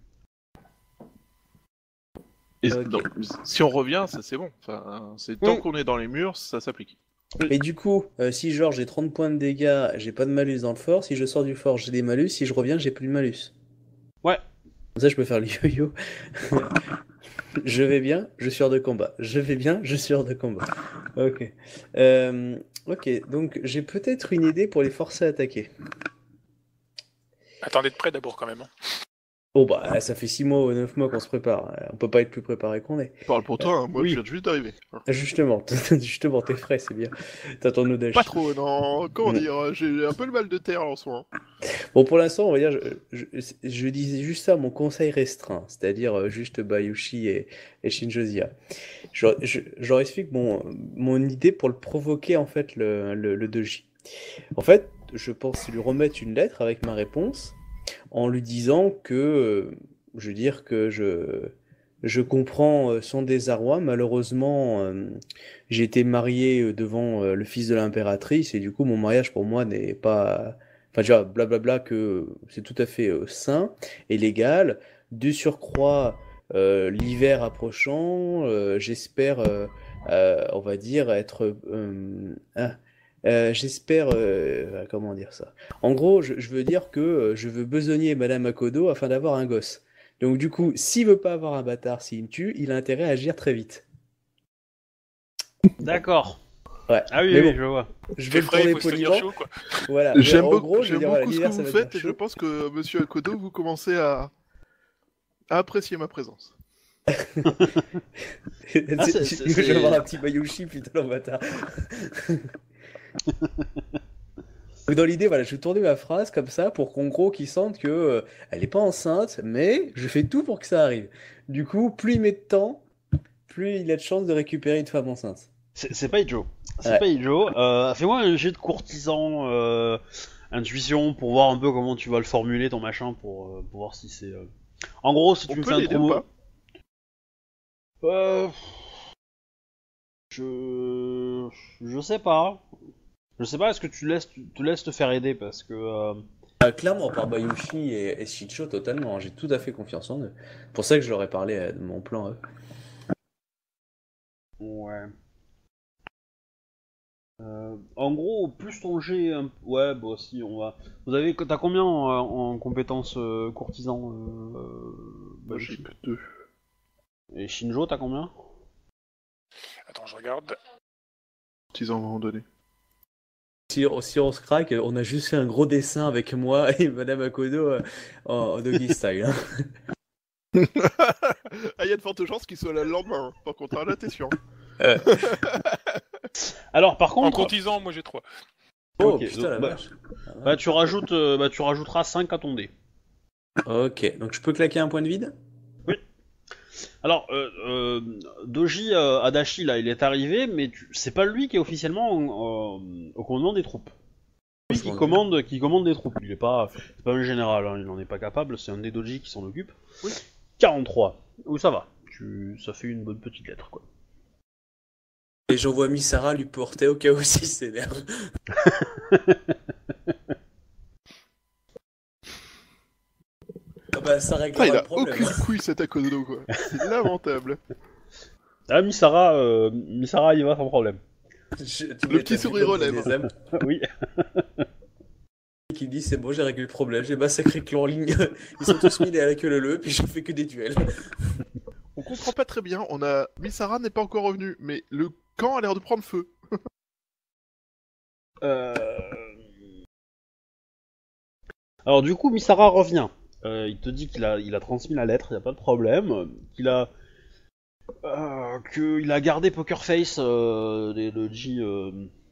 Et Ok. donc, si on revient, ça c'est bon. Enfin, c'est tant Oui. qu'on est dans les murs, ça s'applique. Et du coup, euh, si genre j'ai trente points de dégâts, j'ai pas de malus dans le fort. Si je sors du fort, j'ai des malus. Si je reviens, j'ai plus de malus. Ouais. Comme ça, je peux faire le yo-yo. Je vais bien, je suis hors de combat. Je vais bien, je suis hors de combat. Ok. Euh, ok, donc j'ai peut-être une idée pour les forcer à attaquer. Attendez de près d'abord quand même. hein. Oh bah, ça fait six mois ou neuf mois qu'on se prépare. Euh, On peut pas être plus préparé qu'on est. Parle pour toi, hein, moi oui. je viens juste d'arriver. Justement, justement, t'es frais, c'est bien. T'as ton audace. Pas trop, non. Comment Mm. dire, j'ai un peu le mal de terre en ce moment. Bon, pour l'instant, on va dire, je, je, je disais juste ça, mon conseil restreint, c'est-à-dire euh, juste Bayushi et, et Shinjozia. Je, je, je leur explique mon, mon idée pour le provoquer, en fait, le, le, le doji. En fait, je pense lui remettre une lettre avec ma réponse, en lui disant que, euh, je veux dire que je, je comprends euh, son désarroi. Malheureusement, euh, j'ai été marié euh, devant euh, le fils de l'impératrice, et du coup, mon mariage pour moi n'est pas... Enfin, tu vois, blablabla, que c'est tout à fait euh, sain et légal. Du surcroît, euh, l'hiver approchant, euh, j'espère, euh, euh, on va dire, être... euh, ah, euh, j'espère... euh, comment dire ça? En gros, je, je veux dire que euh, je veux besogner Madame Akodo afin d'avoir un gosse. Donc du coup, s'il veut pas avoir un bâtard, s'il me tue, il a intérêt à agir très vite. D'accord. Ouais. Ah oui, Mais oui, bon, je vois. je vais Fait le frais, tourner il faut se tenir poliment. chaud quoi. Voilà. Mais J'aime en beaucoup, gros, je veux j'aime dire, voilà, beaucoup ce que l'hiver, ça vous va faites devenir et je chaud. pense que Monsieur Akodo, vous commencez à... à apprécier ma présence. Ah, c'est- c'est- Je vais c'est- avoir un petit Bayushi, putain, le bâtard. Donc, dans l'idée, voilà, je vais tourner ma phrase comme ça pour qu'en gros, qu'ils sentent que euh, elle est pas enceinte, mais je fais tout pour que ça arrive. Du coup, plus il met de temps, plus il a de chances de récupérer une femme enceinte. C'est c'est pas Ijo. C'est Ouais. pas Ijo. Euh, Fais-moi un jet de courtisan, euh, intuition, pour voir un peu comment tu vas le formuler ton machin, pour, euh, pour voir si c'est. euh, En gros, si On tu me peut fais un l'aider trop ou mau- pas Euh... Je... Je sais pas. Je sais pas, est-ce que tu laisses, tu te laisses te faire aider parce que... euh, Ah, clairement, par Bayushi et, et Shicho, totalement. J'ai tout à fait confiance en eux. C'est pour ça que je leur ai parlé euh, de mon plan. eux. Ouais. Euh, en gros, plus ton jet... un- Ouais, bah si, on va... Vous avez... T'as combien en, en compétences euh, courtisan euh... Moi j'ai Bashi que deux. Et Shinjo, t'as combien? Attends, je regarde. Ils en vont donner. Si, si on se craque, on a juste fait un gros dessin avec moi et Madame Akodo euh, en, en doggy style. hein. Ah, il y a de fortes chances qu'il soit là le lendemain. hein. Par contre, là, t'es sûr. Alors, par En contre... courtisan, moi j'ai trois. Oh Ok, putain donc, la bah- vache. Bah tu rajoutes, euh, bah tu rajouteras cinq à ton dé. Ok, donc je peux claquer un point de vide? Alors, euh, euh, Doji euh, Adachi, là, il est arrivé, mais tu... c'est pas lui qui est officiellement en- en- au commandement des troupes. Lui qui commande, qui commande des troupes. Il est pas, c'est pas un général, hein, il n'en est pas capable, c'est un des Doji qui s'en occupe. Oui. quarante-trois. Où ça va. tu, ça fait une bonne petite lettre, quoi. Et j'envoie Misara lui porter au cas où s'il s'énerve. Ah bah ça Ah, réglera il le a problème. aucune couille cet Akodo, quoi. C'est lamentable. Ah, Misara, euh, Misara y va sans problème. Je- tu Le mets- petit t'as vu sourire comme aux lèvres. des âmes Oui. qui dit c'est bon, j'ai réglé le problème, j'ai massacré que en ligne. Ils sont tous mis derrière que le le, puis je fais que des duels. On comprend pas très bien, on a... Misara n'est pas encore revenu, mais le camp a l'air de prendre feu. Euh... Alors du coup, Misara revient. Euh, il te dit qu'il a, il a transmis la lettre, il y a pas de problème. Qu'il a, euh, qu'il a gardé Poker Face, euh, le le J, euh,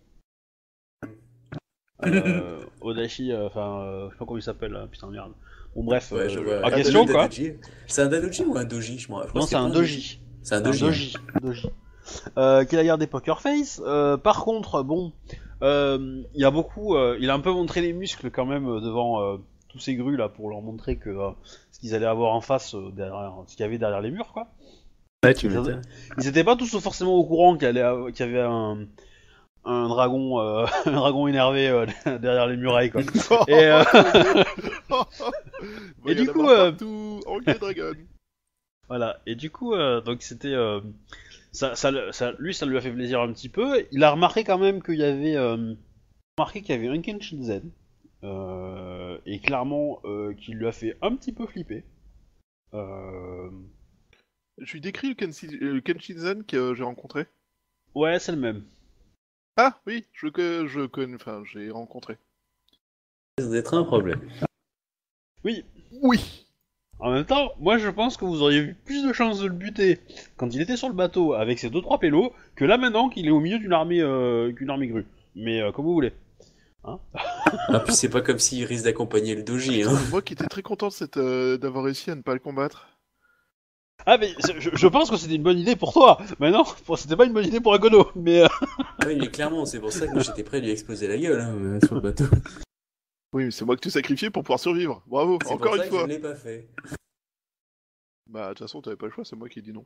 euh, Odashi, euh, enfin, euh, je sais pas comment il s'appelle, hein, putain merde. Bon bref, Ouais, euh, je vois. en Un question Danoji, quoi. Danoji. C'est un Danoji ou un Doji, je m'en rappelle. Non, c'est un doji. C'est un C'est un Doji. hein. doji. doji. Euh, qu'il a gardé Poker Face. Euh, par contre, bon, euh, il y a beaucoup, euh, il a un peu montré les muscles quand même euh, devant euh, tous ces grues là pour leur montrer que euh, ce qu'ils allaient avoir en face euh, derrière, ce qu'il y avait derrière les murs quoi. Ouais, tu Ils m'étonnes. Ils étaient pas tous forcément au courant qu'il y, allait- qu'il y avait un, un dragon, euh, un dragon énervé euh, derrière les murailles quoi. Et, euh, Bon, Et il y du en a coup, marre euh, partout, Anguille Dragon. Voilà, et du coup, euh, donc c'était. Euh, ça, ça, le- ça- lui, ça lui a fait plaisir un petit peu. Il a remarqué quand même qu'il y avait. Euh, remarqué qu'il y avait un Kenshin-Zen. Euh, et clairement, euh, qui lui a fait un petit peu flipper. Euh, Je lui décris le, Kenshi... le Kenshin-Zen que j'ai rencontré. ouais, c'est le même. Ah oui, je que je connais, enfin j'ai rencontré. Ça doit être un problème. Oui, Oui. en même temps, moi je pense que vous auriez eu plus de chances de le buter quand il était sur le bateau avec ses deux trois pélos que là maintenant qu'il est au milieu d'une armée, euh, qu'une armée grue. Mais euh, comme vous voulez. Ah, puis c'est pas comme s'il risque d'accompagner le Doji. Hein. Moi qui étais très content de cette, euh, d'avoir réussi à ne pas le combattre. Ah mais je, je pense que c'était une bonne idée pour toi. Mais non, c'était pas une bonne idée pour Akodo. Mais euh, Oui, mais clairement, c'est pour ça que moi j'étais prêt à lui exploser la gueule hein, euh, sur le bateau. Oui, mais c'est moi que tu sacrifié pour pouvoir survivre. Bravo, C'est encore pour ça une que fois. je l'ai pas fait. Bah de toute façon t'avais pas le choix, c'est moi qui ai dit non.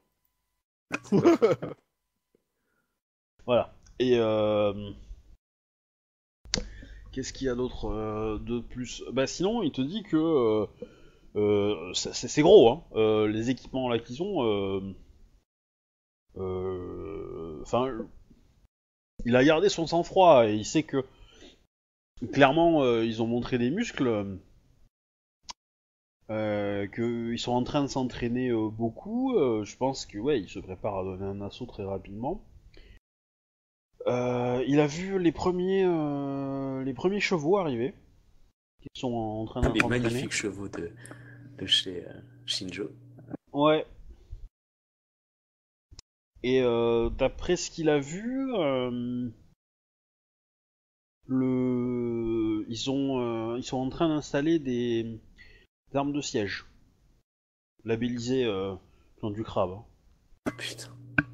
voilà. Et euh... qu'est-ce qu'il y a d'autre euh, de plus? Bah sinon, il te dit que euh, euh, c'est c'est gros, hein. Euh, les équipements là qu'ils ont. euh, euh, Enfin, il a gardé son sang-froid et il sait que clairement euh, ils ont montré des muscles. Euh, qu'ils sont en train de s'entraîner euh, beaucoup, euh, je pense que ouais, ils se préparent à donner un assaut très rapidement. Euh, il a vu les premiers, euh, les premiers chevaux arriver, qui sont en train Ah, de les s'entraîner. magnifiques chevaux de, de chez euh, Shinjo. Ouais. Et euh, d'après ce qu'il a vu, euh, le, ils sont, euh, ils sont en train d'installer des, des armes de siège, labellisées euh, clan du crabe. hein. Ah, putain.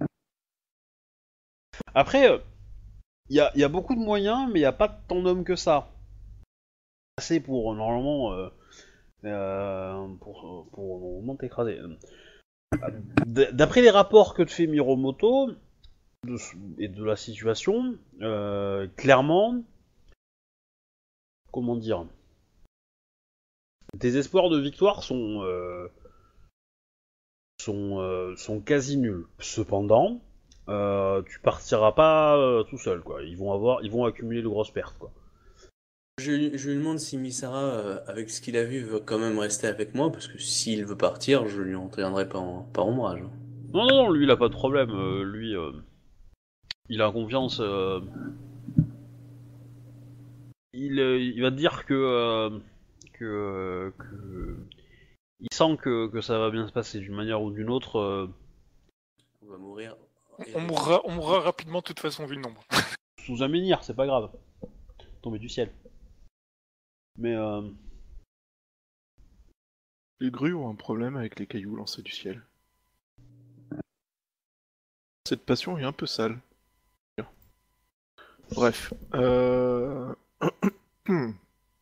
Après, il euh, y, y a beaucoup de moyens, mais il n'y a pas tant d'hommes que ça. Assez pour normalement, euh, euh, pour, pour normalement t'écraser. D- D'après les rapports que te fait Miromoto de, et de la situation, euh, clairement, comment dire, tes espoirs de victoire sont euh, sont, euh, sont quasi nuls. Cependant, euh, tu partiras pas euh, tout seul, quoi. Ils vont avoir, ils vont accumuler de grosses pertes, quoi. Je, je lui demande si Misara, euh, avec ce qu'il a vu, veut quand même rester avec moi, parce que s'il veut partir, je lui entraînerai pas en, par ombrage. hein. Non, non, non, lui, il a pas de problème. Euh, lui, euh, il a confiance. euh, il, euh, il va te dire que, euh, que, que il sent que, que ça va bien se passer d'une manière ou d'une autre. euh, On va mourir. On mourra, on mourra rapidement de toute façon vu le nombre. sous un menhir, c'est pas grave. Tomber du ciel. Mais euh, Les grues ont un problème avec les cailloux lancés du ciel. Cette passion est un peu sale. Bref. Euh...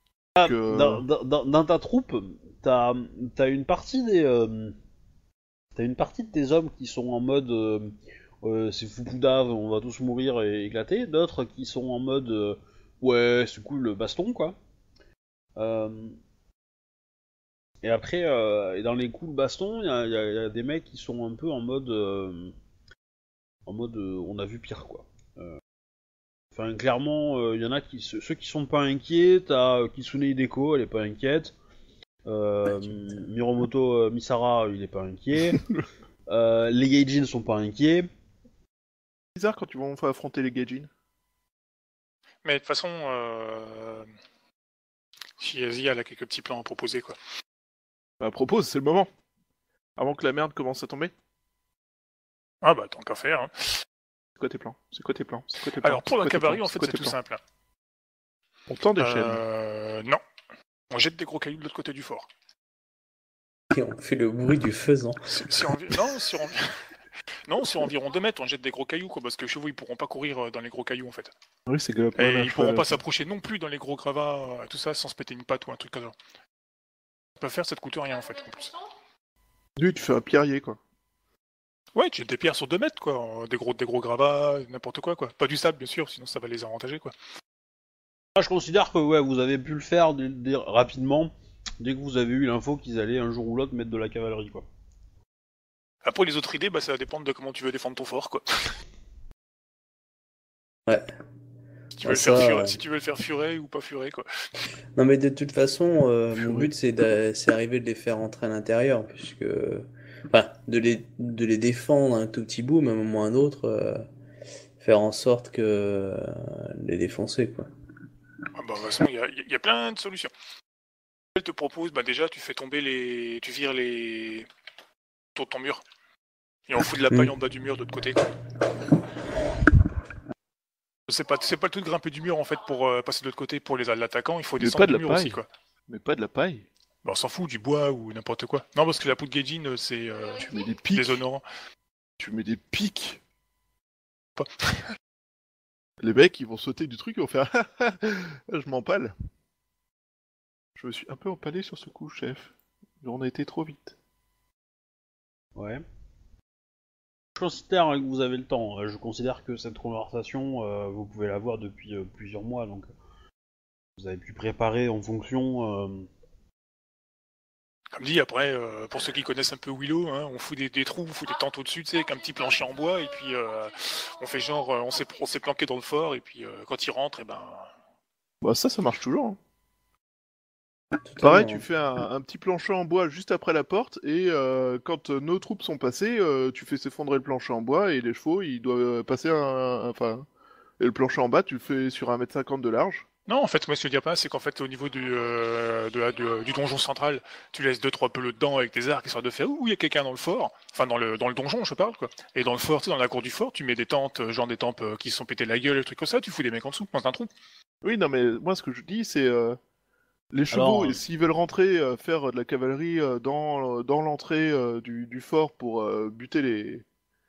que- dans, dans- dans- dans ta troupe, t'as as une partie des, euh, t'as une partie de tes hommes qui sont en mode euh, euh, c'est foupouda, on va tous mourir et éclater, d'autres qui sont en mode euh, ouais c'est cool le baston quoi. Euh, et après euh, et dans les coups de baston, il y a, y a- y a des mecs qui sont un peu en mode euh, en mode euh, on a vu pire quoi. Euh, Enfin clairement il euh, y en a qui ceux ceux qui sont pas inquiets, t'as euh, Kisune Hideko, elle est pas inquiète. Euh, Miromoto euh, Misara, il est pas inquiet. Euh, les Gaijin sont pas inquiets. Bizarre quand tu vas enfin affronter les Gaijin. Mais de toute façon, euh... Shiazi, elle a quelques petits plans à proposer, quoi. Bah, propose, c'est le moment. Avant que la merde commence à tomber. Ah bah, tant qu'à faire. Hein. C'est quoi tes plans C'est quoi tes plans C'est quoi tes plans Alors, pour C'est la quoi tes cavalerie, plans en fait, quoi c'est tes tout plans simple. Hein. On tend des chaînes. Euh... Non. On jette des gros cailloux de l'autre côté du fort. Et on fait le bruit du faisan. Si, si envi... Non, sur envi... non, sur environ deux mètres, on jette des gros cailloux, quoi, parce que les chevaux, ils pourront pas courir dans les gros cailloux, en fait. Oui, c'est galop. Et ils pourront pas s'approcher non plus dans les gros gravats, tout ça, sans se péter une patte ou un truc comme ça. Ils peuvent faire, ça te coûte rien, en fait, en plus. Lui, tu fais un pierrier, quoi. Ouais, tu jettes des pierres sur deux mètres, quoi. Des gros, des gros gravats, n'importe quoi, quoi. Pas du sable, bien sûr, sinon ça va les avantager, quoi. Moi, je considère que ouais, vous avez pu le faire dès- dès- rapidement, dès que vous avez eu l'info qu'ils allaient un jour ou l'autre mettre de la cavalerie, quoi. Après, les autres idées, bah, ça va dépendre de comment tu veux défendre ton fort, quoi. Ouais. Si tu Ah, veux, le, ça, faire furer, euh, si tu veux le faire furer ou pas furer, quoi. Non, mais de toute façon, euh, mon Purée. but c'est d'a- c'est arriver de les faire rentrer à l'intérieur, puisque. Enfin, de les, de les défendre un tout petit bout, mais à un moment ou à un autre, euh, faire en sorte que. euh, les défoncer, quoi. Ah bah, de toute façon, il y a, y a plein de solutions. Elle te propose, bah, déjà, tu fais tomber les. Tu vires les. autour de ton mur. Et on fout de la paille Mm. en bas du mur de l'autre côté, quoi. C'est pas, c'est pas le tout de grimper du mur, en fait, pour euh, passer de l'autre côté pour les l'attaquant, il faut Mais descendre pas de du la mur paille. aussi, quoi. Mais pas de la paille. Bah, on s'en fout, du bois ou n'importe quoi. Non, parce que la poudre Gaijin, euh, c'est euh, Tu mets des pics. déshonorant. Tu mets des pics. Pas. Les mecs, ils vont sauter du truc, ils vont faire je m'empale. Je me suis un peu empalé sur ce coup, chef. On a été trop vite. Ouais. Je considère hein, que vous avez le temps. Je considère que cette conversation, euh, vous pouvez l'avoir depuis euh, plusieurs mois, donc vous avez pu préparer en fonction. Euh... Comme dit, après, euh, pour ceux qui connaissent un peu Willow, hein, on fout des, des trous, on fout des tentes au-dessus, tu sais, avec un petit plancher en bois, et puis euh, on fait genre, euh, on s'est on s'est planqué dans le fort, et puis euh, quand ils rentrent, et ben... Bah ça, ça marche toujours. Hein. Totalement. Pareil, tu fais un, un petit plancher en bois juste après la porte, et euh, quand euh, nos troupes sont passées, euh, tu fais s'effondrer le plancher en bois, et les chevaux, ils doivent passer un... un- Enfin... Et le plancher en bas, tu le fais sur un mètre cinquante de large. Non, en fait, moi, ce que je veux dire pas, c'est qu'en fait, au niveau du, euh, de la- du, du donjon central, tu laisses deux trois pelots dedans avec des arcs, histoire de faire ouh, il y a quelqu'un dans le fort, enfin dans le dans le donjon, je parle quoi. Et dans le fort, tu sais, dans la cour du fort, tu mets des tentes, euh, genre des tentes euh, qui se sont pété la gueule, des trucs comme ça, tu fous des mecs en dessous, dans un trou. Oui, non, mais moi, ce que je dis, c'est... euh, Les chevaux, Alors, euh, s'ils veulent rentrer, euh, faire de la cavalerie euh, dans, dans l'entrée euh, du, du fort pour euh, buter les,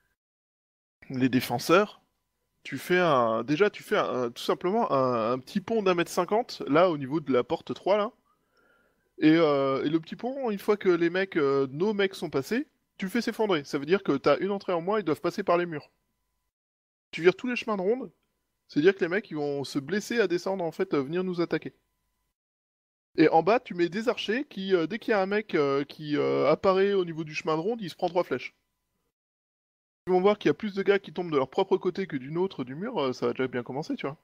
les défenseurs, tu fais un... Déjà, tu fais un, tout simplement un, un petit pont d'un mètre cinquante, là, au niveau de la porte trois, là. Et, euh, et le petit pont, une fois que les mecs, euh, nos mecs sont passés, tu le fais s'effondrer. Ça veut dire que t'as une entrée en moins, ils doivent passer par les murs. Tu vires tous les chemins de ronde, c'est-à-dire que les mecs, ils vont se blesser à descendre, en fait, euh, venir nous attaquer. Et en bas, tu mets des archers qui, euh, dès qu'il y a un mec euh, qui euh, apparaît au niveau du chemin de ronde, il se prend trois flèches. Ils vont voir qu'il y a plus de gars qui tombent de leur propre côté que d'une autre du mur, euh, ça va déjà bien commencer, tu vois.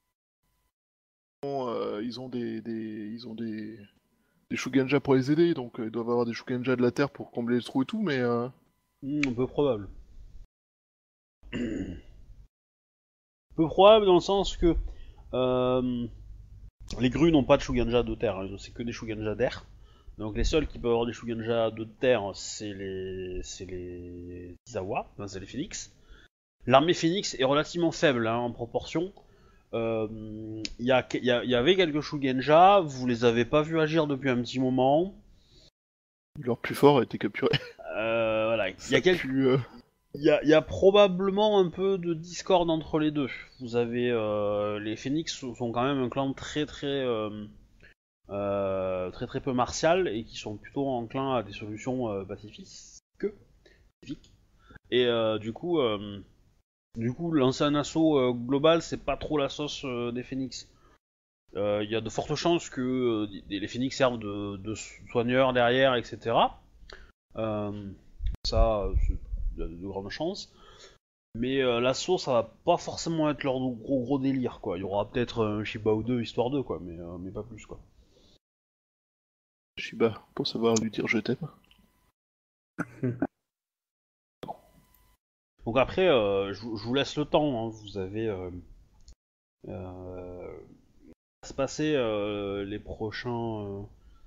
Bon, euh, ils ont des, des, ils ont des, des Shugenja pour les aider, donc euh, ils doivent avoir des Shugenja de la terre pour combler les trous et tout, mais euh... hmm, un peu probable. Peu probable dans le sens que euh, les grues n'ont pas de Shugenja de terre, hein, c'est que des Shugenja d'air. Donc les seuls qui peuvent avoir des Shugenja de terre, c'est les, c'est les Izawa, enfin, c'est les Phoenix. L'armée Phoenix est relativement faible hein, en proportion. Il euh, y, y, y avait quelques Shugenja, vous les avez pas vus agir depuis un petit moment. leur plus fort a été capturé. Euh, voilà, il y a quelques... Plus, euh... Il y, y a probablement un peu de discorde entre les deux. Vous avez euh, les Phoenix sont quand même un clan très très euh, euh, très très peu martial et qui sont plutôt enclins à des solutions euh, pacifiques. spécifique. Et euh, du coup, euh, du coup, lancer un assaut euh, global, c'est pas trop la sauce euh, des phénix. Il euh, y a de fortes chances que euh, les phénix servent de, de soigneurs derrière, et cetera. Euh, ça, il y a de grandes chances. Mais euh, l'assaut, ça va pas forcément être leur gros gros délire, quoi. Il y aura peut-être un Shiba ou deux, histoire d'eux, quoi, mais, euh, mais pas plus, quoi. Shiba, pour savoir lui dire je t'aime. Donc après, euh, je, je vous laisse le temps, hein. Vous avez... Euh, euh, se passer euh, les prochains... Euh,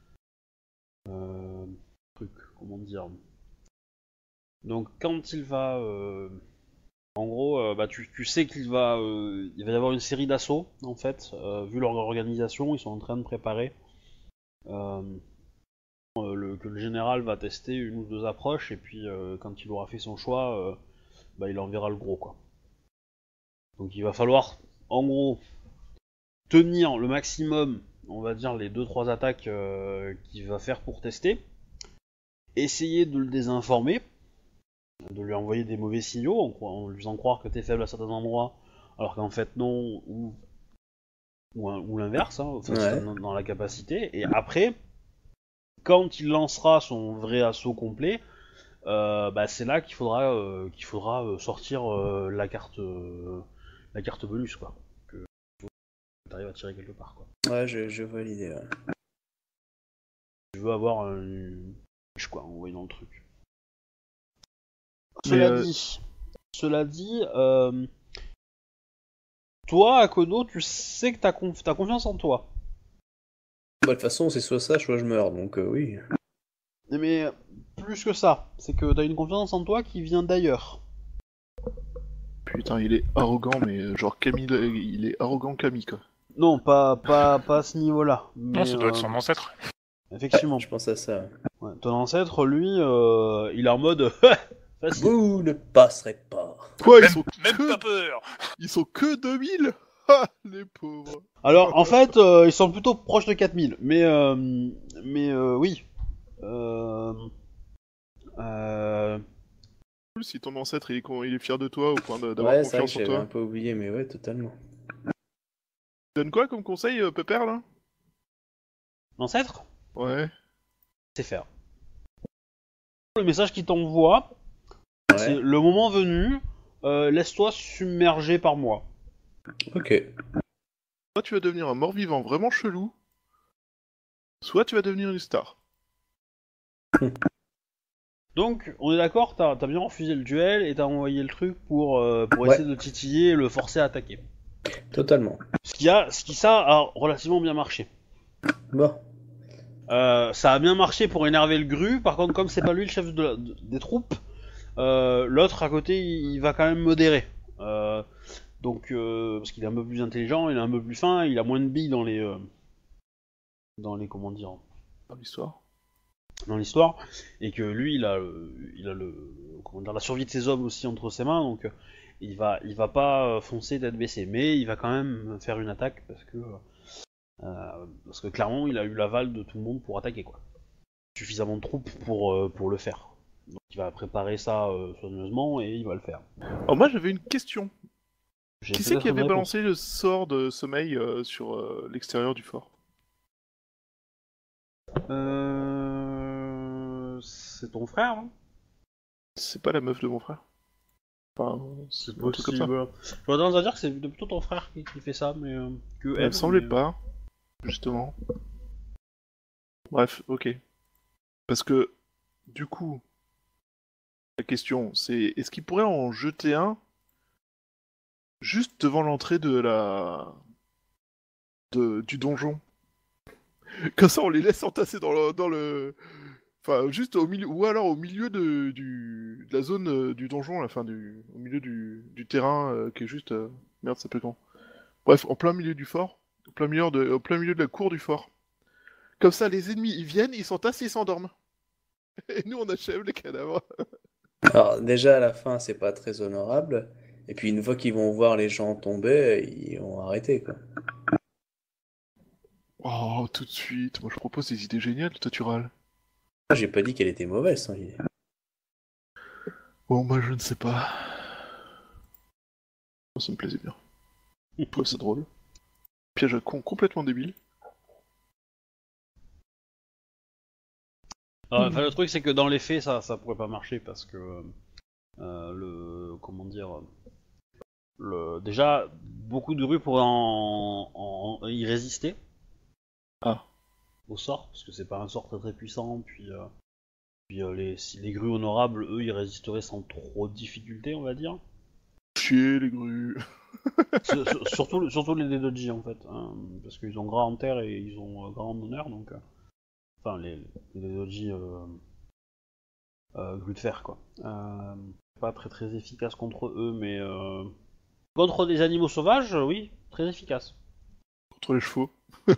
euh, trucs, comment dire... Donc quand il va... Euh, en gros, euh, bah, tu, tu sais qu'il va, euh, il va y avoir une série d'assauts, en fait. Euh, vu leur organisation, ils sont en train de préparer... Euh, euh, le, que le général va tester une ou deux approches, et puis euh, quand il aura fait son choix, euh, bah, il enverra le gros, quoi. Donc il va falloir, en gros, tenir le maximum, on va dire, les deux trois attaques euh, qu'il va faire pour tester, essayer de le désinformer, de lui envoyer des mauvais signaux, en, en lui faisant croire que t'es faible à certains endroits, alors qu'en fait non, ou, ou, ou l'inverse, hein, enfin, Ouais. dans, dans la capacité, et après, quand il lancera son vrai assaut complet, euh, bah, c'est là qu'il faudra, euh, qu'il faudra euh, sortir euh, la carte euh, la carte bonus, quoi. Que t'arrives à tirer quelque part, quoi. Ouais, je, je vois l'idée. Ouais. Je veux avoir un... Je quoi, envoyé dans le truc. Mais, Cela euh, dit, cela dit, euh... toi, Akodo, tu sais que t'as, conf... t'as confiance en toi. Bah, de toute façon, c'est soit ça, soit je meurs, donc euh, oui. Mais plus que ça, c'est que t'as une confiance en toi qui vient d'ailleurs. Putain, il est arrogant, mais euh, genre Camille, il est arrogant Camille, quoi. Non, pas, pas, pas à ce niveau-là. Non, Mais, ça doit être euh, son ancêtre. Effectivement. Je pense à ça. Ouais, ton ancêtre, lui, euh, il est en mode facile. Vous ne passerez pas. Quoi, ils Même, sont même que... pas peur. Ils sont que deux mille. Ah, les pauvres. Alors, en fait, euh, ils sont plutôt proches de quatre mille. Mais, euh, mais euh, oui. Euh, euh, Si ton ancêtre il est, con- il est fier de toi au point de- d'avoir Ouais, c'est vrai que confiance en j'avais un toi. peu oublié, mais ouais, totalement. Tu donnes quoi comme conseil, euh, Pépère, là? L'ancêtre, Ouais. c'est faire. Le message qu'il t'envoie, c'est Ouais, le moment venu, euh, laisse-toi submerger par moi. ok. Soit tu vas devenir un mort-vivant vraiment chelou, soit tu vas devenir une star. Donc, on est d'accord, t'as, t'as bien refusé le duel et t'as envoyé le truc pour, euh, pour Ouais. essayer de le titiller et le forcer à attaquer. Totalement. Ce qui, a, ce qui ça a relativement bien marché. Bon. Euh, ça a bien marché pour énerver le Gru, par contre, comme c'est pas lui le chef de la- de- des troupes, euh, l'autre à côté il, il va quand même modérer. Euh, donc, euh, parce qu'il est un peu plus intelligent, il est un peu plus fin, il a moins de billes dans les. Euh, dans les. Comment dire. Dans l'histoire. Dans l'histoire, et que lui il a, le- il a le. Comment dire, la survie de ses hommes aussi entre ses mains, donc euh, il va, il va pas euh, foncer tête baissée, mais il va quand même faire une attaque parce que. Euh, parce que clairement il a eu l'aval de tout le monde pour attaquer, quoi. Suffisamment de troupes pour, euh, pour le faire. Donc il va préparer ça euh, soigneusement et il va le faire. Alors moi j'avais une question. J'ai Qui c'est peut-être qui une avait réponse. balancé le sort de sommeil euh, sur euh, l'extérieur du fort? Euh... C'est ton frère, hein? C'est pas la meuf de mon frère. Enfin, C'est un truc comme ça. possible. J'aurais tendance à dire que c'est plutôt ton frère qui, qui fait ça, mais euh, que Elle elle. me semblait mais, euh, pas, justement. Bref, ok. Parce que, du coup, la question, c'est est-ce qu'il pourrait en jeter un juste devant l'entrée de la... de... du donjon? Comme ça, on les laisse entasser dans le... Dans le... Enfin, juste au milieu... Ou alors au milieu de, du... de la zone euh, du donjon, là, enfin, du... au milieu du, du terrain euh, qui est juste... euh, Merde, ça s'appelle comment? Bref, en plein milieu du fort. Au plein milieu de, au plein milieu de la cour du fort. Comme ça, les ennemis, ils viennent, ils s'entassent et ils s'endorment. Et nous, on achève les cadavres. Alors, déjà, à la fin, c'est pas très honorable. Et puis, une fois qu'ils vont voir les gens tomber, ils vont arrêter, quoi. Oh, tout de suite. Moi, je propose des idées géniales, toi, tu râles. Moi, j'ai pas dit qu'elle était mauvaise, son idée. Bon, moi je ne sais pas. Ça me plaisait bien. Je trouve ça drôle. Piège à con complètement débile. Euh, Enfin, le truc, c'est que dans les faits, ça, ça pourrait pas marcher parce que euh, le, comment dire, le, déjà beaucoup de grues pourraient en, en- en y résister Ah. au sort, parce que c'est pas un sort très très puissant. Puis, euh, puis euh, les, si les grues honorables, eux, ils résisteraient sans trop de difficulté, on va dire. Chier les grues. Sur- sur- surtout, surtout les Dedoji en fait, hein, parce qu'ils ont gras en terre et ils ont euh, gras en honneur, donc. euh, Enfin, les, les Dedoji euh, euh, grues de fer, quoi. Euh, pas très très efficace contre eux, mais euh, contre des animaux sauvages, euh, oui, très efficace. Contre les chevaux.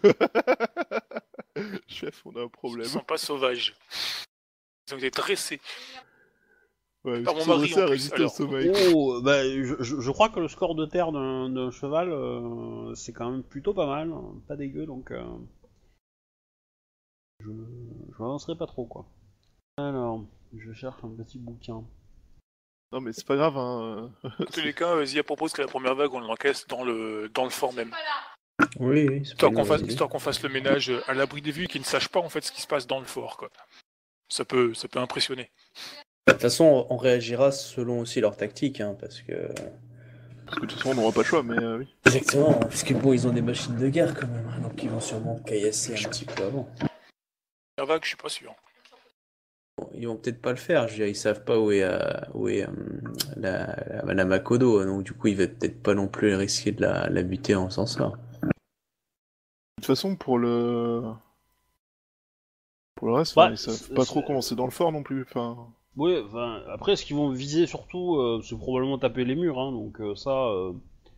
Chef, on a un Ils problème. sont pas sauvages. Ils ont été dressés. Ouais, Par ils mon sont mari, dressés en à plus, résister au alors. sommeil. Oh, bah, je, je- je crois que le score de terre d'un d'un cheval, euh, c'est quand même plutôt pas mal, hein, pas dégueu, donc euh, je, je m'avancerai pas trop, quoi. Alors, je cherche un petit bouquin. Non mais c'est pas grave, hein. Dans tous les cas, Zia propose que la première vague, on l'encaisse dans le, dans le fort même. Oui, oui, c'est pas Histoire une qu'on mauvaise fasse, idée. histoire qu'on fasse le ménage à l'abri des vues et qu'ils ne sachent pas en fait ce qui se passe dans le fort, quoi. Ça peut, ça peut impressionner. De toute façon, on réagira selon aussi leur tactique, hein, parce que... Parce que de toute façon on n'aura pas le choix, mais euh, oui. Exactement, parce que bon, ils ont des machines de guerre quand même, hein, donc ils vont sûrement caillasser un petit peu avant. La vague, je suis pas sûr. Bon, ils vont peut-être pas le faire, je veux dire, ils savent pas où est, euh, où est euh, la, la Madame Akodo, donc du coup, ils vont peut-être pas non plus risquer de la, la buter en faisant ça. De toute façon pour le... Pour le reste, Bah, enfin, ils savent c'est- pas trop c'est- comment c'est dans le fort non plus, enfin... Oui, enfin, après, ce qu'ils vont viser surtout, euh, c'est probablement taper les murs, hein, donc euh, ça, euh,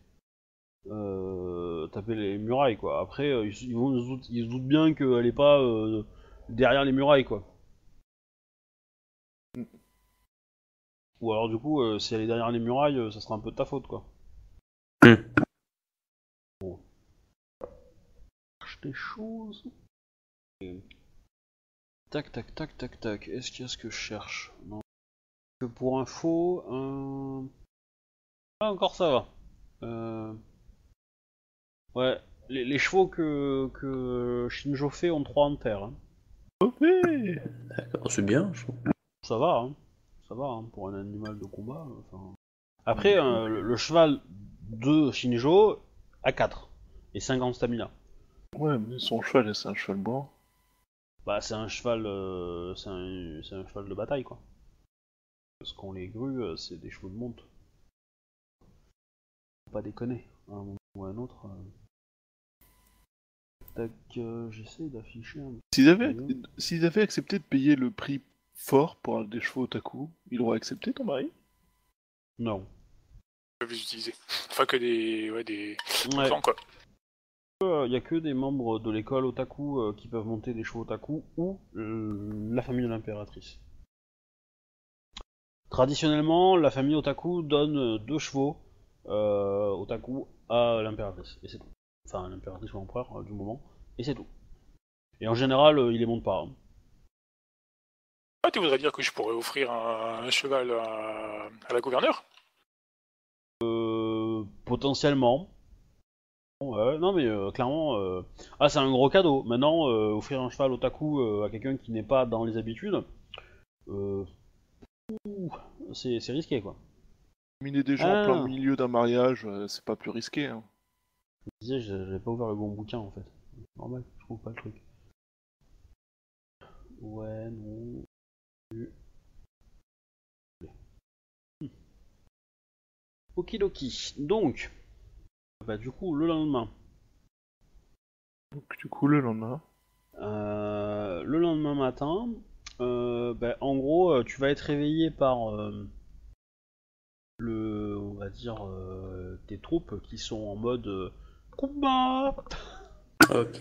euh, taper les murailles, quoi. Après, euh, ils, ils vont, se doutent- ils se doutent bien qu'elle est pas euh, derrière les murailles, quoi. Ou alors, du coup, euh, si elle est derrière les murailles, euh, ça sera un peu de ta faute, quoi. Hmm. Bon. Cherche des choses. Et- Tac, tac, tac, tac, tac. Est-ce qu'il y a ce que je cherche? Non. Que pour info, un... Ah, encore ça va. Euh... Ouais, les, les chevaux que, que Shinjo fait ont trois en terre. Hein. Ok. D'accord, c'est bien, je trouve. Ça va, hein. Ça va, hein, pour un animal de combat. Enfin... Après, euh, le, le cheval de Shinjo a quatre et cinquante stamina. Ouais, mais son cheval, c'est un cheval blanc. Bah, c'est un cheval, euh, c'est un, c'est un cheval de bataille, quoi. Parce qu'on les grue, euh, c'est des chevaux de monte. Faut pas déconner, à un moment ou à un autre. euh. Tac, euh, j'essaie d'afficher un... S'ils avaient... S'ils avaient accepté de payer le prix fort pour des chevaux otaku, ils l'auraient accepté, ton mari? Non. Ils peuvent les utiliser. Enfin, que des. Ouais, des. Ouais. Clans, quoi. Il n'y a que des membres de l'école otaku euh, qui peuvent monter des chevaux otaku ou euh, la famille de l'impératrice. Traditionnellement, la famille otaku donne euh, deux chevaux euh, otaku à l'impératrice, et c'est tout. Enfin, l'impératrice ou l'empereur euh, du moment, et c'est tout. Et en général, euh, il les monte pas. Hein. Ah, tu voudrais dire que je pourrais offrir un, un cheval à, à la gouverneure? Euh, potentiellement. Ouais, non mais euh, clairement, euh... ah c'est un gros cadeau. Maintenant, euh, offrir un cheval otaku euh, à quelqu'un qui n'est pas dans les habitudes, euh... ouh, c'est c'est risqué quoi. Miner des gens Ah. en plein milieu d'un mariage, euh, c'est pas plus risqué. Hein. Je disais, j'avais pas ouvert le bon bouquin en fait. Normal, je trouve pas le truc. Ouais, non. Hmm. Okidoki. Donc, bah du coup, le lendemain. Donc du coup, le lendemain... Euh, le lendemain matin, euh, bah, en gros, euh, tu vas être réveillé par euh, le, on va dire, euh, tes troupes qui sont en mode euh, combat. Ok.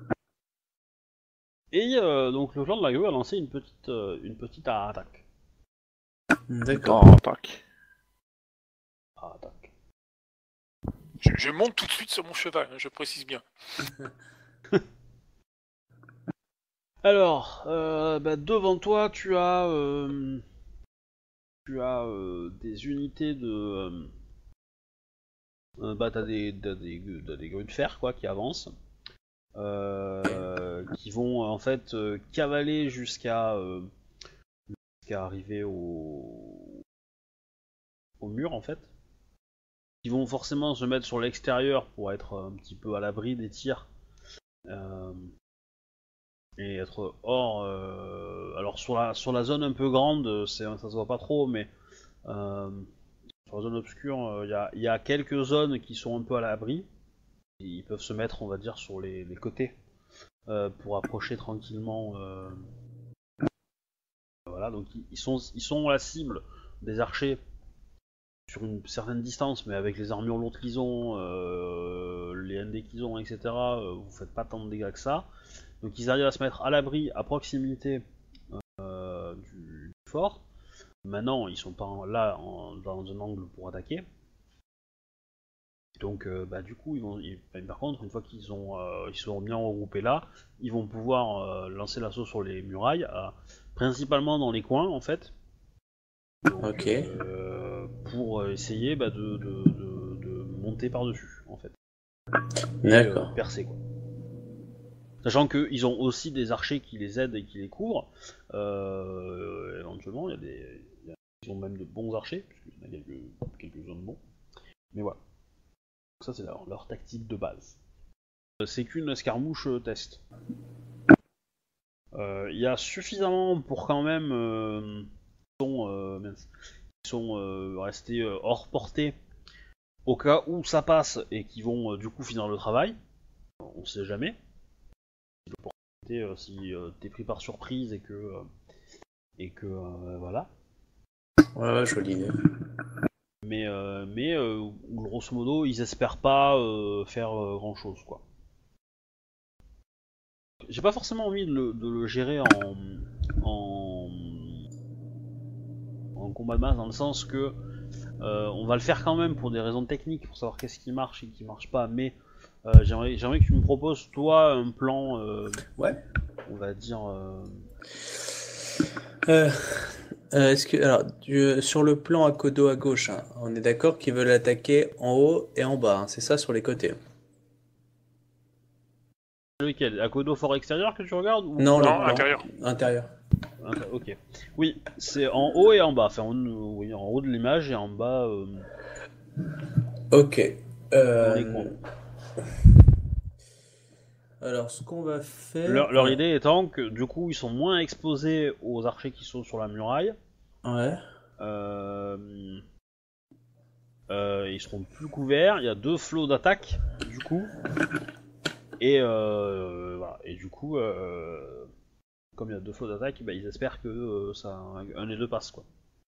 Et euh, donc le clan de la grue a lancé une petite, euh, une petite attaque. D'accord. Oh, tac. Attaque. Je, je monte tout de suite sur mon cheval, hein, je précise bien. Alors, euh, bah, devant toi, tu as euh, tu as euh, des unités de... Euh, euh, bah t'as des, t'as des, t'as des grues de fer quoi qui avancent, euh, qui vont en fait euh, cavaler jusqu'à euh, jusqu'à arriver au... au mur en fait. Ils vont forcément se mettre sur l'extérieur pour être un petit peu à l'abri des tirs. Euh, et être hors. Euh, alors sur la sur la zone un peu grande, c'est, ça se voit pas trop, mais euh, sur la zone obscure, il euh, y, y a quelques zones qui sont un peu à l'abri. Ils peuvent se mettre, on va dire, sur les, les côtés euh, pour approcher tranquillement. Euh, voilà, donc ils sont ils sont la cible des archers sur une certaine distance, mais avec les armures lourdes qu'ils ont, euh, les N D qu'ils ont, et cetera, euh, vous faites pas tant de dégâts que ça. Donc ils arrivent à se mettre à l'abri, à proximité euh, du, du fort. Maintenant, ils sont pas en, là en, dans un angle pour attaquer. Donc euh, bah, du coup, ils vont, ils, par contre, une fois qu'ils ont, euh, ils sont bien regroupés là, ils vont pouvoir euh, lancer l'assaut sur les murailles, euh, principalement dans les coins en fait. Donc, Ok. Euh, pour essayer bah, de, de, de, de monter par-dessus, en fait. Et D'accord. euh, percer, quoi. Sachant qu'ils ont aussi des archers qui les aident et qui les couvrent. Euh, éventuellement, il y a des... y a, ils ont même de bons archers, puisqu'il y en a quelques, quelques-uns de bons. Mais voilà. Ça, c'est leur, leur tactique de base. C'est qu'une escarmouche test. Il euh, y a suffisamment pour quand même... Euh, sont, euh, mince, sont euh, restés euh, hors portée au cas où ça passe et qui vont euh, du coup finir le travail. On sait jamais. L'opportunité, euh, si euh, t'es pris par surprise et que euh, et que euh, voilà. Ouais, ouais, jolie idée. Mais euh, mais euh, grosso modo, ils espèrent pas euh, faire euh, grand chose quoi. J'ai pas forcément envie de le, de le gérer en, en en combat de masse dans le sens que Euh, on va le faire quand même pour des raisons techniques, pour savoir qu'est-ce qui marche et qui marche pas, mais euh, j'aimerais, j'aimerais que tu me proposes, toi, un plan, euh, Ouais. on va dire... Euh... Euh, euh, est-ce que, alors, du- sur le plan à Kodo à gauche, hein, on est d'accord qu'ils veulent attaquer en haut et en bas, hein, c'est ça sur les côtés. Lequel? À Kodo fort extérieur que tu regardes ou Non, le Non, plan intérieur. intérieur. Inter- Ok. Oui, c'est en haut et en bas, enfin, en, oui, en haut de l'image et en bas euh, Ok. dans les Euh, coins. alors, ce qu'on va faire. Leur, leur alors- idée étant que, du coup, ils sont moins exposés aux archers qui sont sur la muraille. Ouais. Euh... Euh, ils seront plus couverts, il y a deux flots d'attaque, du coup. Et, euh, voilà. Et du coup, euh, comme il y a deux flots d'attaque, bah, ils espèrent que euh, ça, un des deux passe, quoi.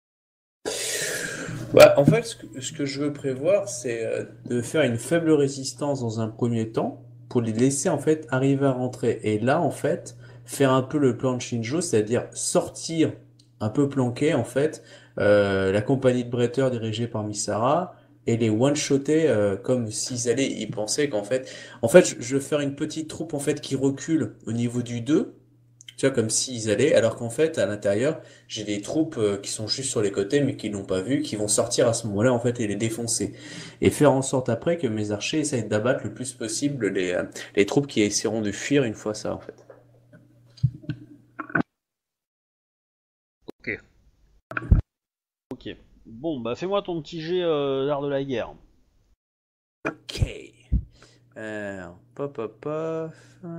Bah, en fait, ce que, ce que je veux prévoir, c'est euh, de faire une faible résistance dans un premier temps pour les laisser en fait arriver à rentrer. Et là, en fait, faire un peu le plan de Shinjo, c'est-à-dire sortir un peu planqué en fait euh, la compagnie de bretteurs dirigée par Misara et les one-shotter euh, comme s'ils allaient y penser qu'en fait, en fait, je, je veux faire une petite troupe en fait qui recule au niveau du deux. Tu vois, comme s'ils allaient, alors qu'en fait, à l'intérieur, j'ai des troupes euh, qui sont juste sur les côtés, mais qui l'ont pas vu, qui vont sortir à ce moment-là, en fait, et les défoncer. Et faire en sorte après que mes archers essayent d'abattre le plus possible les, euh, les troupes qui essaieront de fuir une fois ça, en fait. Ok. Ok. Bon, bah fais-moi ton petit jet euh, d'art de la guerre. Ok. Alors, pop, pop, pop.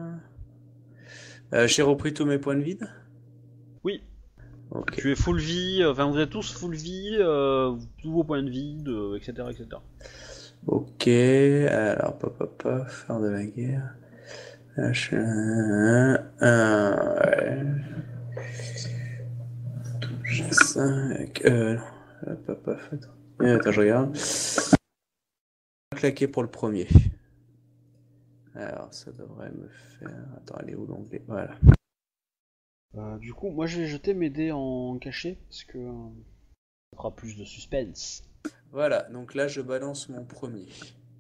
Euh, j'ai repris tous mes points de vide. Oui. Ok. Tu es full vie, euh, enfin vous êtes tous full vie, euh, tous vos points de vie, de, et cetera, et cetera. Ok. Alors, pop, pop, pop. Faire de la guerre. H un, un, ouais. G cinq. Euh. Hop, hop, hop. Attends, Euh, attends, je regarde. Claquer pour le premier. Alors, ça devrait me faire. Attends, elle est où l'onglet? Voilà. Euh, du coup, moi je vais jeter mes dés en cachet, parce que euh, ça fera plus de suspense. Voilà, donc là, je balance mon premier.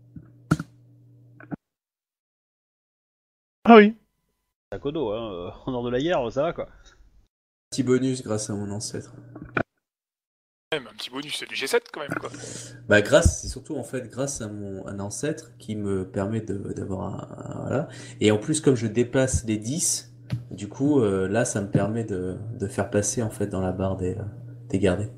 Ah oui. À Kodo, hein, euh, en dehors de la guerre, ça va quoi. Petit bonus grâce à mon ancêtre. Même un petit bonus, c'est du G sept quand même, quoi. Bah grâce, c'est surtout en fait grâce à mon un ancêtre qui me permet de d'avoir un, un- voilà. Et en plus comme je dépasse les dix, du coup euh, là ça me permet de, de faire passer en fait dans la barre des, euh, des gardés.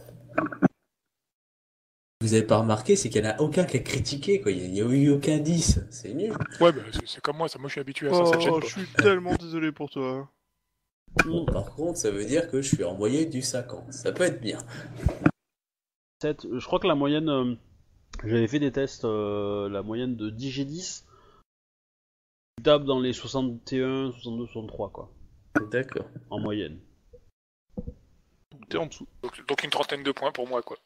Vous avez pas remarqué, c'est qu'il y en a aucun qui a critiqué quoi, il y a, il y a eu aucun dix, c'est nul. Ouais, bah c'est c'est comme moi, ça, moi je suis habitué à ça, ça me gêne Oh, pas. je suis tellement désolé pour toi. Bon, par contre, ça veut dire que je suis en moyenne du cinquante, ça peut être bien. sept, je crois que la moyenne, euh, j'avais fait des tests, euh, la moyenne de dix G dix, tu tapes dans les soixante et un, soixante-deux, soixante-trois quoi, D'accord. en moyenne. Donc t'es en dessous. Donc, donc une trentaine de points pour moi, quoi.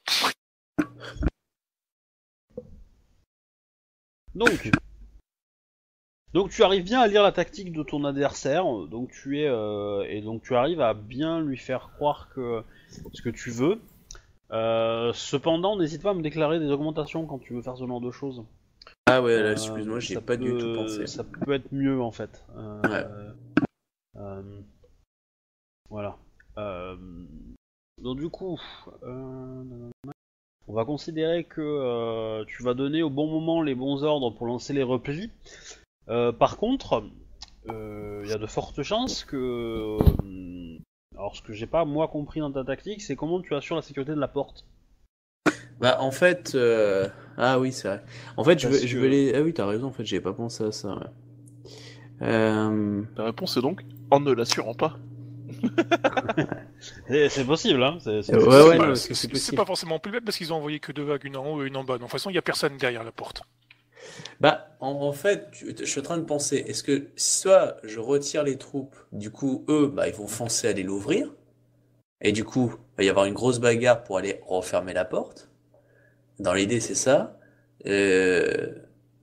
Donc, donc tu arrives bien à lire la tactique de ton adversaire, donc tu es euh, et donc tu arrives à bien lui faire croire que ce que tu veux. Euh, cependant, n'hésite pas à me déclarer des augmentations quand tu veux faire ce genre de choses. Ah ouais, là, Euh, excuse-moi, j'y ai ça pas du peut- tout pensé. Ça peut être mieux en fait. Euh, Ouais. euh, voilà. Euh, donc du coup, euh, on va considérer que euh, tu vas donner au bon moment les bons ordres pour lancer les replis. Euh, par contre, il euh, y a de fortes chances que... Euh, alors ce que j'ai pas moi compris dans ta tactique, c'est comment tu assures la sécurité de la porte. Bah en fait, euh... ah oui c'est vrai. En fait je Parce veux, je que- veux les, ah oui t'as raison en fait j'avais pas pensé à ça. Ouais. Euh... La réponse est donc en ne l'assurant pas. C'est, c'est possible, hein. C'est, c'est Ouais, possible. ouais, Bah, non, c'est c'est- c'est c'est possible. pas forcément plus bête parce qu'ils ont envoyé que deux vagues, une en haut et une en bas. Donc de toute façon, il y a personne derrière la porte. Bah en, en fait tu- je suis en train de penser est-ce que soit je retire les troupes, du coup eux bah ils vont foncer aller l'ouvrir et du coup il va y avoir une grosse bagarre pour aller refermer la porte. Dans l'idée c'est ça. Euh...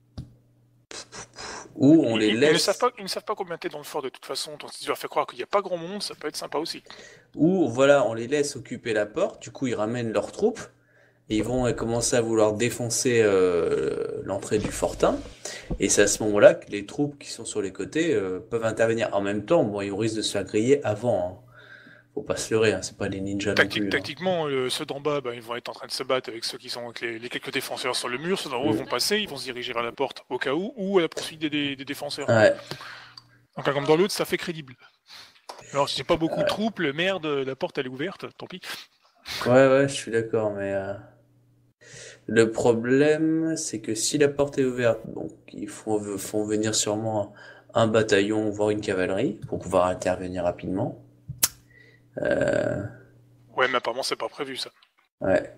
Ou on Ils, les ils- ils ne laisse. savent pas, ils ne savent pas combien t'es dans le fort de toute façon. Donc si tu leur fais croire qu'il n'y a pas grand monde, ça peut être sympa aussi. Ou voilà, on les laisse occuper la porte, du coup ils ramènent leurs troupes, et ils vont euh, commencer à vouloir défoncer euh, l'entrée du fortin, et c'est à ce moment-là que les troupes qui sont sur les côtés euh, peuvent intervenir. En même temps, bon, ils risquent de se faire griller avant, hein. Faut pas se leurrer, hein, c'est pas des ninjas non Tactique- plus. hein. tactiquement, euh, ceux d'en bas, bah, ils vont être en train de se battre avec ceux qui sont avec les, les quelques défenseurs sur le mur. Ceux d'en haut Mm. vont passer, ils vont se diriger vers la porte au cas où, ou à la poursuite des, des- des défenseurs. Ouais, Donc l'un comme dans l'autre, ça fait crédible. Alors si j'ai pas beaucoup de troupes, le merde, la porte elle est ouverte, tant pis. ouais, ouais, je suis d'accord, mais euh, le problème, c'est que si la porte est ouverte, donc ils font, font venir sûrement un bataillon, voire une cavalerie, pour pouvoir intervenir rapidement. Euh, Ouais, mais apparemment c'est pas prévu ça. Ouais.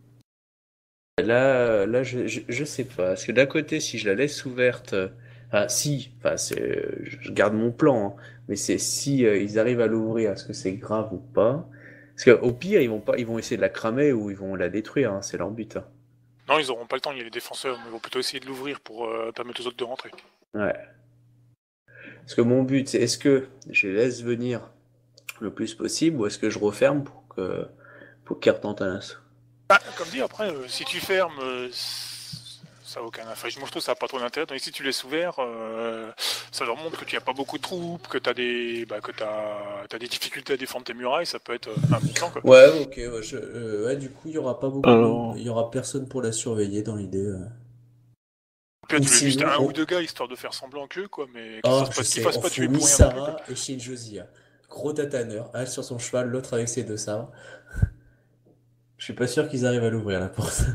Là, là, je, je, je sais pas. Parce que d'un côté, si je la laisse ouverte, euh, enfin, si, enfin, c'est, je je garde mon plan, hein, mais c'est si euh, ils arrivent à l'ouvrir, est-ce que c'est grave ou pas? Parce qu'au pire, ils vont pas, ils vont essayer de la cramer ou ils vont la détruire, hein, c'est leur but. hein. Non, ils auront pas le temps, il y a les défenseurs, mais ils vont plutôt essayer de l'ouvrir pour euh, permettre aux autres de rentrer. Ouais. Parce que mon but, c'est est-ce que je les laisse venir le plus possible ou est-ce que je referme pour que, pour qu'ils retentent un assaut? Ah, comme dit, après, euh, si tu fermes, euh, ça a aucun enfin, moi je trouve que ça n'a pas trop d'intérêt. Donc si tu laisses ouvert, euh, ça leur montre que tu n'as pas beaucoup de troupes, que tu as des, bah, que t'as, t'as des difficultés à défendre tes murailles, ça peut être euh, un petit plan, quoi. Ouais, ok, ouais, je- euh, ouais, du coup, il y aura pas beaucoup, Alors- de- il y aura personne pour la surveiller dans l'idée. euh. Puis là, ou tu veux juste sinon, un on- ou deux gars histoire de faire semblant qu'eux, quoi, mais qu'ils Oh, fassent je pas, qu'ils sais, fassent on pas fout tuer pour rien non plus, quoi. Misara et Shinjosia. Gros tataneur, un sur son cheval, l'autre avec ses deux sabres. Je suis pas sûr qu'ils arrivent à l'ouvrir la porte.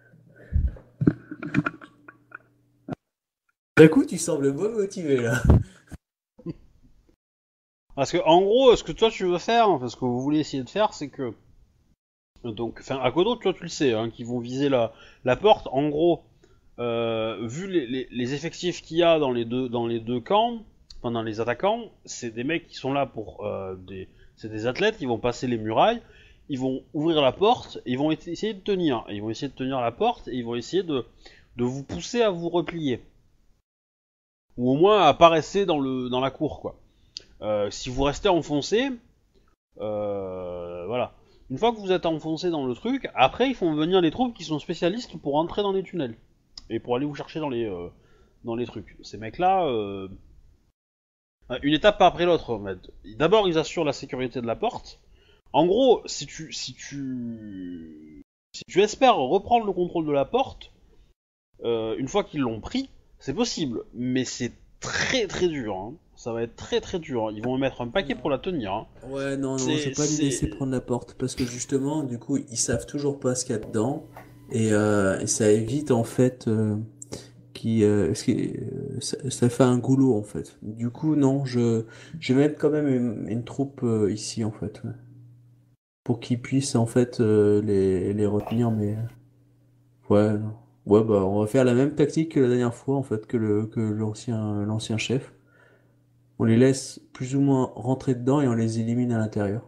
D'un coup, tu sembles moins motivé là. Parce que en gros, ce que toi tu veux faire, enfin, ce que vous voulez essayer de faire, c'est que donc, enfin, Akodo, toi tu le sais, hein, qu'ils vont viser la, la porte. En gros, euh, vu les, les, les effectifs qu'il y a dans les deux dans les deux camps, pendant les attaquants, c'est des mecs qui sont là pour euh, des, c'est des athlètes, ils vont passer les murailles, ils vont ouvrir la porte, et ils vont essayer de tenir, ils vont essayer de tenir la porte, et ils vont essayer de de vous pousser à vous replier, ou au moins à pas rester dans le dans la cour, quoi. Euh, si vous restez enfoncé, euh, voilà. Une fois que vous êtes enfoncé dans le truc, après ils font venir les troupes qui sont spécialistes pour entrer dans les tunnels et pour aller vous chercher dans les euh, dans les trucs. Ces mecs-là, euh, une étape pas après l'autre. En fait. D'abord ils assurent la sécurité de la porte. En gros, si tu, si tu, si tu espères reprendre le contrôle de la porte, euh, une fois qu'ils l'ont pris, c'est possible, mais c'est très très dur. Hein. Ça va être très très dur. Ils vont mettre un paquet pour la tenir. Hein. Ouais, non, non, C'est- je vais pas les c'est- laisser prendre la porte parce que justement, du coup, ils savent toujours pas ce qu'il y a dedans et, euh, et ça évite en fait euh, qui, euh, ce qui- euh, ça, ça fait un goulot en fait. Du coup, non, je, je vais mettre quand même une, une troupe euh, ici en fait, ouais. Pour qu'ils puissent en fait euh, les, les retenir, mais ouais, non. Ouais, bah, on va faire la même tactique que la dernière fois en fait que le que l'ancien l'ancien chef. On les laisse plus ou moins rentrer dedans et on les élimine à l'intérieur.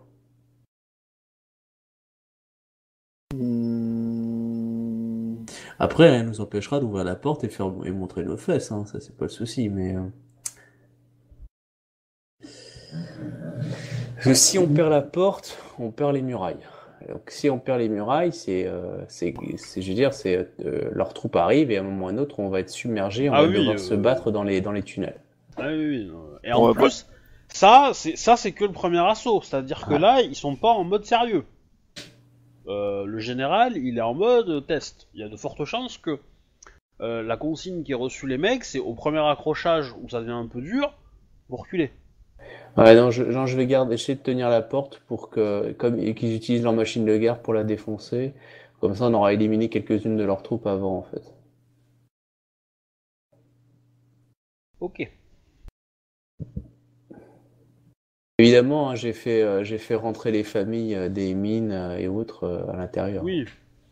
Après, rien nous empêchera d'ouvrir la porte et faire et montrer nos fesses, hein, ça c'est pas le souci, mais euh, Parce que si on perd la porte, on perd les murailles. Donc si on perd les murailles, c'est, euh, c'est, c'est, je veux dire, c'est euh, leur troupe arrive et à un moment ou à un autre, on va être submergé, on Ah va oui, devoir euh, se battre dans les dans les tunnels. Ah oui, oui, non. Et On en va plus, ça, c'est ça, c'est que le premier assaut. C'est-à-dire que Ouais. là, ils sont pas en mode sérieux. Euh, le général, il est en mode test. Il y a de fortes chances que euh, la consigne qui est reçue les mecs, c'est au premier accrochage où ça devient un peu dur, vous reculez. Ouais, non, je, non, je vais garder, essayer de tenir la porte pour que, comme et qu'ils utilisent leur machine de guerre pour la défoncer. Comme ça, on aura éliminé quelques-unes de leurs troupes avant, en fait. Ok. Évidemment, hein, j'ai fait, euh, j'ai fait rentrer les familles euh, des mines euh, et autres euh, à l'intérieur. Oui.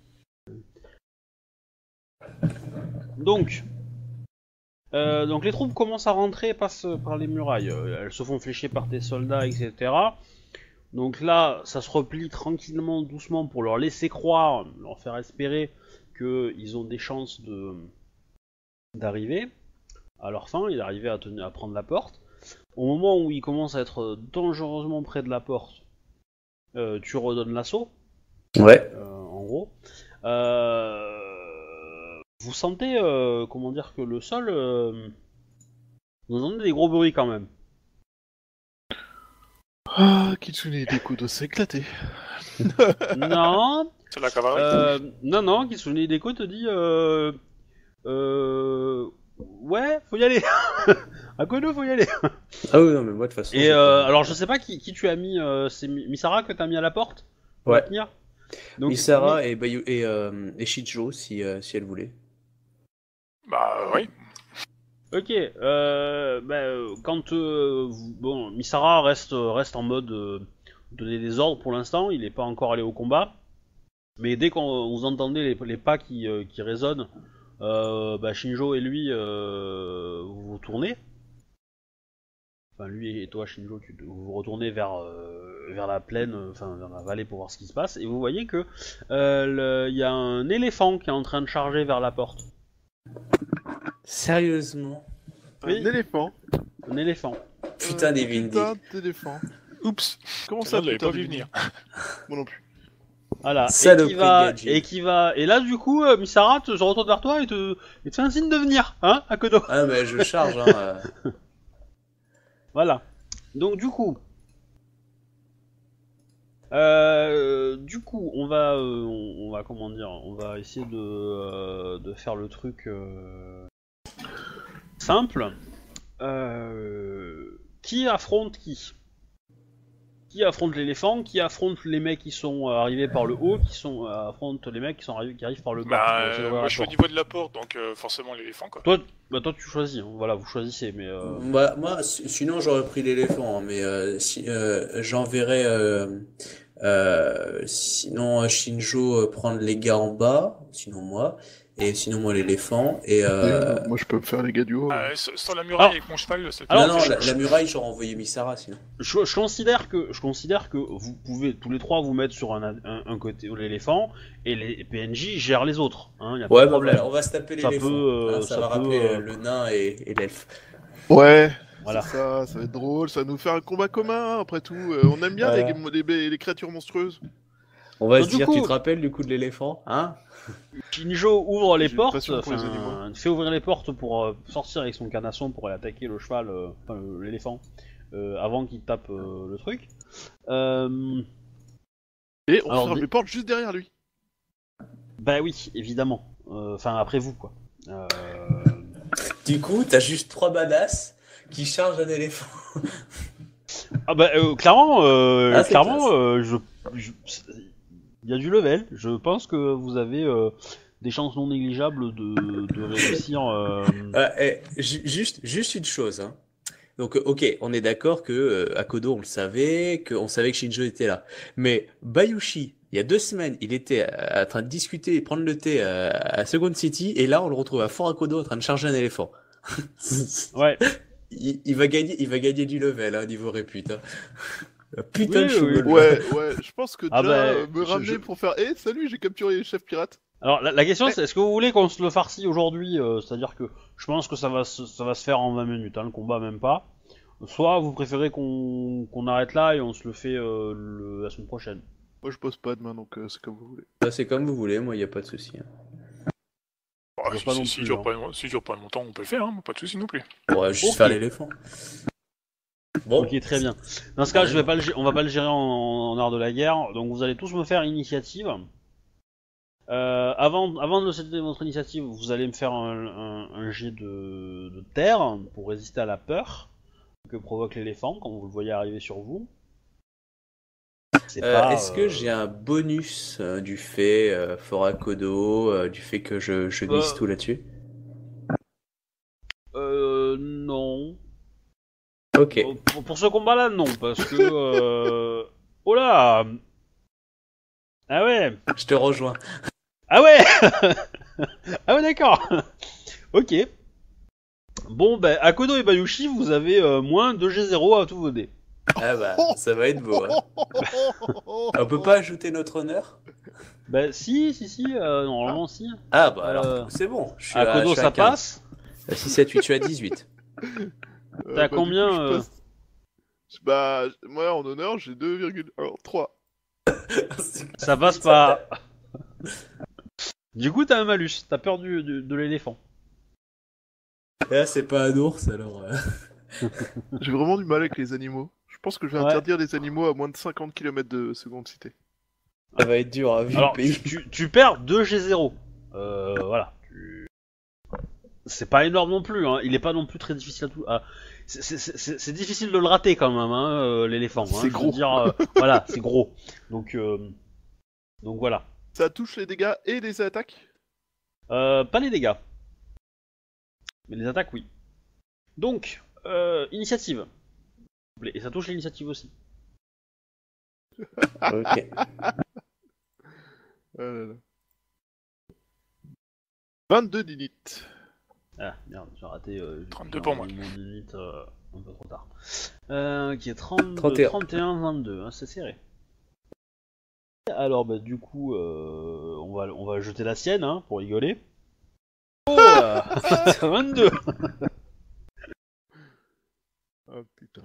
Donc, euh, donc les troupes commencent à rentrer, passent par les murailles. Euh, Elles se font flécher par tes soldats, et cetera. Donc là, ça se replie tranquillement, doucement, pour leur laisser croire, leur faire espérer qu'ils ont des chances de d'arriver à leur fin, et d'arriver à, tenir, à prendre la porte. Au moment où ils commencent à être dangereusement près de la porte, euh, tu redonnes l'assaut, Ouais. euh, en gros. Euh, vous sentez, euh, comment dire, que le sol... Euh, vous entendez des gros bruits quand même. Ah, Kitsune Hideko doit s'éclater. Non, C'est la cavalerie. euh, non, non, Kitsune Hideko te dit... Euh, euh, ouais, faut y aller. À Kono, faut y aller. Ah oui, non, mais moi, de toute façon. Et j'ai euh, pas- alors, je sais pas qui, qui tu as mis... Euh, c'est Mi- Misara que t'as mis à la porte pour la Ouais. tenir. Donc, Misara et, Bayu- et, euh, et Shijo, si, euh, si elle voulait. Bah oui. Ok, euh, bah, euh, quand euh, vous- bon, Misara reste reste en mode euh, donner des ordres pour l'instant, il n'est pas encore allé au combat, mais dès qu'on vous entendez les, les pas qui, euh, qui résonnent, euh, bah, Shinjo et lui euh, vous vous tournez, enfin lui et toi Shinjo, tu, vous vous retournez vers euh, vers la plaine, enfin vers la vallée pour voir ce qui se passe, et vous voyez que euh, le- il y a un éléphant qui est en train de charger vers la porte, Sérieusement? Oui. Un éléphant. un éléphant. Putain, Euh, des Vindy. Putain d'éléphant. Oups. Comment Ça, ça, je l'avais putain pas de vu Vindy venir. Moi non plus. Voilà, et qui Saloperie va, Gadji. et qui va, et là du coup, euh, Misara te, se retourne vers toi et te, et te fait un signe de venir, hein, à Kodo. Ah, mais je charge, hein. euh. Voilà. Donc du coup, euh, du coup, on va, euh, on, on va comment dire, on va essayer de, euh, de faire le truc euh, simple. Euh, qui affronte qui? Qui affronte l'éléphant? Qui affronte les mecs qui sont euh, arrivés par le haut? Qui sont euh, affronte les mecs qui sont arrivés, qui arrivent par le bas? Bah, pour essayer euh, d'ouvrir moi la je suis au porte. niveau de la porte, donc euh, forcément l'éléphant quoi. Toi, bah toi tu choisis. hein. Voilà, vous choisissez, mais. Euh... Bah, moi, si- sinon, j'aurais pris l'éléphant, hein, mais euh, si, euh, j'enverrais euh, euh, sinon Shinjo euh, prendre les gars en bas, sinon moi, et sinon moi l'éléphant, et euh, Et, moi je peux me faire les gars du haut. Ah, sur, sur la muraille Alors- avec mon cheval, c'est Alors, non, non, je- la, je- la muraille, j'aurais envoyé Misara, sinon. Je, je considère que je considère que vous pouvez tous les trois vous mettre sur un, un, un côté de l'éléphant et les P N J gèrent les autres. Hein, y a pas Ouais, de bah problème. voilà, on va se taper Ça l'éléphant. peut, euh, Hein, ça, ça va peut, rappeler euh, euh, le nain et, et l'elfe. Ouais, Voilà. c'est ça, ça va être drôle, ça va nous faire un combat commun après tout. Euh, on aime bien Voilà. les, les- les créatures monstrueuses. On va Donc, se du dire, coup- tu te rappelles du coup de l'éléphant, hein? Shinjo ouvre les J'ai une portes, passion pour les enfin, animaux. fait ouvrir les portes pour euh, sortir avec son canasson pour aller attaquer le cheval, euh, enfin le- l'éléphant, euh, avant qu'il tape euh, le truc. Euh, Et on Alors, ferme des- les portes juste derrière lui. Bah oui, évidemment. Euh, Enfin, après vous, quoi. Euh... Du coup, t'as juste trois badass qui chargent un éléphant. Ah bah euh, clairement, euh, Ah, c'est clairement, classe. euh, je, je- il y a du level. Je pense que vous avez euh, des chances non négligeables de, de réussir. euh, Ah, eh, ju- juste, juste une chose, hein. Donc, euh, ok, on est d'accord que euh, Akodo, on le savait, qu'on savait que Shinjo était là. Mais Bayushi, il y a deux semaines, il était euh, en train de discuter et prendre le thé euh, à Second City, et là, on le retrouve à Fort Akodo en train de charger un éléphant. Ouais. il, il va gagner, il va gagner du level, hein, niveau répute. Hein. Putain Oui, de chou. oui. le- Ouais, ouais, je pense que déjà, Ah bah, euh, me je- ramener je- pour faire Eh, salut, j'ai capturé les chefs pirates. Alors la, la question c'est est-ce que vous voulez qu'on se le farcie aujourd'hui, euh, c'est-à-dire que je pense que ça va se, ça va se faire en vingt minutes, hein, le combat même pas. Soit vous préférez qu'on qu'on arrête là et on se le fait euh, le- la semaine prochaine. Moi, je bosse pas demain, donc euh, c'est comme vous voulez. Bah, c'est comme vous voulez, moi, il n'y a pas de souci. hein. Bah, Je si, vois pas si, non si plus, dure hein. pas, si dure pas longtemps, on peut le faire, hein, pas de soucis non plus. On va juste Ok. faire l'éléphant. Bon. Ok, très bien. Dans ce cas, je vais pas le, gé- on va pas le gérer en, en art de la guerre, donc vous allez tous me faire initiative. Euh, avant, avant de céder votre initiative, vous allez me faire un, un, un jet de, de terre pour résister à la peur que provoque l'éléphant quand vous le voyez arriver sur vous. C'est Euh, pas, Est-ce que euh, j'ai un bonus euh, du fait euh, Fort Akodo, euh, du fait que je, je glisse Euh. tout là-dessus? Euh, non. Ok. Bon, pour, pour ce combat-là, non, parce que... Euh... Oh là. Ah ouais. Je te rejoins. Ah ouais. Ah ouais, d'accord. Ok. Bon, ben, Akodo et Bayushi, vous avez euh, moins deux G zéro à tous vos dés. Ah bah, ça va être beau. Hein. On peut pas ajouter notre honneur? Ben, si, si, si, euh, normalement, si. Ah bah alors, Euh, c'est bon. Je suis à, Akodo, je suis à ça quinze. passe. six, sept, huit, je suis à dix-huit. Euh, T'as du combien, coup, je euh passe- Bah, moi, en honneur, j'ai deux virgule trois. Ça passe pas. Du coup, t'as un malus. T'as peur du, du- de l'éléphant. Là, c'est pas un ours, alors... euh, J'ai vraiment du mal avec les animaux. Je pense que je vais Ouais. interdire les animaux à moins de cinquante kilomètres de seconde cité. Ça va être dur, hein, vu Alors, le pays. tu, tu, tu perds deux G zéro. Euh, voilà. Tu- C'est pas énorme non plus, hein. Il est pas non plus très difficile à tout. à- c'est- c'est- C'est c'est difficile de le rater quand même, hein, euh, l'éléphant. Hein, C'est je veux gros. dire, euh, voilà, c'est gros. Donc, euh, donc voilà. Ça touche les dégâts et les attaques. Euh, pas les dégâts. Mais les attaques, oui. Donc, euh, initiative. S'il vous plaît. Et ça touche l'initiative aussi. Ok. Ah là là. vingt-deux d'init. Ah, merde, j'ai raté. Euh, trente-deux j'ai pour moi. envoyé mon unit, euh, un peu trop tard. Euh, qui est trente, trente et un. trente et un, vingt-deux, hein, c'est serré. Alors, bah, du coup, euh, on, va, on va jeter la sienne, hein, pour rigoler. Oh, euh, vingt-deux. Oh putain.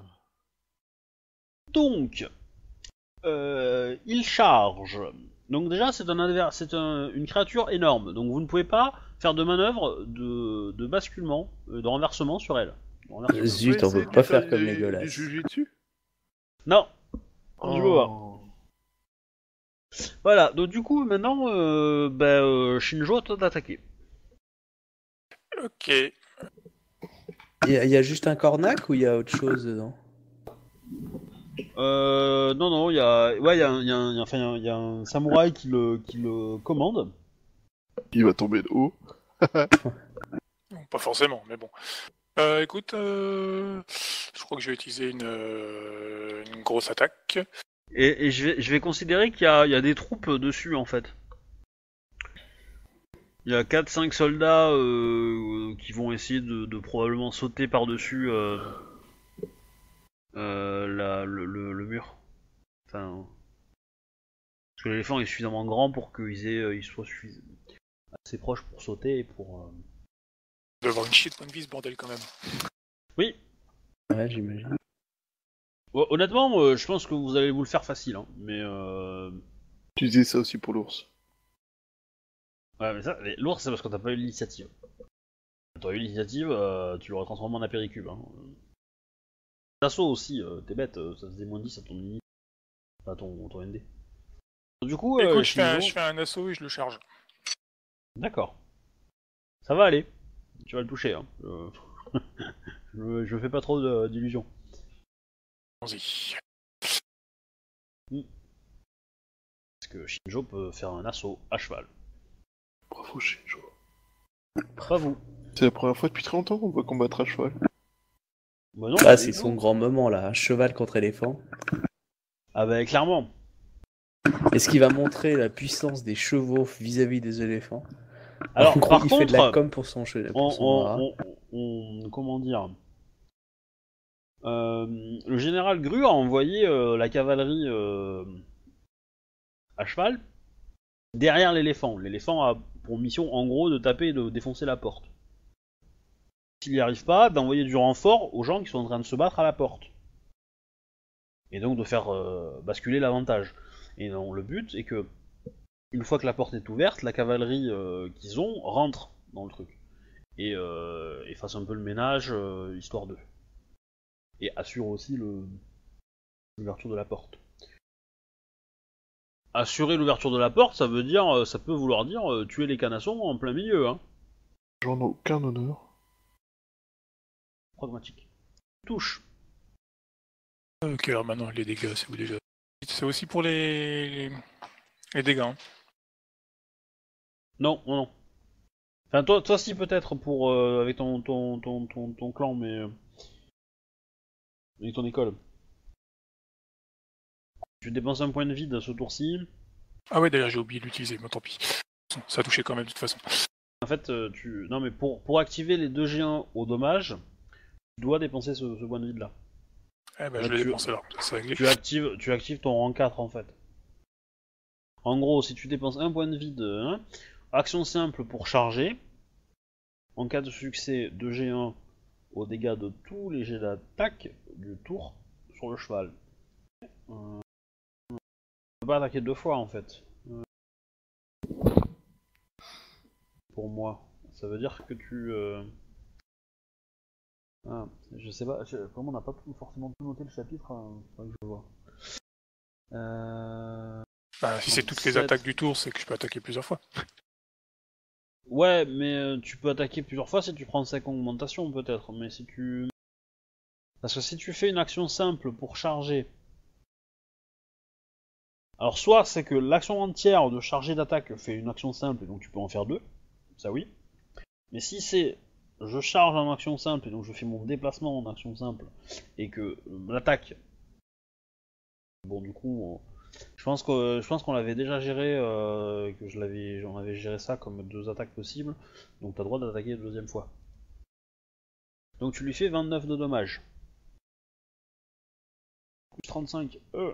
Donc, euh, il charge. Donc déjà, c'est un adver- c'est un- une créature énorme. Donc vous ne pouvez pas faire de manœuvre de, de basculement, euh, de renversement sur elle. De renversement. Zut, on essayer peut de pas lui faire comme du- les Legolas. Du jujitsu. Non. Je veux voir. Oh. Voilà. Donc du coup, maintenant, euh, bah, euh, Shinjo, toi d'attaquer. Ok. Il y, a- il y a juste un cornac ou il y a autre chose dedans? Euh, non, non, il y a, ouais, il y a, un- il y a un- il y a- enfin, il y a un- il y a un samouraï qui le, qui le commande. Il va tomber de haut. Bon, pas forcément, mais bon. Euh, écoute, euh, je crois que je vais utiliser une, euh, une grosse attaque. Et, et je vais, je vais considérer qu'il y a, il y a des troupes dessus en fait. Il y a quatre cinq soldats euh, qui vont essayer de, de probablement sauter par-dessus euh, euh, la- le, le- le mur. Enfin, parce que l'éléphant est suffisamment grand pour qu'ils aient, euh, ils soient suffisamment assez proches pour sauter et pour. euh, Je vais avoir une shit point de vie ce bordel quand même. Oui. Ouais, j'imagine. Ouais, honnêtement, euh, je pense que vous allez vous le faire facile, hein, mais. Euh... Tu disais ça aussi pour l'ours. Ouais, mais ça, les- l'ours, c'est parce que t'as pas eu l'initiative. Si t'aurais eu l'initiative, euh, tu l'aurais transformé en apéricube. Hein. L'assaut aussi, euh, t'es bête, euh, ça faisait moins dix à ton mini. Enfin, ton, ton N D. Du coup, Écoute, euh, je, fais un, Shinjo- je fais un assaut et je le charge. D'accord. Ça va aller. Tu vas le toucher. Hein. Euh, je, je fais pas trop de- d'illusions. Allons-y. Parce que Shinjo peut faire un assaut à cheval. Bravo Shinjo. Pas vous. C'est la première fois depuis très longtemps qu'on voit combattre à cheval. Bah non, Ah, pas c'est du son tout. grand moment là, cheval contre éléphant. Ah bah clairement. Est-ce qu'il va montrer la puissance des chevaux vis-à-vis des éléphants? Alors, En gros, par il fait de la contre, com pour son, che- pour on, son on, rat. on- on- comment dire Euh, le général Gru a envoyé euh, la cavalerie euh, à cheval derrière l'éléphant. L'éléphant a pour mission en gros de taper et de défoncer la porte. S'il n'y arrive pas, d'envoyer du renfort aux gens qui sont en train de se battre à la porte. Et donc de faire euh, basculer l'avantage. Et non, le but est que, une fois que la porte est ouverte, la cavalerie euh, qu'ils ont rentre dans le truc. Et, euh, et fasse un peu le ménage, euh, histoire d'eux. Et assure aussi le... l'ouverture de la porte. Assurer l'ouverture de la porte, ça veut dire, ça peut vouloir dire euh, tuer les canassons en plein milieu, hein. J'en ai aucun honneur. Pragmatique. Touche. Ok, alors maintenant, les dégâts, c'est où déjà? C'est aussi pour les, les dégâts. Hein. Non, non, non. Enfin, toi, toi si peut-être pour euh, avec ton ton, ton, ton, ton clan, mais euh, avec ton école. Tu dépenses un point de vide ce tour-ci. Ah ouais, d'ailleurs, j'ai oublié de l'utiliser, mais tant pis. Ça a touché quand même, de toute façon. En fait, euh, tu non mais pour pour activer les deux G un au dommage, tu dois dépenser ce, ce point de vide là. Eh ben, Ouais, je l'ai tu- dépensé là, c'est réglé. Tu actives tu actives ton rang quatre en fait. En gros, si tu dépenses un point de vide, hein, action simple pour charger. En cas de succès, deux G un aux dégâts de tous les jets d'attaque du tour sur le cheval. Euh, tu peux pas attaquer deux fois en fait. Euh, pour moi. Ça veut dire que tu... Euh... Ah, je sais pas, je... comment on n'a pas tout, forcément tout noté le chapitre, hein, faudrait que je vois. Euh... Bah, si c'est toutes les sept. attaques du tour, c'est que je peux attaquer plusieurs fois. Ouais, mais euh, tu peux attaquer plusieurs fois si tu prends cinq augmentations peut-être, mais si tu... Parce que si tu fais une action simple pour charger... Alors soit c'est que l'action entière de charger d'attaque fait une action simple et donc tu peux en faire deux, ça oui. Mais si c'est je charge en action simple et donc je fais mon déplacement en action simple et que euh, l'attaque... Bon du coup... On... Je pense que je pense qu'on l'avait déjà géré, euh, que je l'avais, j'en avais géré ça comme deux attaques possibles, donc t'as le droit d'attaquer la deuxième fois. Donc tu lui fais vingt-neuf de dommages. Plus trente-cinq. Euh.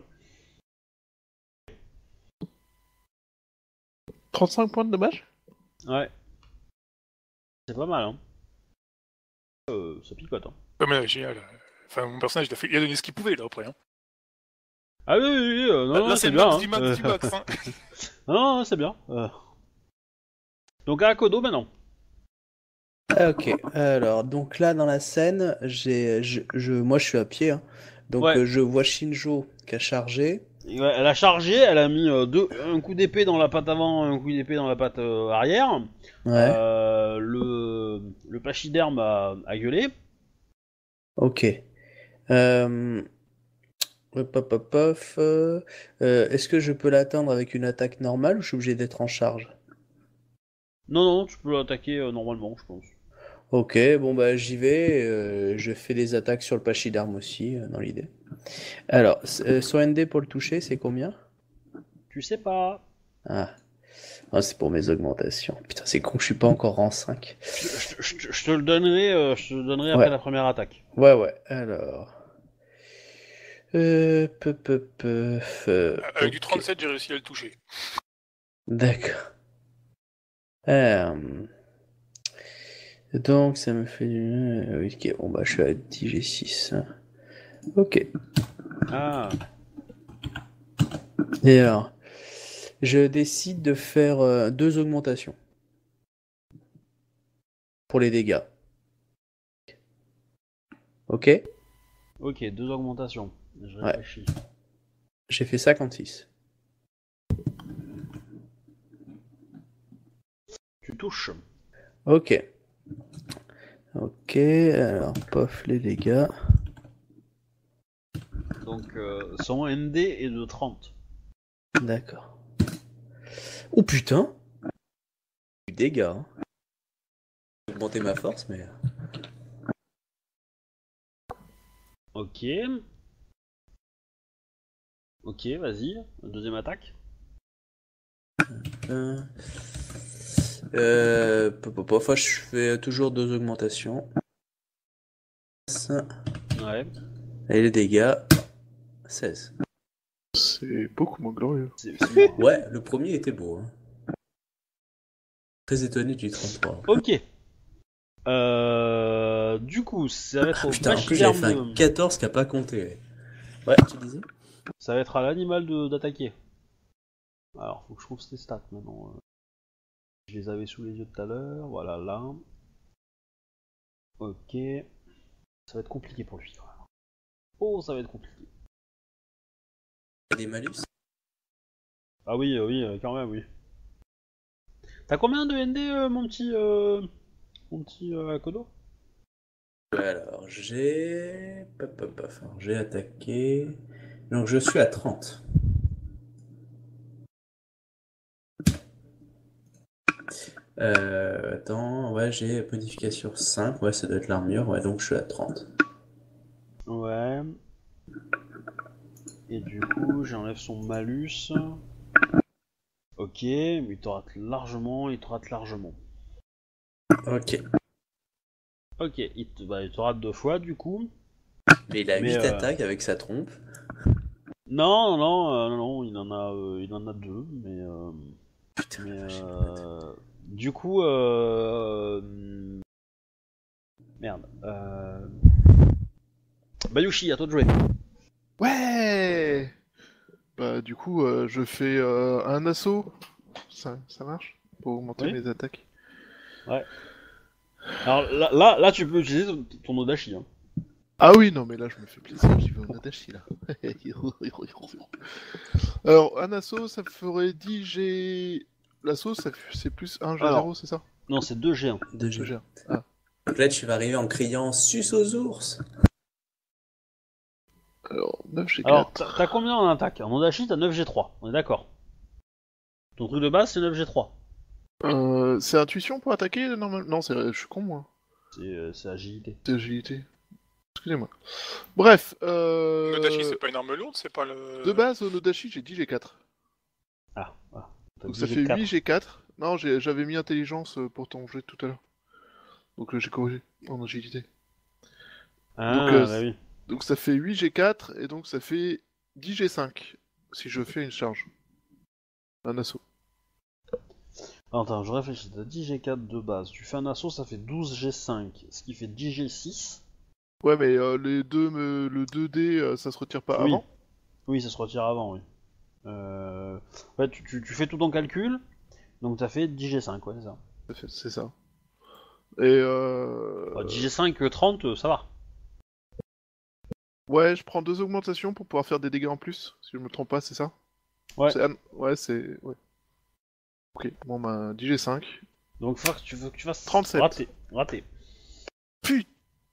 trente-cinq points de dommage? Ouais. C'est pas mal, hein. Euh, ça picote, hein. Ouais, mais génial. Enfin, mon personnage, il a, fait... il a donné ce qu'il pouvait là après. Hein. Ah oui, oui, oui, euh, non, Là, non, là, c'est c'est le bien. max Hein. du max Euh, du max. Hein. non, non, c'est bien. Euh. Donc à Akodo maintenant. Ah, ok, alors, donc là dans la scène, j'ai, je, je- moi je suis à pied, hein. Donc Ouais. euh, je vois Shinjo qui a chargé. Et ouais, elle a chargé, elle a mis euh, deux, un coup d'épée dans la patte avant, un coup d'épée dans la patte euh, arrière. Ouais, Euh, le, le pachyderme a, a gueulé. ok. Euh... hop, hop, hop, hop, euh, euh, est-ce que je peux l'atteindre avec une attaque normale ou je suis obligé d'être en charge? Non, non, tu peux l'attaquer euh, normalement, je pense. Ok, bon bah j'y vais, euh, je fais des attaques sur le pachyderme aussi, euh, dans l'idée. Alors, c- euh, son N D pour le toucher, c'est combien? Tu sais pas. Ah, ah, c'est pour mes augmentations. Putain, c'est con, je suis pas encore rang cinq. Je, je- je- je te le donnerai, euh, je te le donnerai après Ouais. la première attaque. Ouais, ouais, alors... Euh, peu, peu, peu, euh, Avec du ok. trente-sept, j'ai réussi à le toucher. D'accord. Euh, Donc, ça me fait du... euh, Ok, bon bah je suis à dix G six. Ok. Ah, Et alors, je décide de faire euh, deux augmentations pour les dégâts. Ok? ok, deux augmentations. Je Ouais. réfléchis. J'ai fait cinquante-six. Tu touches. Ok. Ok, alors, pof, les dégâts. Donc euh, son N D est de trente. D'accord. Oh putain! Du dégât. Hein. J'ai augmenté ma force, mais. Ok. Ok, vas-y. Deuxième attaque. Euh. Euh. Parfois, je fais toujours deux augmentations. Ouais. Et les dégâts. seize. C'est beaucoup moins glorieux. C'est c'est moi. Ouais, le premier était beau. Hein. Très étonné du trente-trois. Ok. Euh, du coup, ça va être au Putain, en plus j'avais fait pachyderme un de... quatorze qui a pas compté. Ouais, tu disais? Ça va être à l'animal de d'attaquer. Alors, faut que je trouve ces stats maintenant. Je les avais sous les yeux tout à l'heure. Voilà, là. Ok. Ça va être compliqué pour lui quand même. Oh, ça va être compliqué. Il y a des malus? Ah oui, euh, oui, euh, quand même, oui. T'as combien de N D, euh, mon petit... Euh... Mon petit euh, Akodo? Ouais, alors j'ai. Pop, pop, pop. Alors, j'ai attaqué. Donc je suis à trente. Euh, attends, ouais, j'ai modification cinq. Ouais, ça doit être l'armure. Ouais, donc je suis à trente. Ouais. Et du coup, j'enlève son malus. Ok, mais il te rate largement, il te rate largement. Ok. Ok, il te, bah, il te rate deux fois du coup. Mais il a Mais, huit euh, attaques avec sa trompe. Non, non, euh, non, non, il en a, euh, il en a deux, mais, euh, Putain, mais la vache, euh, du coup, euh, merde. Euh... Bayushi, à toi de jouer. Ouais. Bah du coup, euh, je fais euh, un assaut. Ça, ça marche? Pour augmenter Oui. mes attaques. Ouais. Alors là, là, là, tu peux utiliser ton, ton Odachi. Hein. Ah oui, non, mais là, je me fais plaisir, j'y vais au Nadashi, là. Alors, un assaut, ça me ferait dix G... L'assaut, ça f- c'est plus un G zéro, Alors, c'est ça? non, c'est deux G un. deux deux G. G un. Ah. Donc là, tu vas arriver en criant Suce aux ours. Alors, neuf G quatre. Alors, t'as t'as combien en attaque? En Odachi, t'as neuf G trois, on est d'accord. Ton truc de base, c'est neuf G trois. Euh, c'est intuition pour attaquer, normalement? Non, c'est... je suis con, moi. C'est euh, c'est agilité. C'est agilité. Excusez-moi. Bref, euh... Nodachi, c'est pas une arme lourde, c'est pas le. de base, au Nodashi, j'ai dix G quatre. Ah, voilà. T'as Donc dit ça G fait quatre. huit G quatre. Non, j'ai- j'avais mis intelligence euh, pour ton jet tout à l'heure. Donc euh, j'ai corrigé en agilité. Ah, Donc, euh, bah oui. Donc ça fait huit G quatre, et donc ça fait dix G cinq, si je fais une charge. Un assaut. Attends, je réfléchis. T'as dix G quatre de base. Tu fais un assaut, ça fait douze G cinq. Ce qui fait dix G six. Ouais, mais euh, les deux, me- le deux D, euh, ça se retire pas Oui. avant? Oui, ça se retire avant, oui. Euh... Ouais, tu, tu, tu fais tout ton calcul. Donc t'as fait dix G cinq, ouais, c'est ça. Ça fait- C'est ça. Et euh... Bah, dix G cinq, euh, trente, euh, ça va. ouais, je prends deux augmentations pour pouvoir faire des dégâts en plus, si je me trompe pas, c'est ça? Ouais. C'est- ah, ouais, c'est... Ouais. Ok, bon bah, dix G cinq. Donc faut que tu, faut que tu fasses... trente-sept. Raté. Raté. Putain.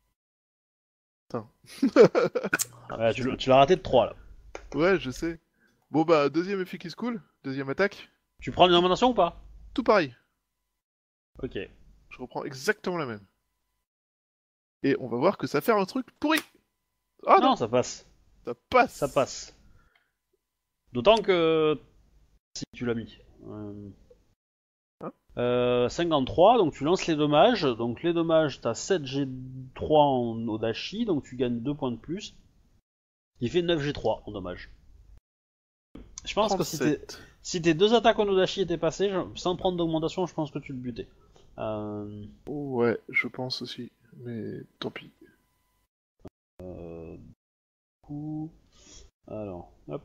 Ouais, tu, l'as- tu l'as raté de trois, là. Ouais, je sais. Bon bah, deuxième effet qui se coule, deuxième attaque, Tu prends une augmentation ou pas? tout pareil. Ok. Je reprends exactement la même. Et on va voir que ça fait un truc pourri. Ah non, non, ça passe. ça passe. Ça passe. D'autant que... Si, tu l'as mis. Euh... Hein euh, cinquante-trois, donc tu lances les dommages. Donc les dommages, t'as sept G trois en Odachi, donc tu gagnes deux points de plus. Il fait neuf G trois en dommages. Je pense que si, t'es- trente-sept. si tes deux attaques en Odachi étaient passées, je- sans prendre d'augmentation, je pense que tu le butais. Euh... Ouais, je pense aussi. Mais tant pis. euh, du coup... Alors, hop...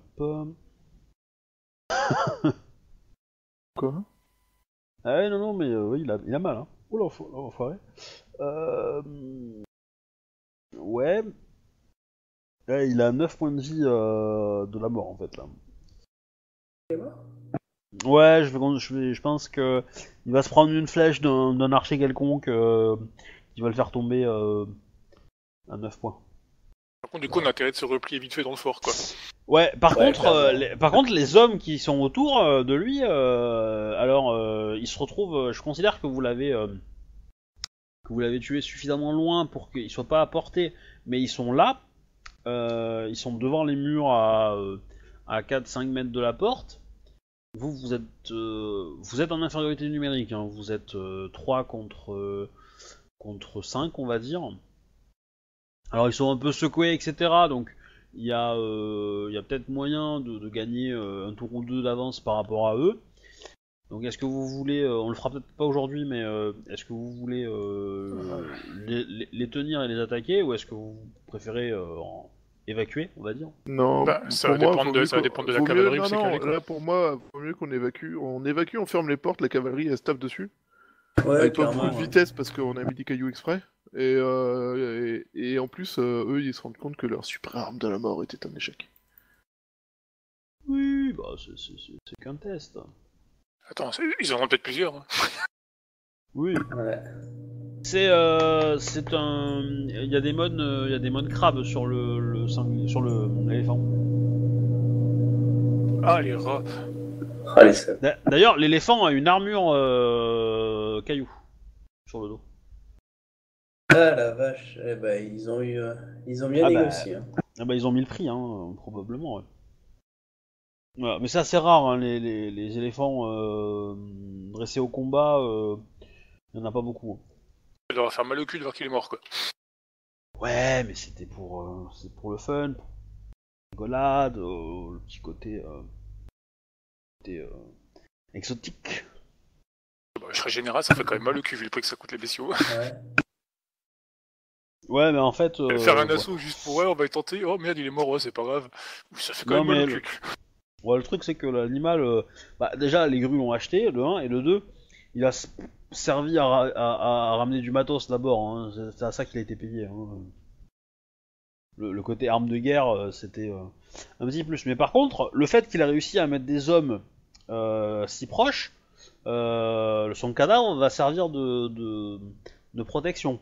Quoi? Ah ouais, non, non, mais euh, oui, il a, il a mal, hein. Oula, faut- l'enfoiré. Euh... Ouais. Ouais, il a neuf points de vie euh, de la mort, en fait, là. Ouais, je, vais, je, vais- je pense que il va se prendre une flèche d'un d'un archer quelconque euh, qui va le faire tomber euh, à neuf points. Par contre, du coup, on a intérêt de se replier vite fait dans le fort, quoi. Ouais, par Ouais, contre, euh, clairement. les, par contre, les hommes qui sont autour euh, de lui, euh, alors euh, ils se retrouvent. euh, Je considère que vous l'avez, euh, que vous l'avez tué suffisamment loin pour qu'ils soient pas à portée, mais ils sont là. euh, ils sont devant les murs à euh, à quatre cinq mètres de la porte. Vous, vous êtes, euh, vous êtes en infériorité numérique. Hein. Vous êtes euh, trois contre euh, contre cinq, on va dire. Alors ils sont un peu secoués, et cetera. Donc il y a, euh, il y a peut-être moyen de, de gagner euh, un tour ou deux d'avance par rapport à eux. Donc est-ce que vous voulez, euh, on le fera peut-être pas aujourd'hui, mais euh, est-ce que vous voulez euh, les, les- les tenir et les attaquer, ou est-ce que vous préférez euh, en- évacuer, on va dire? Non, Bah, ça pour va moi, dépendre vaut de- mieux ça va qu'on- dépendre de la vaut mieux- cavalerie où Non, c'est non, calé, quoi. là pour moi, vaut mieux qu'on évacue. On évacue, on ferme les portes, la cavalerie elle se tape dessus. Ouais, Avec pas clairement. beaucoup de ouais. vitesse parce qu'on a mis des cailloux exprès. Et, euh, et, et en plus, euh, eux ils se rendent compte que leur super arme de la mort était un échec. Oui, bah c'est, c'est, c'est- c'est qu'un test. Attends, c'est- ils en ont peut-être plusieurs. hein. Oui. Ouais. C'est euh, c'est un, il y a des modes, euh, il y a des modes crabes sur le, le sanglier, sur le l'éléphant. Ah, les rats. Allez, ça. D'a- D'ailleurs, l'éléphant a une armure euh, caillou sur le dos. Ah la vache, eh ben, ils ont eu, euh, ils ont bien Ah bah, négocié. Hein. Ah bah ils ont mis le prix, hein, euh, probablement. Ouais. Voilà. Mais c'est assez rare, hein, les, les, les éléphants euh, dressés au combat, euh, il y en a pas beaucoup. hein. Ça doit faire mal au cul de voir qu'il est mort, quoi. Ouais, mais c'était pour, euh, c'est pour le fun, pour la rigolade, euh, le petit côté, euh, côté euh, exotique. Bah, je serais général, ça fait quand même mal au cul vu le prix que ça coûte les bestiaux. Ouais. Ouais, mais en fait. euh, Faire un ouais. assaut juste pour ouais, on va y tenter. Oh merde, il est mort, ouais, c'est pas grave. Ça fait quand Non, même mal mais au le- cul. Ouais, le truc c'est que l'animal, euh, bah, déjà les grues l'ont acheté, le un, et le deux, il a s- servi à, ra- à- à ramener du matos d'abord, hein. c'est c'est à ça qu'il a été payé. hein. Le, le côté arme de guerre, euh, c'était euh, un petit plus. Mais par contre, le fait qu'il a réussi à mettre des hommes euh, si proches, euh, son cadavre va servir de, de, de protection.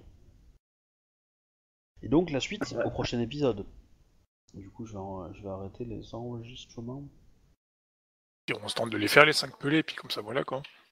Et donc la suite Ouais. au prochain épisode. Du coup, je vais, en- je vais arrêter les enregistrements. Puis on se tente de les faire, les cinq pelés, puis comme ça, voilà, quoi.